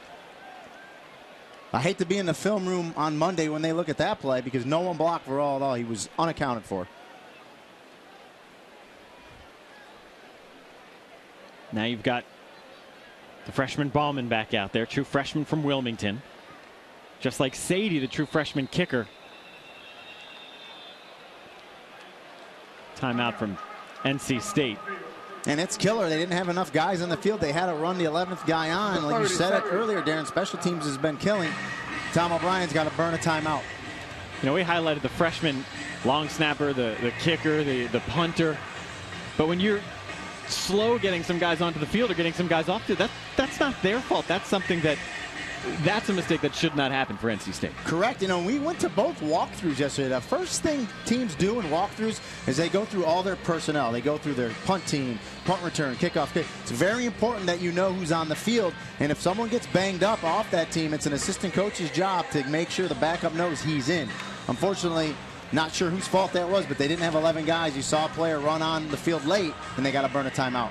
I hate to be in the film room on Monday when they look at that play because no one blocked Verrall at all. He was unaccounted for. Now you've got the freshman Ballman back out there, true freshman from Wilmington. Just like Sadie, the true freshman kicker. Timeout from N C State. And it's killer. They didn't have enough guys on the field. They had to run the eleventh guy on. Like you said it earlier, Darren, special teams has been killing. Tom O'Brien's got to burn a timeout. You know, we highlighted the freshman long snapper, the, the kicker, the, the punter. But when you're slow getting some guys onto the field or getting some guys off to, that that's not their fault. That's something that that's a mistake that should not happen for N C State. Correct. You know, we went to both walkthroughs yesterday. The first thing teams do in walkthroughs is they go through all their personnel. They go through their punt team, punt return, kickoff kick. It's very important that you know who's on the field. And if someone gets banged up off that team, it's an assistant coach's job to make sure the backup knows he's in. Unfortunately, not sure whose fault that was, but they didn't have eleven guys. You saw a player run on the field late, and they got to burn a timeout.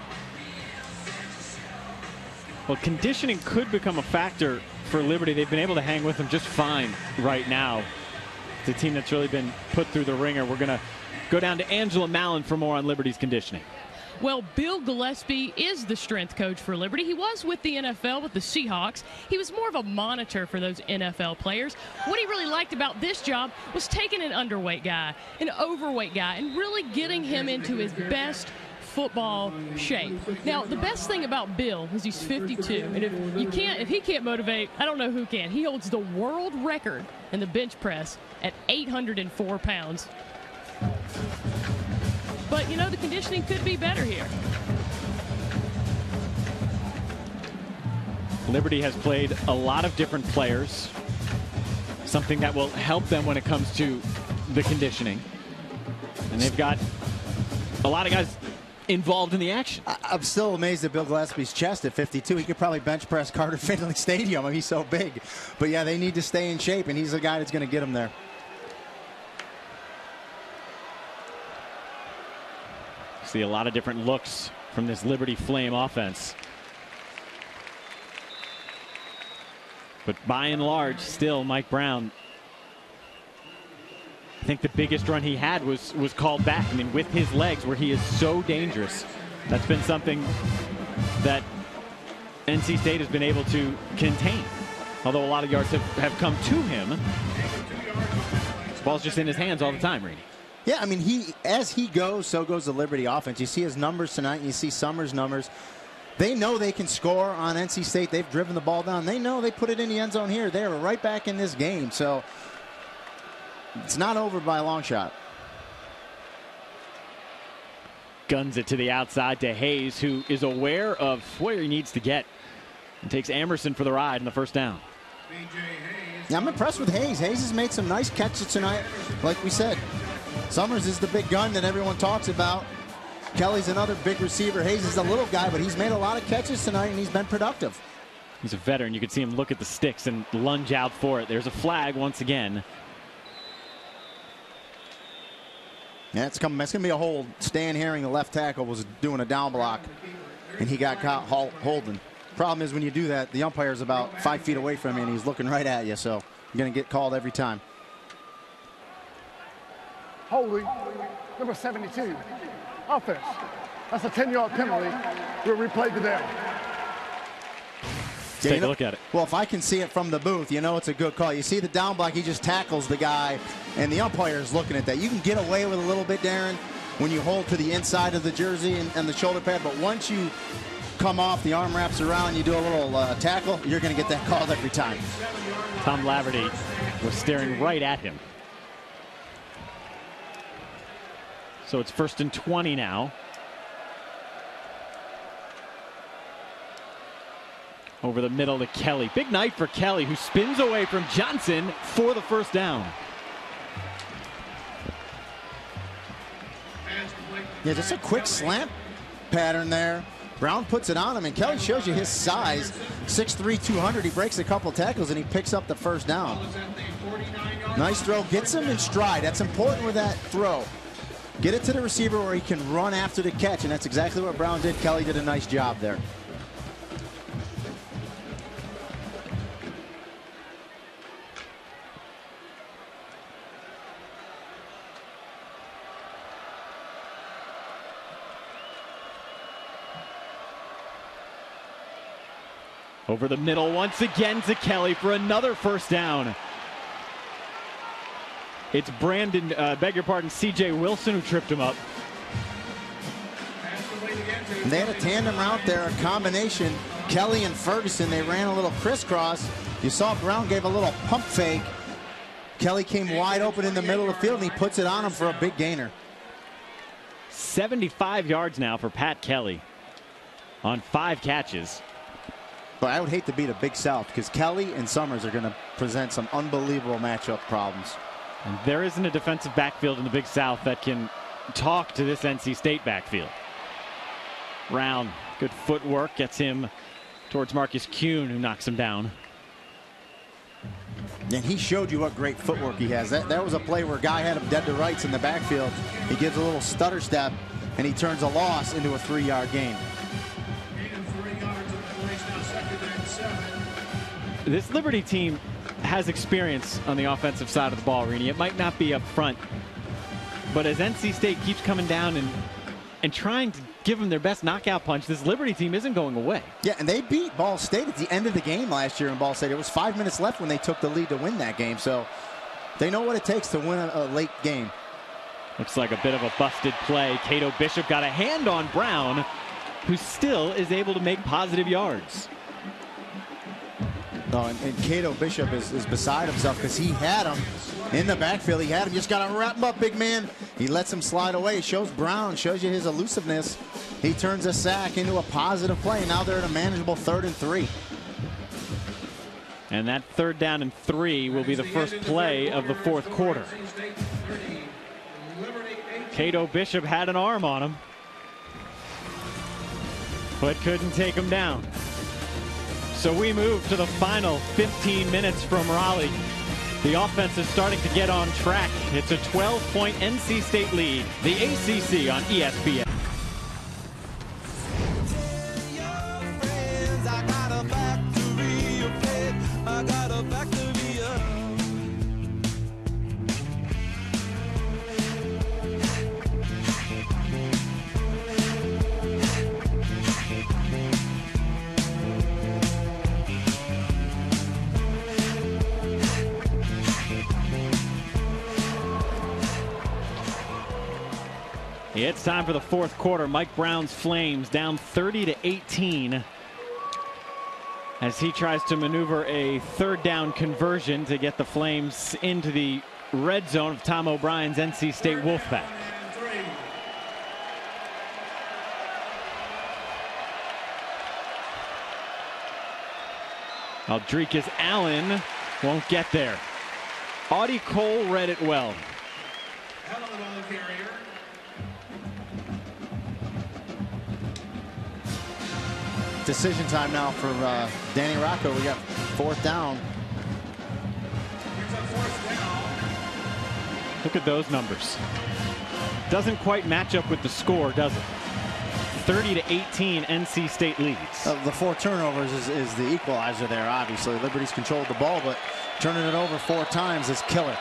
Well, conditioning could become a factor for Liberty. They've been able to hang with them just fine right now. It's a team that's really been put through the ringer. We're going to go down to Angela Mallon for more on Liberty's conditioning. Well, Bill Gillespie is the strength coach for Liberty. He was with the N F L with the Seahawks. He was more of a monitor for those N F L players. What he really liked about this job was taking an underweight guy, an overweight guy, and really getting him into his best football shape. Now, the best thing about Bill is he's fifty-two, and if you can't, if he can't motivate, I don't know who can. He holds the world record in the bench press at eight hundred four pounds. but, you know, the conditioning could be better here. Liberty has played a lot of different players, something that will help them when it comes to the conditioning. And they've got a lot of guys involved in the action. I'm still amazed at Bill Gillespie's chest at fifty-two. He could probably bench press Carter-Finley Stadium. I mean, he's so big. But, yeah, they need to stay in shape, and he's the guy that's going to get them there. See a lot of different looks from this Liberty Flame offense. But by and large, still, Mike Brown, I think the biggest run he had was was called back. I mean, with his legs, where he is so dangerous, that's been something that N C State has been able to contain. Although a lot of yards have, have come to him. This ball's just in his hands all the time, Reedy. Yeah, I mean, he as he goes, so goes the Liberty offense. You see his numbers tonight, and you see Summers' numbers. They know they can score on N C State. They've driven the ball down. They know they put it in the end zone here. They are right back in this game. So it's not over by a long shot. Guns it to the outside to Hayes, who is aware of where he needs to get, and takes Emerson for the ride in the first down. Yeah, I'm impressed with Hayes. Hayes has made some nice catches tonight. Like we said, Summers is the big gun that everyone talks about. Kelly's another big receiver. Hayes is a little guy, but he's made a lot of catches tonight, and he's been productive. He's a veteran. You can see him look at the sticks and lunge out for it. There's a flag once again. Yeah, it's coming. It's going to be a hold. Stan Herring, the left tackle, was doing a down block, and he got caught holding. Problem is, when you do that, the umpire's about five feet away from you, and he's looking right at you, so you're going to get called every time. Holding, number seventy-two. Offense. That's a ten-yard penalty. We'll replay the down. Let's take a look at it. Well, if I can see it from the booth, you know it's a good call. You see the down block, he just tackles the guy, and the umpire is looking at that. You can get away with a little bit, Darren, when you hold to the inside of the jersey and, and the shoulder pad, but once you come off, the arm wraps around, you do a little uh, tackle, you're going to get that called every time. Tom Laverty was staring right at him. So it's first and twenty now. Over the middle to Kelly. Big night for Kelly, who spins away from Johnson for the first down. Yeah, just a quick slant pattern there. Brown puts it on him, and Kelly shows you his size. six three, two hundred. He breaks a couple tackles, and he picks up the first down. Nice throw. Gets him in stride. That's important with that throw. Get it to the receiver where he can run after the catch, and that's exactly what Brown did. Kelly did a nice job there. Over the middle once again to Kelly for another first down. It's Brandon, uh, beg your pardon, C J Wilson who tripped him up. And they had a tandem route there, a combination. Kelly and Ferguson, they ran a little crisscross. You saw Brown gave a little pump fake. Kelly came wide open in the middle of the field, and he puts it on him for a big gainer. seventy-five yards now for Pat Kelly on five catches. But I would hate to beat a Big South, because Kelly and Summers are going to present some unbelievable matchup problems. And there isn't a defensive backfield in the Big South that can talk to this N C State backfield. Brown, good footwork, gets him towards Marcus Kuhn, who knocks him down. And he showed you what great footwork he has. That, that was a play where a guy had him dead to rights in the backfield. He gives a little stutter step, and he turns a loss into a three-yard gain. This Liberty team has experience on the offensive side of the ball, Reedy. It might not be up front, but as N C State keeps coming down and and trying to give them their best knockout punch, this Liberty team isn't going away. Yeah, and they beat Ball State at the end of the game last year in Ball State. It was five minutes left when they took the lead to win that game, so they know what it takes to win a, a late game. Looks like a bit of a busted play. Cato Bishop got a hand on Brown, who still is able to make positive yards. Oh, and, and Cato Bishop is, is beside himself because he had him in the backfield. He had him. Just got to wrap him up, big man. He lets him slide away. Shows Brown, shows you his elusiveness. He turns a sack into a positive play. Now they're at a manageable third and three. And that third down and three will be the first play of the fourth quarter. Cato Bishop had an arm on him, but couldn't take him down. So we move to the final fifteen minutes from Raleigh. The offense is starting to get on track. It's a twelve point N C State lead. The A C C on E S P N. It's time for the fourth quarter. Mike Brown's Flames down thirty to eighteen as he tries to maneuver a third down conversion to get the Flames into the red zone of Tom O'Brien's N C State Wolfpack. Aldricus Allen won't get there. Audie Cole read it well. Decision time now for uh, Danny Rocco. We got fourth down. Look at those numbers. Doesn't quite match up with the score, does it? thirty to eighteen, N C State leads. Uh, the four turnovers is, is the equalizer there, obviously. Liberty's controlled the ball, but turning it over four times is killer.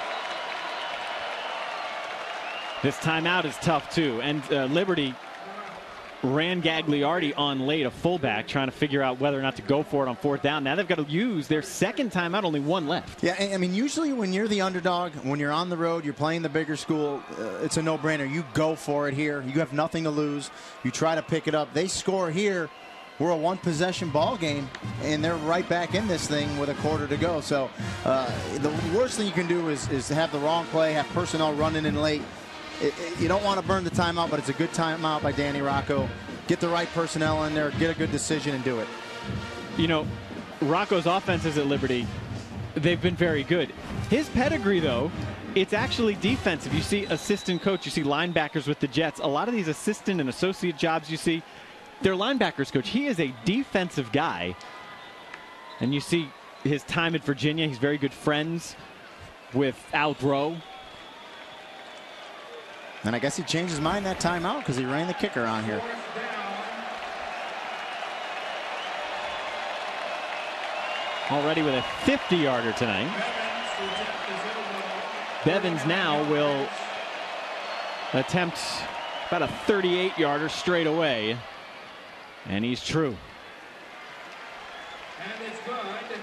This timeout is tough, too. And uh, Liberty ran Gagliardi on late, a fullback, trying to figure out whether or not to go for it on fourth down. Now they've got to use their second timeout, only one left. Yeah, I mean, usually when you're the underdog, when you're on the road, you're playing the bigger school, uh, it's a no-brainer. You go for it here. You have nothing to lose. You try to pick it up. They score here. We're a one-possession ball game, and they're right back in this thing with a quarter to go. So uh, the worst thing you can do is, is to have the wrong play, have personnel running in late. It, it, you don't want to burn the timeout, but it's a good timeout by Danny Rocco. Get the right personnel in there, get a good decision, and do it. You know, Rocco's offenses at Liberty, they've been very good. His pedigree, though, it's actually defensive. You see assistant coach, you see linebackers with the Jets. A lot of these assistant and associate jobs you see, they're linebackers coach. He is a defensive guy. And you see his time at Virginia, he's very good friends with Al Groh. And I guess he changed his mind that timeout because he ran the kicker on here. Already with a fifty yarder tonight. Bevins now will attempt about a thirty-eight yarder straight away. And he's true. And it's good.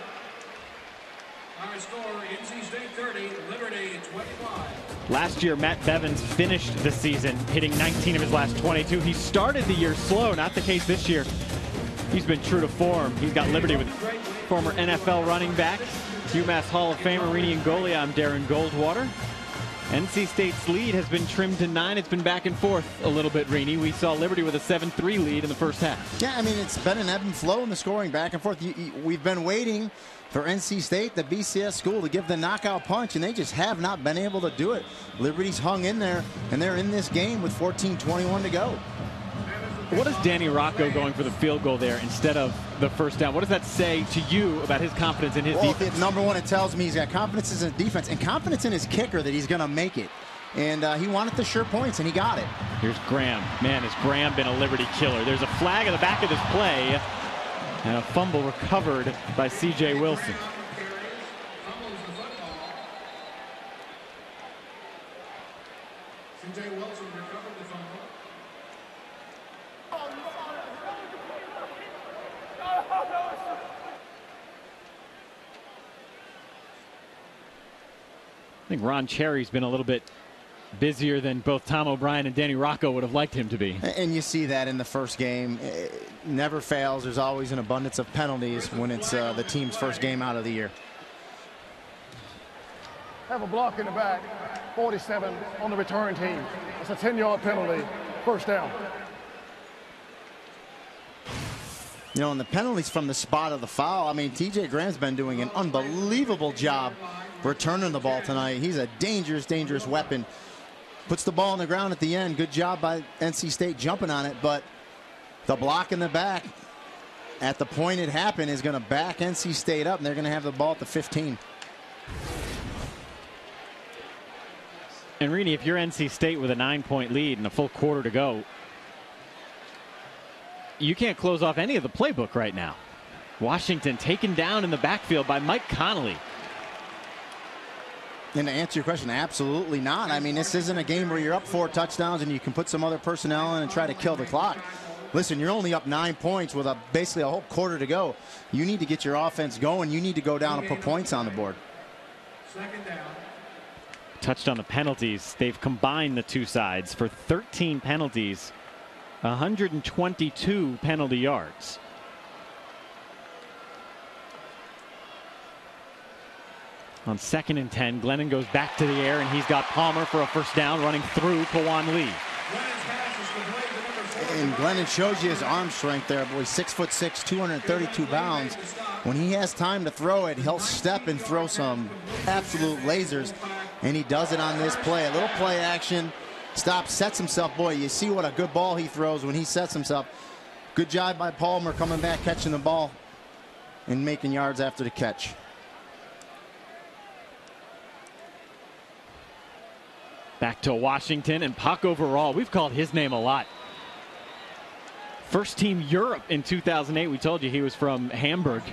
Our score, N C State thirty, Liberty twenty-five. Last year, Matt Bevins finished the season hitting nineteen of his last twenty-two. He started the year slow, not the case this year. He's been true to form. He's got Liberty with former N F L running back, UMass Hall of Famer Rini Ngoli. I'm Darren Goldwater. N C State's lead has been trimmed to nine. It's been back and forth a little bit, Rini. We saw Liberty with a seven three lead in the first half. Yeah, I mean, it's been an ebb and flow in the scoring back and forth. You, you, we've been waiting for N C State, the B C S school, to give the knockout punch, and they just have not been able to do it. Liberty's hung in there, and they're in this game with fourteen twenty-one to go. What is Danny Rocco going for the field goal there instead of the first down? What does that say to you about his confidence in his well, defense? It, number one, it tells me he's got confidence in his defense and confidence in his kicker that he's going to make it. And uh, he wanted the sure points, and he got it. Here's Graham. Man, has Graham been a Liberty killer. There's a flag at the back of this play, and a fumble recovered by C J Wilson. C J Wilson recovered the fumble. I think Ron Cherry's been a little bit busier than both Tom O'Brien and Danny Rocco would have liked him to be. And you see that in the first game. It never fails. There's always an abundance of penalties when it's uh, the team's first game out of the year. Have a block in the back. forty-seven on the return team. It's a ten-yard penalty, first down. You know, and the penalties from the spot of the foul, I mean, T J Graham's been doing an unbelievable job returning the ball tonight. He's a dangerous, dangerous weapon. Puts the ball on the ground at the end. Good job by N C State jumping on it, but the block in the back at the point it happened is going to back N C State up, and they're going to have the ball at the fifteen. And Rini, if you're N C State with a nine-point lead and a full quarter to go, you can't close off any of the playbook right now. Washington taken down in the backfield by Mike Connolly. And to answer your question, absolutely not. I mean, this isn't a game where you're up four touchdowns and you can put some other personnel in and try to kill the clock. Listen, you're only up nine points with a basically a whole quarter to go. You need to get your offense going. You need to go down and put points on the board. Second down. Touched on the penalties. They've combined the two sides for thirteen penalties, one hundred twenty-two penalty yards. On second and ten, Glennon goes back to the air, and he's got Palmer for a first down, running through Kawan Lee. And Glennon shows you his arm strength there, boy. Six foot six, two hundred thirty-two pounds. When he has time to throw it, he'll step and throw some absolute lasers, and he does it on this play. A little play action, stops, sets himself. Boy, you see what a good ball he throws when he sets himself. Good job by Palmer coming back, catching the ball, and making yards after the catch. Back to Washington, and Puck overall. We've called his name a lot. First team Europe in two thousand eight. We told you he was from Hamburg.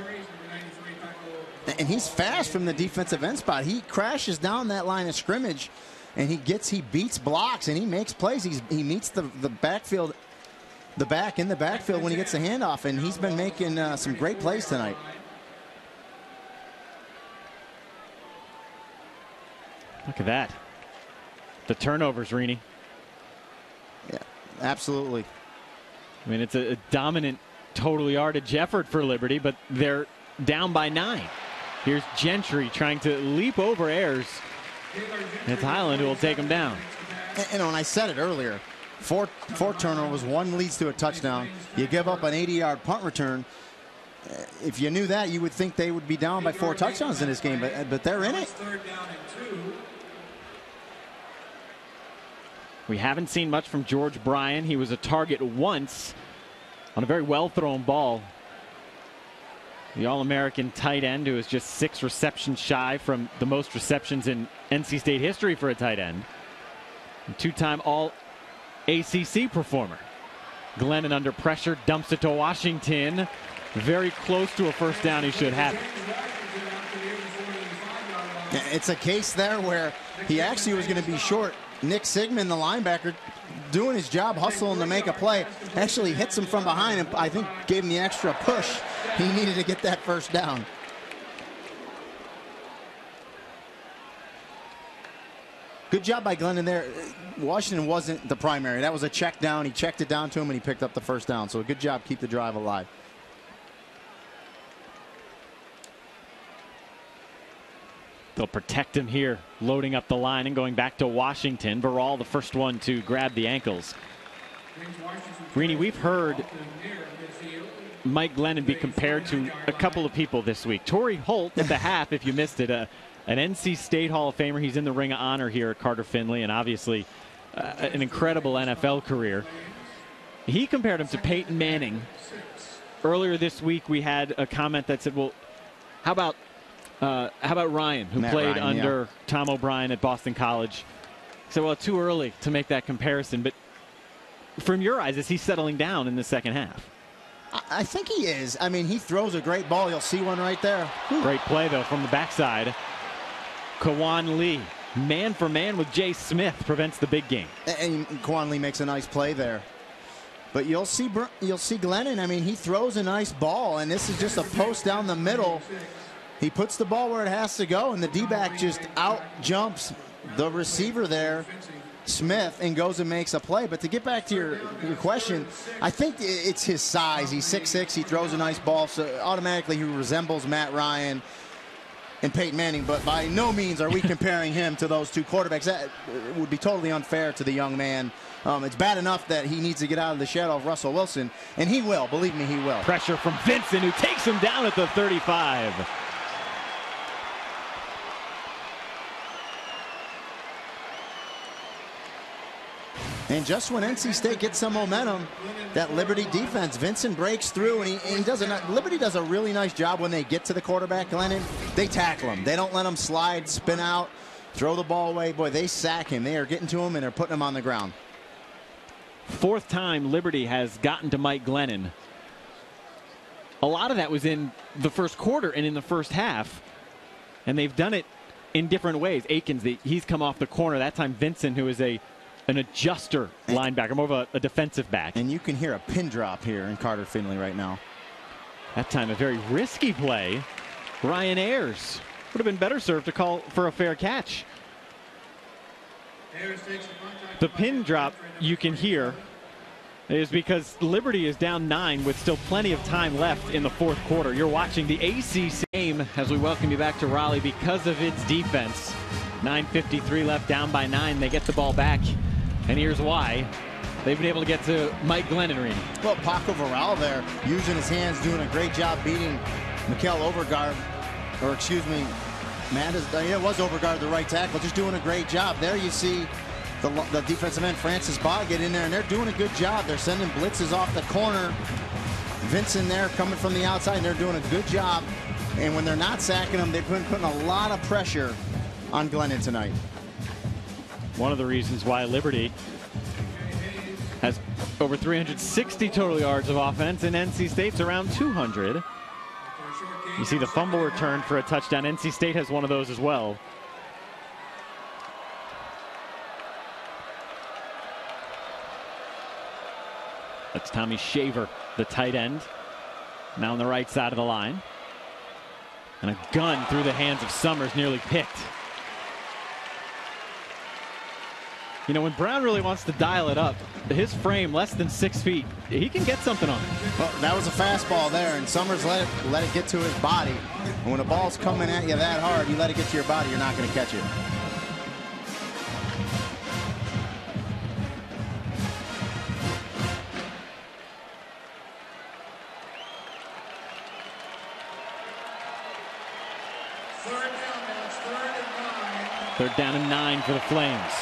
And he's fast from the defensive end spot. He crashes down that line of scrimmage, and he gets, he beats blocks, and he makes plays. He's, he meets the, the backfield, the back in the backfield when he gets the handoff, and he's been making uh, some great plays tonight. Look at that. The turnovers, Rini. Yeah, absolutely. I mean, it's a, a dominant total yardage effort for Liberty, but they're down by nine. Here's Gentry trying to leap over Ayers. It's Highland who will take him down. And, you know, and I said it earlier, four, four turnovers, one leads to a touchdown. You give up an eighty-yard punt return. If you knew that, you would think they would be down by four touchdowns in this game, but, but they're in it. We haven't seen much from George Bryan. He was a target once on a very well-thrown ball. The All-American tight end who is just six receptions shy from the most receptions in N C State history for a tight end. Two-time All-A C C performer. Glennon under pressure, dumps it to Washington. Very close to a first down. He should have it. It's a case there where he actually was going to be short. Nick Sigmund, the linebacker, doing his job, hustling to make a play, actually hits him from behind and I think gave him the extra push he needed to get that first down. Good job by Glennon there. Washington wasn't the primary. That was a check down. He checked it down to him and he picked up the first down. So a good job, keep the drive alive. They'll protect him here, loading up the line and going back to Washington. Verall, the first one to grab the ankles. Rini, we've heard Mike Glennon be compared to a couple of people this week. Torrey Holt at the half, if you missed it, uh, an N C State Hall of Famer. He's in the Ring of Honor here at Carter-Finley, and obviously uh, an incredible N F L career. He compared him to Peyton Manning. Earlier this week, we had a comment that said, well, how about Uh, how about Ryan, who Matt played Ryan, under yeah. Tom O'Brien at Boston College? So, well, too early to make that comparison. But from your eyes, is he settling down in the second half? I think he is. I mean, he throws a great ball. You'll see one right there. Whew. Great play, though, from the backside. Kawan Lee, man for man with Jay Smith, prevents the big game. And Kawan Lee makes a nice play there. But you'll see, you'll see Glennon. I mean, he throws a nice ball, and this is just a post down the middle. He puts the ball where it has to go, and the D-back just out jumps the receiver there, Smith, and goes and makes a play. But to get back to your, your question, I think it's his size. He's six six. He throws a nice ball, so automatically he resembles Matt Ryan. and Peyton Manning, but by no means are we comparing him to those two quarterbacks. That would be totally unfair to the young man. Um, it's bad enough that he needs to get out of the shadow of Russell Wilson, and he will. Believe me, he will. Pressure from Vincent, who takes him down at the thirty-five. And just when N C State gets some momentum, that Liberty defense, Vincent breaks through, and he, and he does a, Liberty does a really nice job when they get to the quarterback, Glennon. They tackle him. They don't let him slide, spin out, throw the ball away. Boy, they sack him. They are getting to him, and they're putting him on the ground. Fourth time Liberty has gotten to Mike Glennon. A lot of that was in the first quarter and in the first half, and they've done it in different ways. Akins, the, he's come off the corner. That time Vincent, who is a an adjuster linebacker, more of a, a defensive back. And you can hear a pin drop here in Carter-Finley right now. That time a very risky play. Ryan Ayers would have been better served to call for a fair catch. The pin drop you can hear is because Liberty is down nine with still plenty of time left in the fourth quarter. You're watching the A C C game as we welcome you back to Raleigh because of its defense. nine fifty-three left, down by nine. They get the ball back, and here's why. They've been able to get to Mike Glennon. Well, Paco Varell there using his hands, doing a great job beating Mikael Overgaard, or excuse me, man, yeah, it was Overgaard, the right tackle, just doing a great job. There you see the, the defensive end, Francis Baugh, get in there, and they're doing a good job. They're sending blitzes off the corner. Vincent there coming from the outside, and they're doing a good job. And when they're not sacking them, they've been putting a lot of pressure on Glennon tonight. One of the reasons why Liberty has over three hundred sixty total yards of offense, and N C State's around two hundred. You see the fumble return for a touchdown. N C State has one of those as well. That's Tommy Shaver, the tight end, now on the right side of the line. And a gun through the hands of Summers, nearly picked. You know, when Brown really wants to dial it up, his frame less than six feet, he can get something on it. Well, that was a fastball there, and Summers let it let it get to his body. And when a ball's coming at you that hard, you let it get to your body, you're not going to catch it. Third down and nine for the Flames.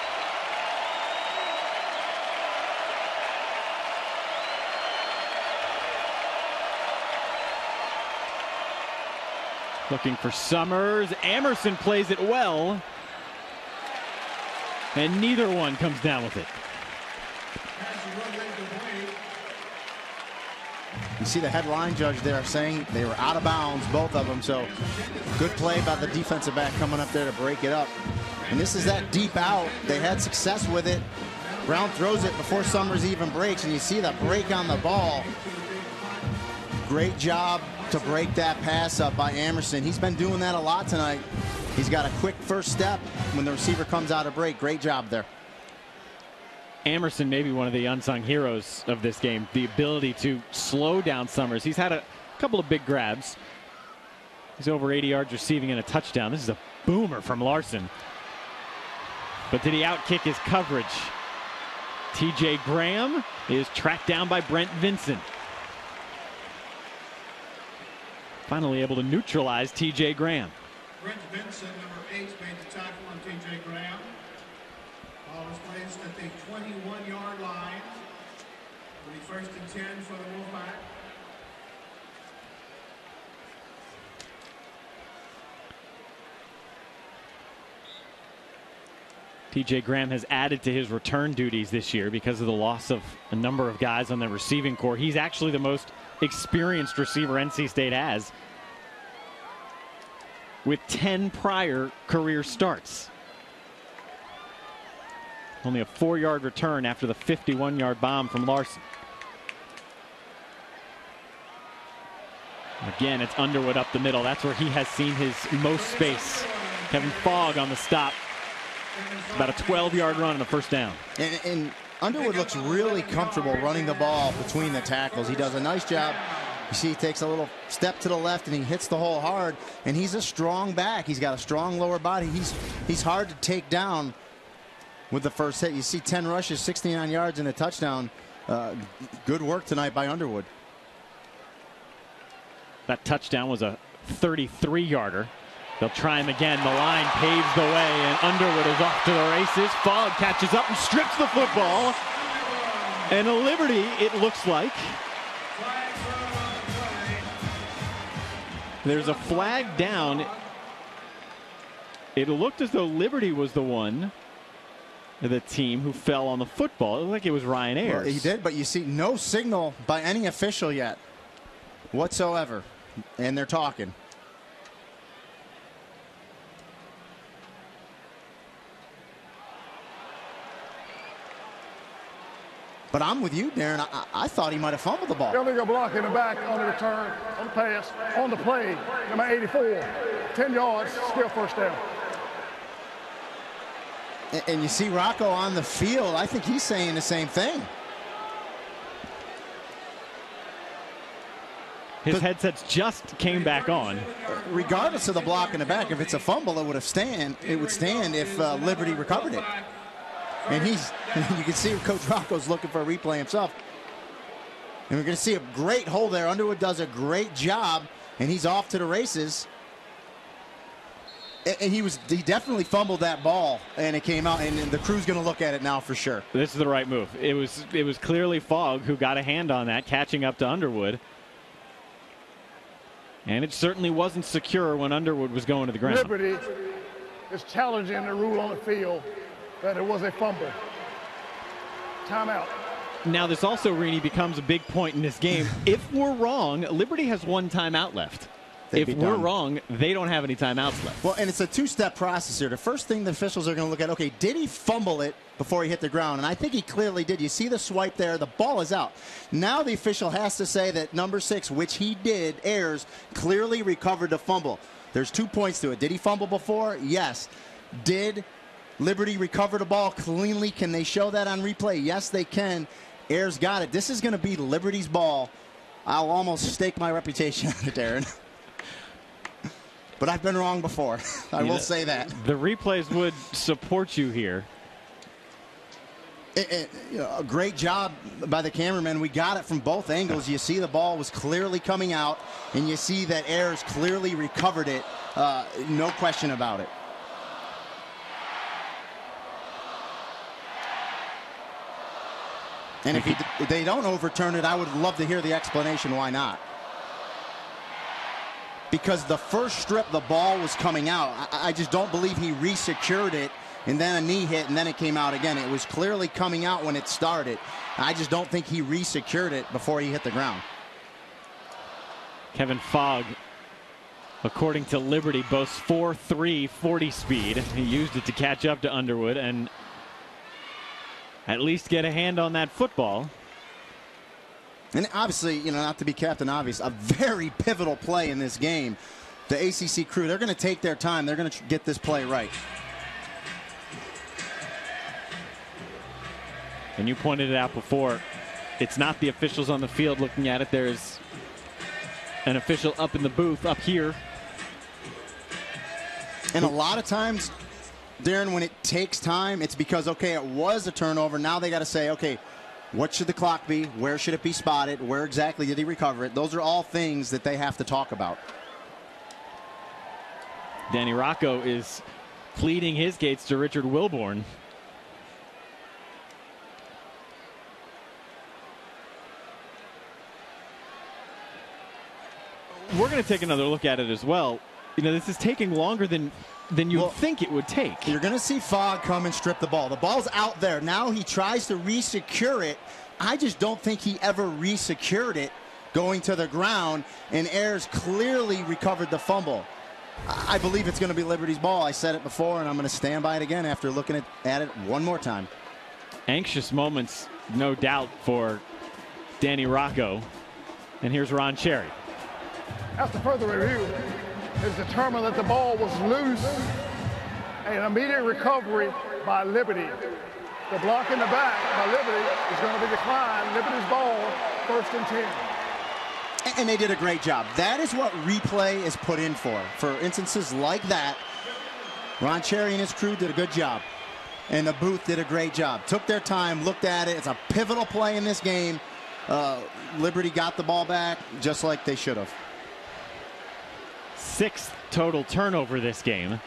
Looking for Summers. Emerson plays it well. And neither one comes down with it. You see the headline judge there saying they were out of bounds, both of them. So good play by the defensive back coming up there to break it up. And this is that deep out. They had success with it. Brown throws it before Summers even breaks, and you see the break on the ball. Great job to break that pass up by Emerson. He's been doing that a lot tonight. He's got a quick first step when the receiver comes out of break. Great job there. Emerson may be one of the unsung heroes of this game. The ability to slow down Summers. He's had a couple of big grabs. He's over eighty yards receiving and a touchdown. This is a boomer from Larson. But did he outkick his coverage? T J Graham is tracked down by Brent Vincent. Finally able to neutralize T J Graham. Brent Vincent, number eight, made the tackle on T J Graham. Ball was placed at the twenty-one yard line. Will be first and ten for the Wolfpack. T J Graham has added to his return duties this year because of the loss of a number of guys on the receiving corps. He's actually the most experienced receiver N C State has, with ten prior career starts. Only a four-yard return after the fifty-one yard bomb from Larson. Again, it's Underwood up the middle. That's where he has seen his most space. Kevin Fogg on the stop. About a twelve yard run and a first down. And, and Underwood looks really comfortable running the ball between the tackles. He does a nice job You see he takes a little step to the left and he hits the hole hard, and he's a strong back. He's got a strong lower body. He's he's hard to take down with the first hit. You see ten rushes, sixty-nine yards, and a touchdown. Uh, good work tonight by Underwood. That touchdown was a thirty-three yarder. They'll try him again. The line paves the way, and Underwood is off to the races. Fogg catches up and strips the football. And a Liberty, it looks like. There's a flag down. It looked as though Liberty was the one, the team who fell on the football. It looked like it was Ryan Ayers. Well, he did, but you see no signal by any official yet whatsoever. And they're talking. But I'm with you, Darren. I, I thought he might have fumbled the ball. Illegal block in the back on the return, on the pass, on the play, number eighty-four. ten yards, still first down. And, and you see Rocco on the field. I think he's saying the same thing. His headsets just came back on. Regardless of the block in the back, if it's a fumble, it would have stand. It would stand if uh, Liberty recovered it. And he's, you can see Coach Rocco's looking for a replay himself. And we're going to see a great hold there. Underwood does a great job, and he's off to the races. And he was he definitely fumbled that ball, and it came out, and the crew's going to look at it now for sure. This is the right move. It was it was clearly Fogg who got a hand on that, catching up to Underwood. And it certainly wasn't secure when Underwood was going to the ground. Liberty is challenging the rule on the field that it was a fumble. Timeout. Now this also, Reenie, becomes a big point in this game. If we're wrong, Liberty has one timeout left. They'd if we're done. wrong, they don't have any timeouts left. Well, and it's a two-step process here. The first thing the officials are going to look at, okay, did he fumble it before he hit the ground? And I think he clearly did. You see the swipe there. The ball is out. Now the official has to say that number six, which he did, Ayers, clearly recovered the fumble. There's two points to it. Did he fumble before? Yes. Did Liberty recover the ball cleanly? Can they show that on replay? Yes, they can. Ayers got it. This is going to be Liberty's ball. I'll almost stake my reputation on it, Darren. But I've been wrong before. I you will know, say that. The replays would support you here. It, it, you know, a great job by the cameraman. We got it from both angles. You see the ball was clearly coming out, and you see that Ayers clearly recovered it. Uh, no question about it. And if, he, if they don't overturn it, I would love to hear the explanation why not. Because the first strip, the ball was coming out. I, I just don't believe he re-secured it, and then a knee hit, and then it came out again. It was clearly coming out when it started. I just don't think he re-secured it before he hit the ground. Kevin Fogg, according to Liberty, boasts four three forty speed. He used it to catch up to Underwood and at least get a hand on that football. And obviously, you know, not to be Captain Obvious, a very pivotal play in this game. The A C C crew, they're going to take their time. They're going to get this play right. And you pointed it out before. It's not the officials on the field looking at it. There's an official up in the booth up here. And a lot of times, Darren, when it takes time, it's because, okay, it was a turnover. Now they got to say, okay, what should the clock be? Where should it be spotted? Where exactly did he recover it? Those are all things that they have to talk about. Danny Rocco is pleading his case to Richard Wilborn. We're going to take another look at it as well. You know, this is taking longer than than you well, think it would take. You're going to see Fogg come and strip the ball. The ball's out there. Now he tries to re-secure it. I just don't think he ever re-secured it going to the ground, and Ayers clearly recovered the fumble. I believe it's going to be Liberty's ball. I said it before, and I'm going to stand by it again after looking at, at it one more time. Anxious moments, no doubt, for Danny Rocco. And here's Ron Cherry. After further review, it's determined that the ball was loose. An immediate recovery by Liberty. The block in the back by Liberty is going to be declined. Liberty's ball, first and ten. And they did a great job. That is what replay is put in for. For instances like that, Ron Cherry and his crew did a good job. And the booth did a great job. Took their time, looked at it. It's a pivotal play in this game. Uh, Liberty got the ball back just like they should have. Sixth total turnover this game.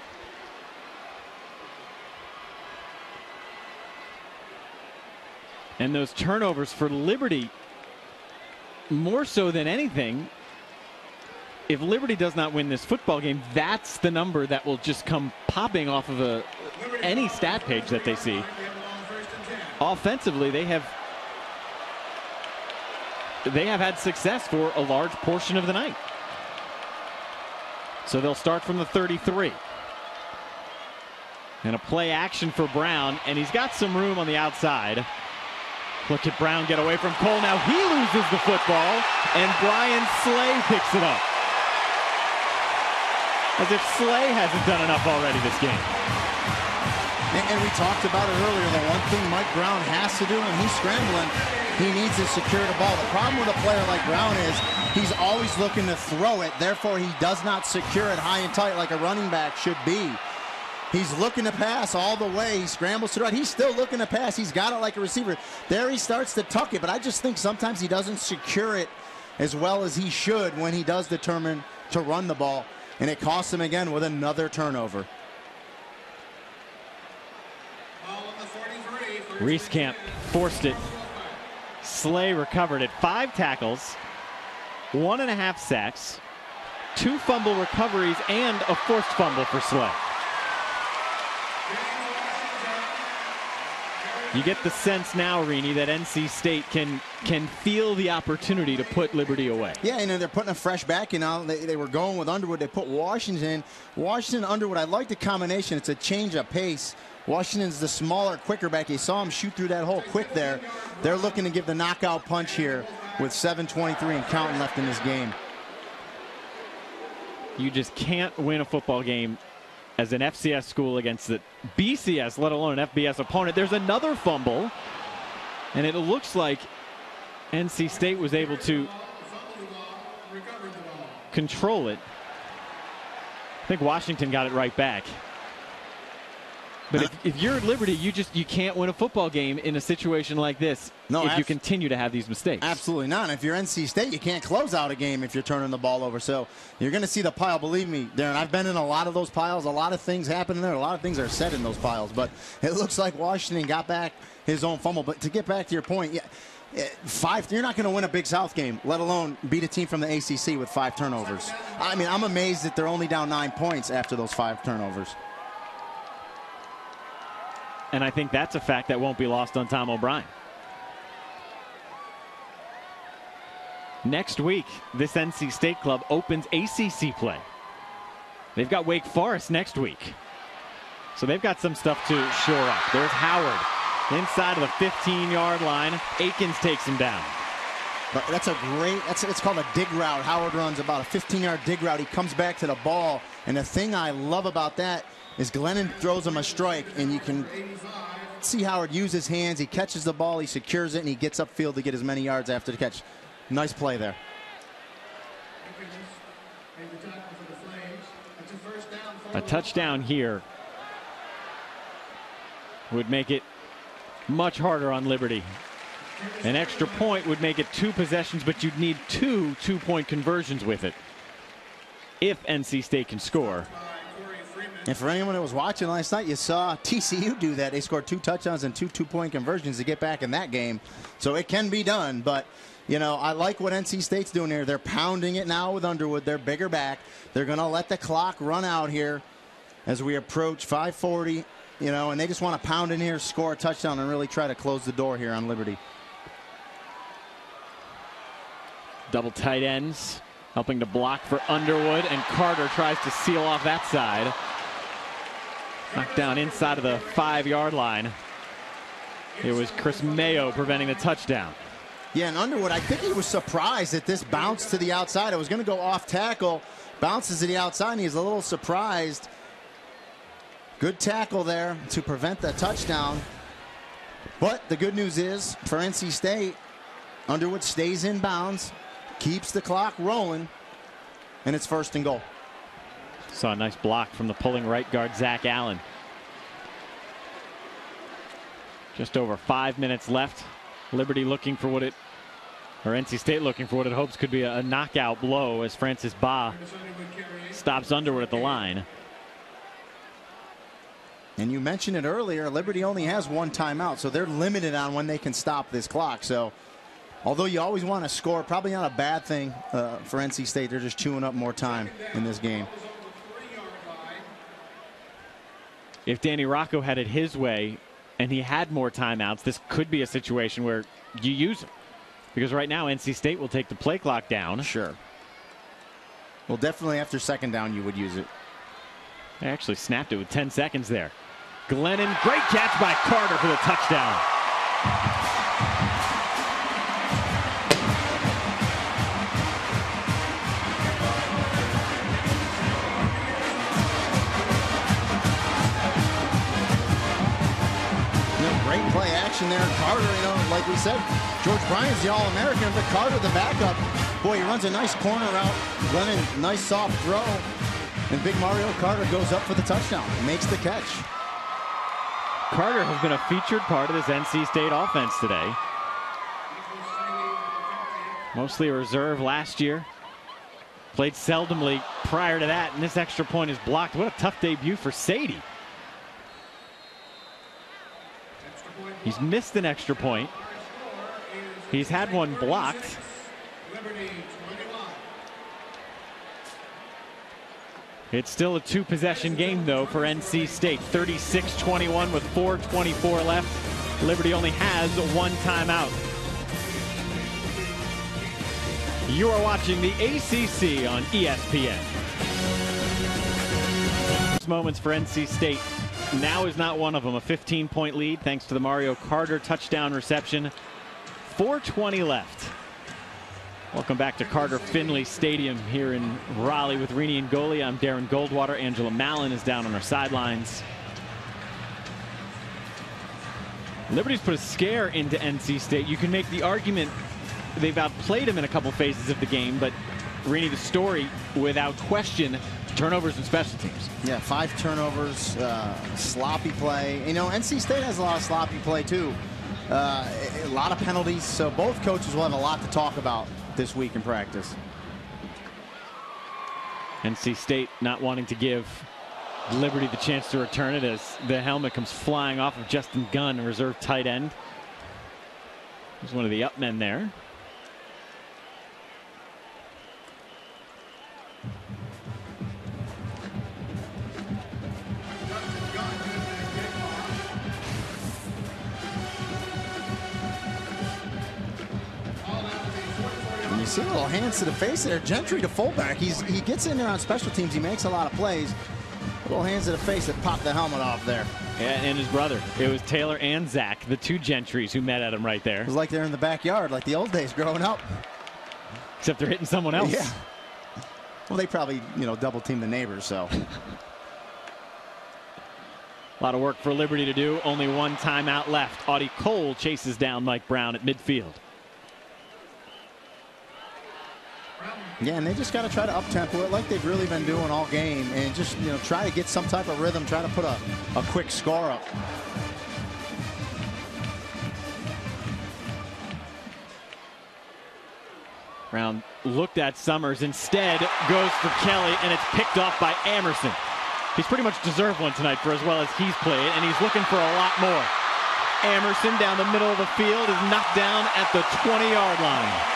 And those turnovers for Liberty, more so than anything, if Liberty does not win this football game, that's the number that will just come popping off of a any stat page that they see. Offensively, they have they have had success for a large portion of the night. So they'll start from the thirty-three. And a play action for Brown, and he's got some room on the outside. Look at Brown get away from Cole. Now he loses the football, and Brian Slay picks it up. As if Slay hasn't done enough already this game. And, and we talked about it earlier. The one thing Mike Brown has to do when he's scrambling, he needs to secure the ball. The problem with a player like Brown is he's always looking to throw it. Therefore, he does not secure it high and tight like a running back should be. He's looking to pass all the way. He scrambles through it. He's still looking to pass. He's got it like a receiver. There he starts to tuck it, but I just think sometimes he doesn't secure it as well as he should when he does determine to run the ball. And it costs him again with another turnover. Reeskamp forced it. Slay recovered it. Five tackles, one and a half sacks, two fumble recoveries, and a forced fumble for Slay. You get the sense now, Rini, that N C State can can feel the opportunity to put Liberty away. Yeah, and they're putting a fresh back in now. They, they were going with Underwood. They put Washington in. Washington, Underwood, I like the combination. It's a change of pace. Washington's the smaller, quicker back. You saw him shoot through that hole quick there. They're looking to give the knockout punch here with seven twenty-three and counting left in this game. You just can't win a football game as an F C S school against the B C S, let alone an F B S opponent. There's another fumble, and it looks like N C State was able to control it. I think Washington got it right back. But if, if you're at Liberty, you just you can't win a football game in a situation like this no, if you continue to have these mistakes. Absolutely not. If you're N C State, you can't close out a game if you're turning the ball over. So you're going to see the pile. Believe me, Darren, I've been in a lot of those piles. A lot of things happen in there. A lot of things are said in those piles. But it looks like Washington got back his own fumble. But to get back to your point, yeah, five. You're not going to win a Big South game, let alone beat a team from the A C C with five turnovers. I mean, I'm amazed that they're only down nine points after those five turnovers. And I think that's a fact that won't be lost on Tom O'Brien. Next week, this N C State club opens A C C play. They've got Wake Forest next week. So they've got some stuff to shore up. There's Howard inside of the fifteen-yard line. Akins takes him down. But that's a great, that's it's called a dig route. Howard runs about a fifteen-yard dig route. He comes back to the ball. And the thing I love about that is Glennon throws him a strike, and you can see Howard use his hands. He catches the ball, he secures it, and he gets upfield to get as many yards after the catch. Nice play there. A touchdown here would make it much harder on Liberty. An extra point would make it two possessions, but you'd need two two-point conversions with it if N C State can score. And for anyone that was watching last night, you saw T C U do that. They scored two touchdowns and two two-point conversions to get back in that game. So it can be done. But, you know, I like what N C State's doing here. They're pounding it now with Underwood. They're bigger back. They're going to let the clock run out here as we approach five forty, you know, and they just want to pound in here, score a touchdown, and really try to close the door here on Liberty. Double tight ends helping to block for Underwood, and Carter tries to seal off that side. Knocked down inside of the five-yard line. It was Chris Mayo preventing the touchdown. Yeah, and Underwood, I think he was surprised that this bounced to the outside. It was going to go off tackle, bounces to the outside, and he's a little surprised. Good tackle there to prevent the touchdown. But the good news is, for N C State, Underwood stays in bounds. keeps the clock rolling, and it's first and goal. Saw a nice block from the pulling right guard, Zach Allen. Just over five minutes left. Liberty looking for what it, or N C State looking for what it hopes could be a, a knockout blow as Francis Ba stops Underwood at the line. And you mentioned it earlier, Liberty only has one timeout, so they're limited on when they can stop this clock. So although you always want to score, probably not a bad thing uh, for N C State. They're just chewing up more time in this game. If Danny Rocco had it his way and he had more timeouts, this could be a situation where you use them. Because right now, N C State will take the play clock down. Sure. Well, definitely after second down, you would use it. They actually snapped it with ten seconds there. Glennon, great catch by Carter for the touchdown. Great play action there. Carter, you know, like we said, George Bryant's the All-American, but Carter the backup. Boy, he runs a nice corner route. Glennon, nice soft throw. And big Mario Carter goes up for the touchdown. Makes the catch. Carter has been a featured part of this N C State offense today. Mostly a reserve last year. Played seldomly prior to that, and this extra point is blocked. What a tough debut for Sadie. He's missed an extra point. He's had one blocked. It's still a two-possession game, though, for N C State. thirty-six twenty-one with four twenty-four left. Liberty only has one timeout. You are watching the A C C on E S P N. Moments for N C State. Now is not one of them. A fifteen point lead thanks to the Mario Carter touchdown reception. four twenty left. Welcome back to Carter-Finley Stadium here in Raleigh with Rini and Goli. I'm Darren Goldwater. Angela Mallon is down on our sidelines. Liberty's put a scare into N C State. You can make the argument they've outplayed them in a couple phases of the game, but Rini, the story, without question, turnovers and special teams. Yeah, five turnovers, uh, sloppy play. You know, N C State has a lot of sloppy play, too. Uh, a lot of penalties, so both coaches will have a lot to talk about this week in practice. N C State not wanting to give Liberty the chance to return it as the helmet comes flying off of Justin Gunn, a reserve tight end. He's one of the up men there. And you see little hands to the face there. Gentry to fullback. He's he gets in there on special teams. He makes a lot of plays. Little hands to the face that popped the helmet off there. Yeah, and his brother. It was Taylor and Zach, the two Gentrys who met at him right there. It was like they're in the backyard, like the old days growing up. Except they're hitting someone else. Yeah. Well, they probably, you know, double team the neighbors, so. A lot of work for Liberty to do. Only one timeout left. Audie Cole chases down Mike Brown at midfield. Yeah, and they just got to try to up-tempo it like they've really been doing all game and just, you know, try to get some type of rhythm, try to put a, a quick score up. Brown looked at Summers, instead goes for Kelly, and it's picked off by Amerson. He's pretty much deserved one tonight for as well as he's played, and he's looking for a lot more. Amerson down the middle of the field is knocked down at the twenty yard line.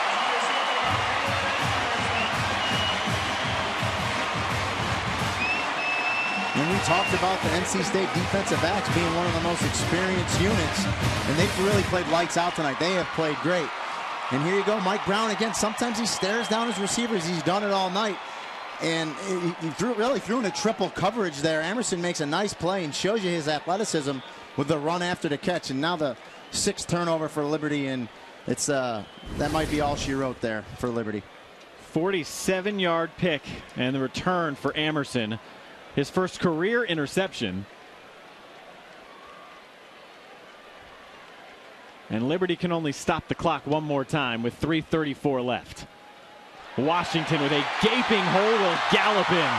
And we talked about the N C State defensive backs being one of the most experienced units, and they've really played lights out tonight. They have played great. And here you go, Mike Brown again. Sometimes he stares down his receivers. He's done it all night. And he threw, really threw in a triple coverage there. Emerson makes a nice play and shows you his athleticism with the run after the catch. And now the sixth turnover for Liberty, and it's uh, that might be all she wrote there for Liberty. forty-seven yard pick and the return for Amerson. His first career interception. And Liberty can only stop the clock one more time with three thirty-four left. Washington with a gaping hole will gallop in.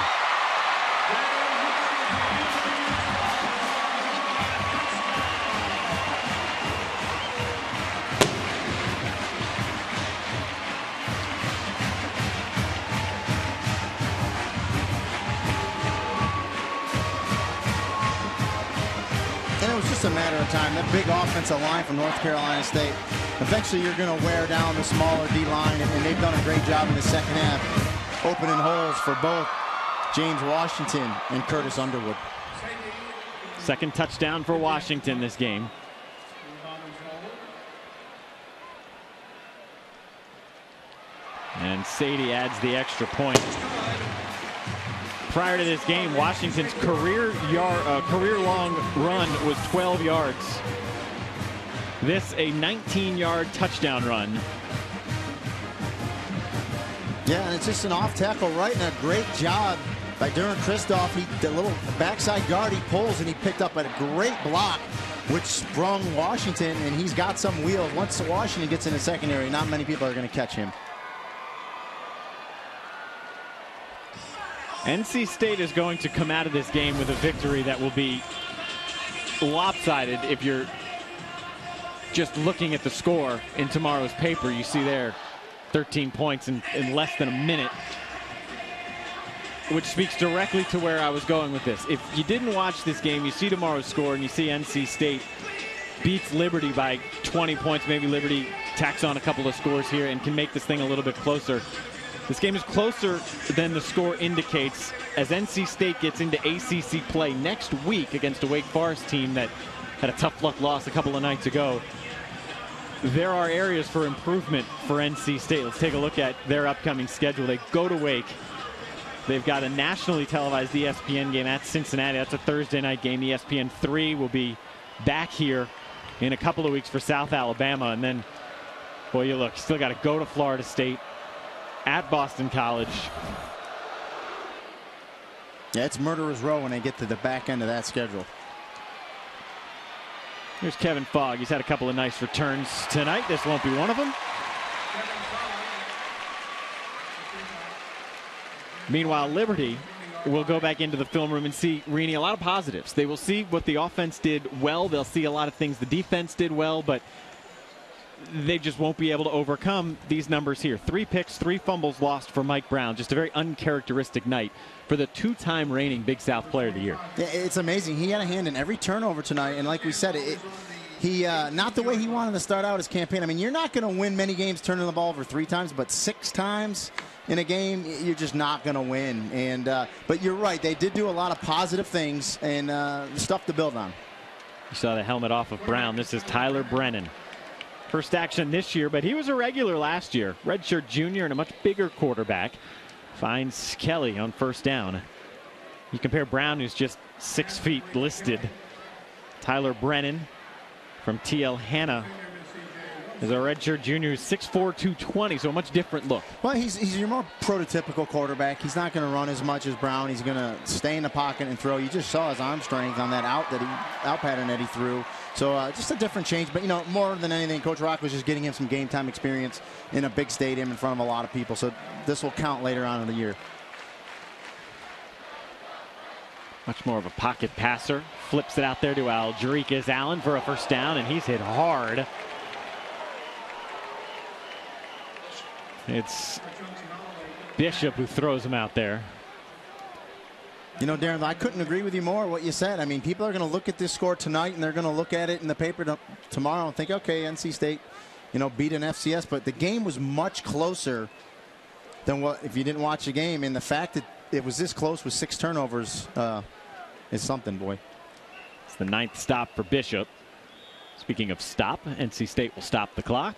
And it was just a matter of time. That big offensive line from North Carolina State, eventually you're going to wear down the smaller D line, and, and they've done a great job in the second half, opening holes for both James Washington and Curtis Underwood. Second touchdown for Washington this game. And Sadie adds the extra point. Prior to this game, Washington's career yard, uh, career-long run was twelve yards. This a nineteen yard touchdown run. Yeah, and it's just an off tackle right, and a great job by Duran Christoph. He, the little backside guard he pulls, and he picked up a great block, which sprung Washington, and he's got some wheels. Once Washington gets in the secondary, not many people are going to catch him. N C State is going to come out of this game with a victory that will be lopsided. If you're just looking at the score in tomorrow's paper, you see there thirteen points in, in less than a minute, which speaks directly to where I was going with this. If you didn't watch this game, you see tomorrow's score and you see N C State beats Liberty by twenty points. Maybe Liberty tacks on a couple of scores here and can make this thing a little bit closer. This game is closer than the score indicates as N C State gets into A C C play next week against a Wake Forest team that had a tough luck loss a couple of nights ago. There are areas for improvement for N C State. Let's take a look at their upcoming schedule. They go to Wake. They've got a nationally televised E S P N game at Cincinnati. That's a Thursday night game. E S P N three will be back here in a couple of weeks for South Alabama. And then, boy, you look, still got to go to Florida State, at Boston College. Yeah, it's murderer's row when they get to the back end of that schedule. Here's Kevin Fogg. He's had a couple of nice returns tonight. This won't be one of them. Meanwhile, Liberty will go back into the film room and see, Rini, a lot of positives. They will see what the offense did well. They'll see a lot of things the defense did well, but they just won't be able to overcome these numbers here. Three picks, three fumbles lost for Mike Brown. Just a very uncharacteristic night for the two-time reigning Big South Player of the Year. Yeah, it's amazing. He had a hand in every turnover tonight, and like we said, it, he uh, not the way he wanted to start out his campaign. I mean, you're not going to win many games turning the ball over three times, but six times in a game, you're just not going to win. And uh, but you're right. They did do a lot of positive things and uh, stuff to build on. You saw the helmet off of Brown. This is Tyler Brennan. First action this year, but he was a regular last year. Redshirt junior and a much bigger quarterback. Finds Kelly on first down. You compare Brown, who's just six feet listed. Tyler Brennan from T L Hanna is a redshirt junior who's six four, two twenty, so a much different look. Well, he's, he's your more prototypical quarterback. He's not going to run as much as Brown. He's going to stay in the pocket and throw. You just saw his arm strength on that out that he out pattern that he threw. So uh, just a different change, but you know, more than anything, Coach Rock was just getting him some game time experience in a big stadium in front of a lot of people. So this will count later on in the year. Much more of a pocket passer. Flips it out there to Aldricus Allen for a first down, and he's hit hard. It's Bishop who throws him out there. You know, Darren, I couldn't agree with you more what you said. I mean, people are going to look at this score tonight, and they're going to look at it in the paper tomorrow and think, okay, N C State, you know, beat an F C S. But the game was much closer than what, if you didn't watch the game. And the fact that it was this close with six turnovers uh, is something, boy. It's the ninth stop for Bishop. Speaking of stop, N C State will stop the clock.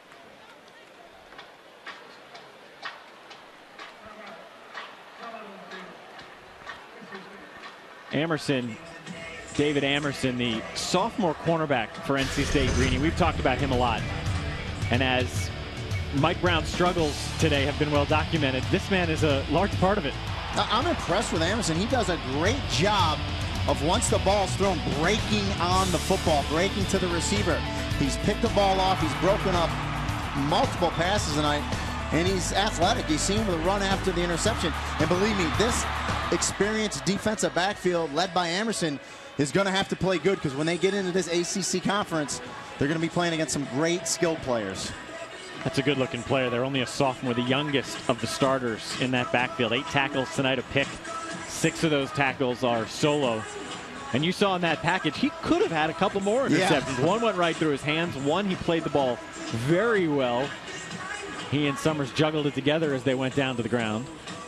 Amerson, David Amerson, the sophomore cornerback for N C State, Greeny. We've talked about him a lot. And as Mike Brown's struggles today have been well documented, this man is a large part of it. I'm impressed with Amerson. He does a great job of, once the ball's thrown, breaking on the football, breaking to the receiver. He's picked the ball off. He's broken up multiple passes tonight. and he's athletic. You see him with a run after the interception. And believe me, this experienced defensive backfield led by Emerson is going to have to play good, because when they get into this A C C conference, they're going to be playing against some great skilled players. That's a good-looking player. They're only a sophomore, the youngest of the starters in that backfield. Eight tackles tonight, a pick. Six of those tackles are solo. And you saw in that package, he could have had a couple more interceptions. Yeah. One went right through his hands. One, he played the ball very well. He and Summers juggled it together as they went down to the ground.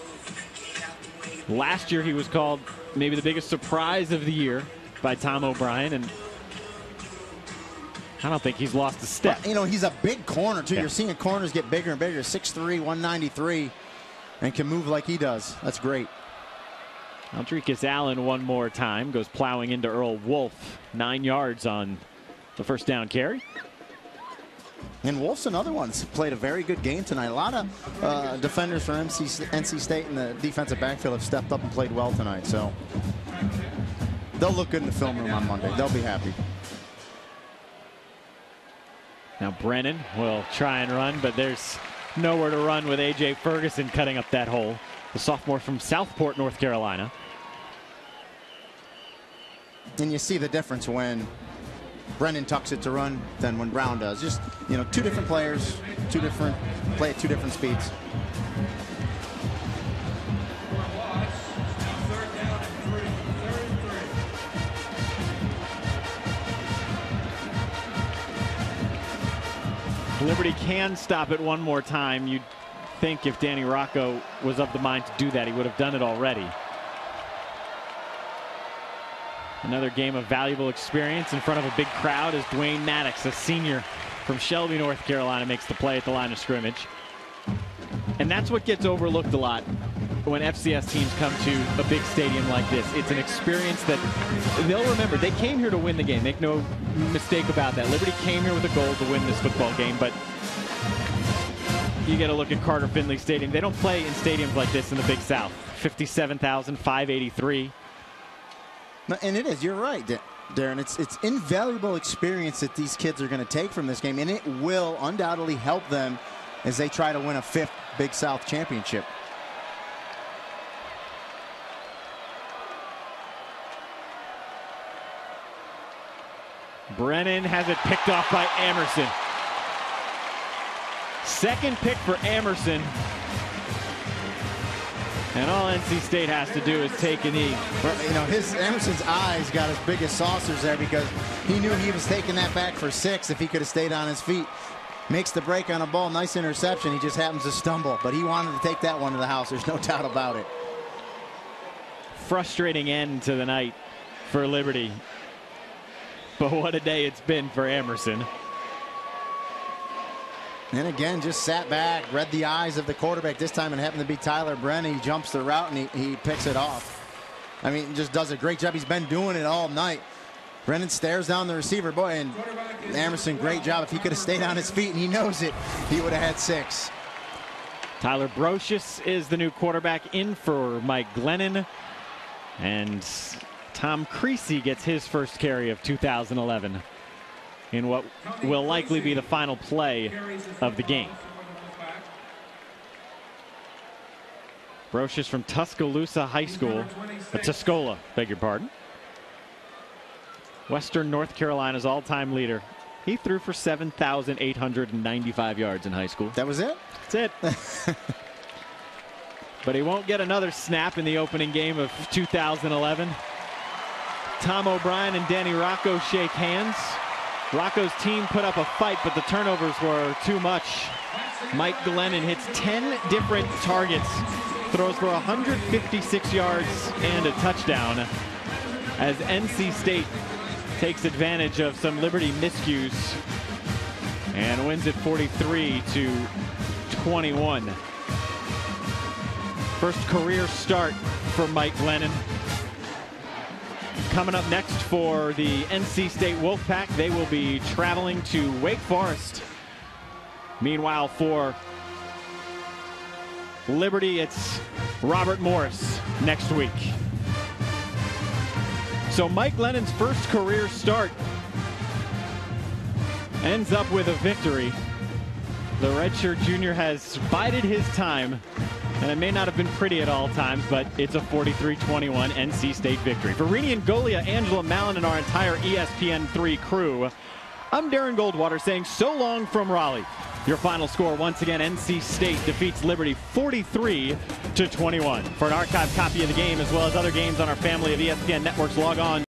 Last year, he was called maybe the biggest surprise of the year by Tom O'Brien, and I don't think he's lost a step. But, you know, he's a big corner, too. Yeah. You're seeing corners get bigger and bigger. six three, one ninety-three, and can move like he does. That's great. Aldricus Allen one more time goes plowing into Earl Wolf. Nine yards on the first down carry. And Wolf's another one. Played a very good game tonight. A lot of uh, defenders from M C, N C State and the defensive backfield have stepped up and played well tonight. So they'll look good in the film room on Monday. They'll be happy. Now Brennan will try and run, but there's nowhere to run with A J Ferguson cutting up that hole. The sophomore from Southport, North Carolina. And you see the difference when Brennan tucks it to run than when Brown does. Just, you know, two different players, two different, play at two different speeds. Liberty can stop it one more time. You'd think if Danny Rocco was of the mind to do that, he would have done it already. Another game of valuable experience in front of a big crowd as Dwayne Maddox, a senior from Shelby, North Carolina, makes the play at the line of scrimmage. And that's what gets overlooked a lot when F C S teams come to a big stadium like this. It's an experience that they'll remember. They came here to win the game. Make no mistake about that. Liberty came here with a goal to win this football game, but you get a look at Carter-Finley Stadium. They don't play in stadiums like this in the Big South. fifty-seven thousand five hundred eighty-three. And it is, you're right, Darren. It's it's invaluable experience that these kids are going to take from this game, and it will undoubtedly help them as they try to win a fifth Big South championship. Brennan has it picked off by Amerson. Second pick for Amerson. And all N C State has to do is take a knee. You know, his Emerson's eyes got as big as saucers there because he knew he was taking that back for six if he could have stayed on his feet. Makes the break on a ball. Nice interception. He just happens to stumble. But he wanted to take that one to the house. There's no doubt about it. Frustrating end to the night for Liberty. But what a day it's been for Amerson. And again, just sat back, read the eyes of the quarterback. This time it happened to be Tyler Brennan. He jumps the route and he, he picks it off. I mean, just does a great job. He's been doing it all night. Brennan stares down the receiver. Boy, and Amerson, great job. If he could have stayed on his feet, and he knows it, he would have had six. Tyler Brocious is the new quarterback in for Mike Glennon. And Tom Creasy gets his first carry of two thousand eleven in what will likely be the final play of the game. Brocious from Tuscaloosa High School, uh, Tuscola, beg your pardon. Western North Carolina's all-time leader. He threw for seven thousand eight hundred ninety-five yards in high school. That was it? That's it. But he won't get another snap in the opening game of two thousand eleven. Tom O'Brien and Danny Rocco shake hands. Rocco's team put up a fight, but the turnovers were too much. Mike Glennon hits ten different targets, throws for one hundred fifty-six yards and a touchdown as N C State takes advantage of some Liberty miscues and wins it forty-three to twenty-one. First career start for Mike Glennon. Coming up next for the N C State Wolfpack, they will be traveling to Wake Forest. Meanwhile, for Liberty, it's Robert Morris next week. So Mike Glennon's first career start ends up with a victory. the redshirt junior has bided his time, and it may not have been pretty at all times, but it's a forty-three twenty-one N C State victory. For Rini and Golia, Angela Mallon, and our entire E S P N three crew, I'm Darren Goldwater saying so long from Raleigh. Your final score, once again, N C State defeats Liberty forty-three to twenty-one. For an archive copy of the game, as well as other games on our family of E S P N Networks, log on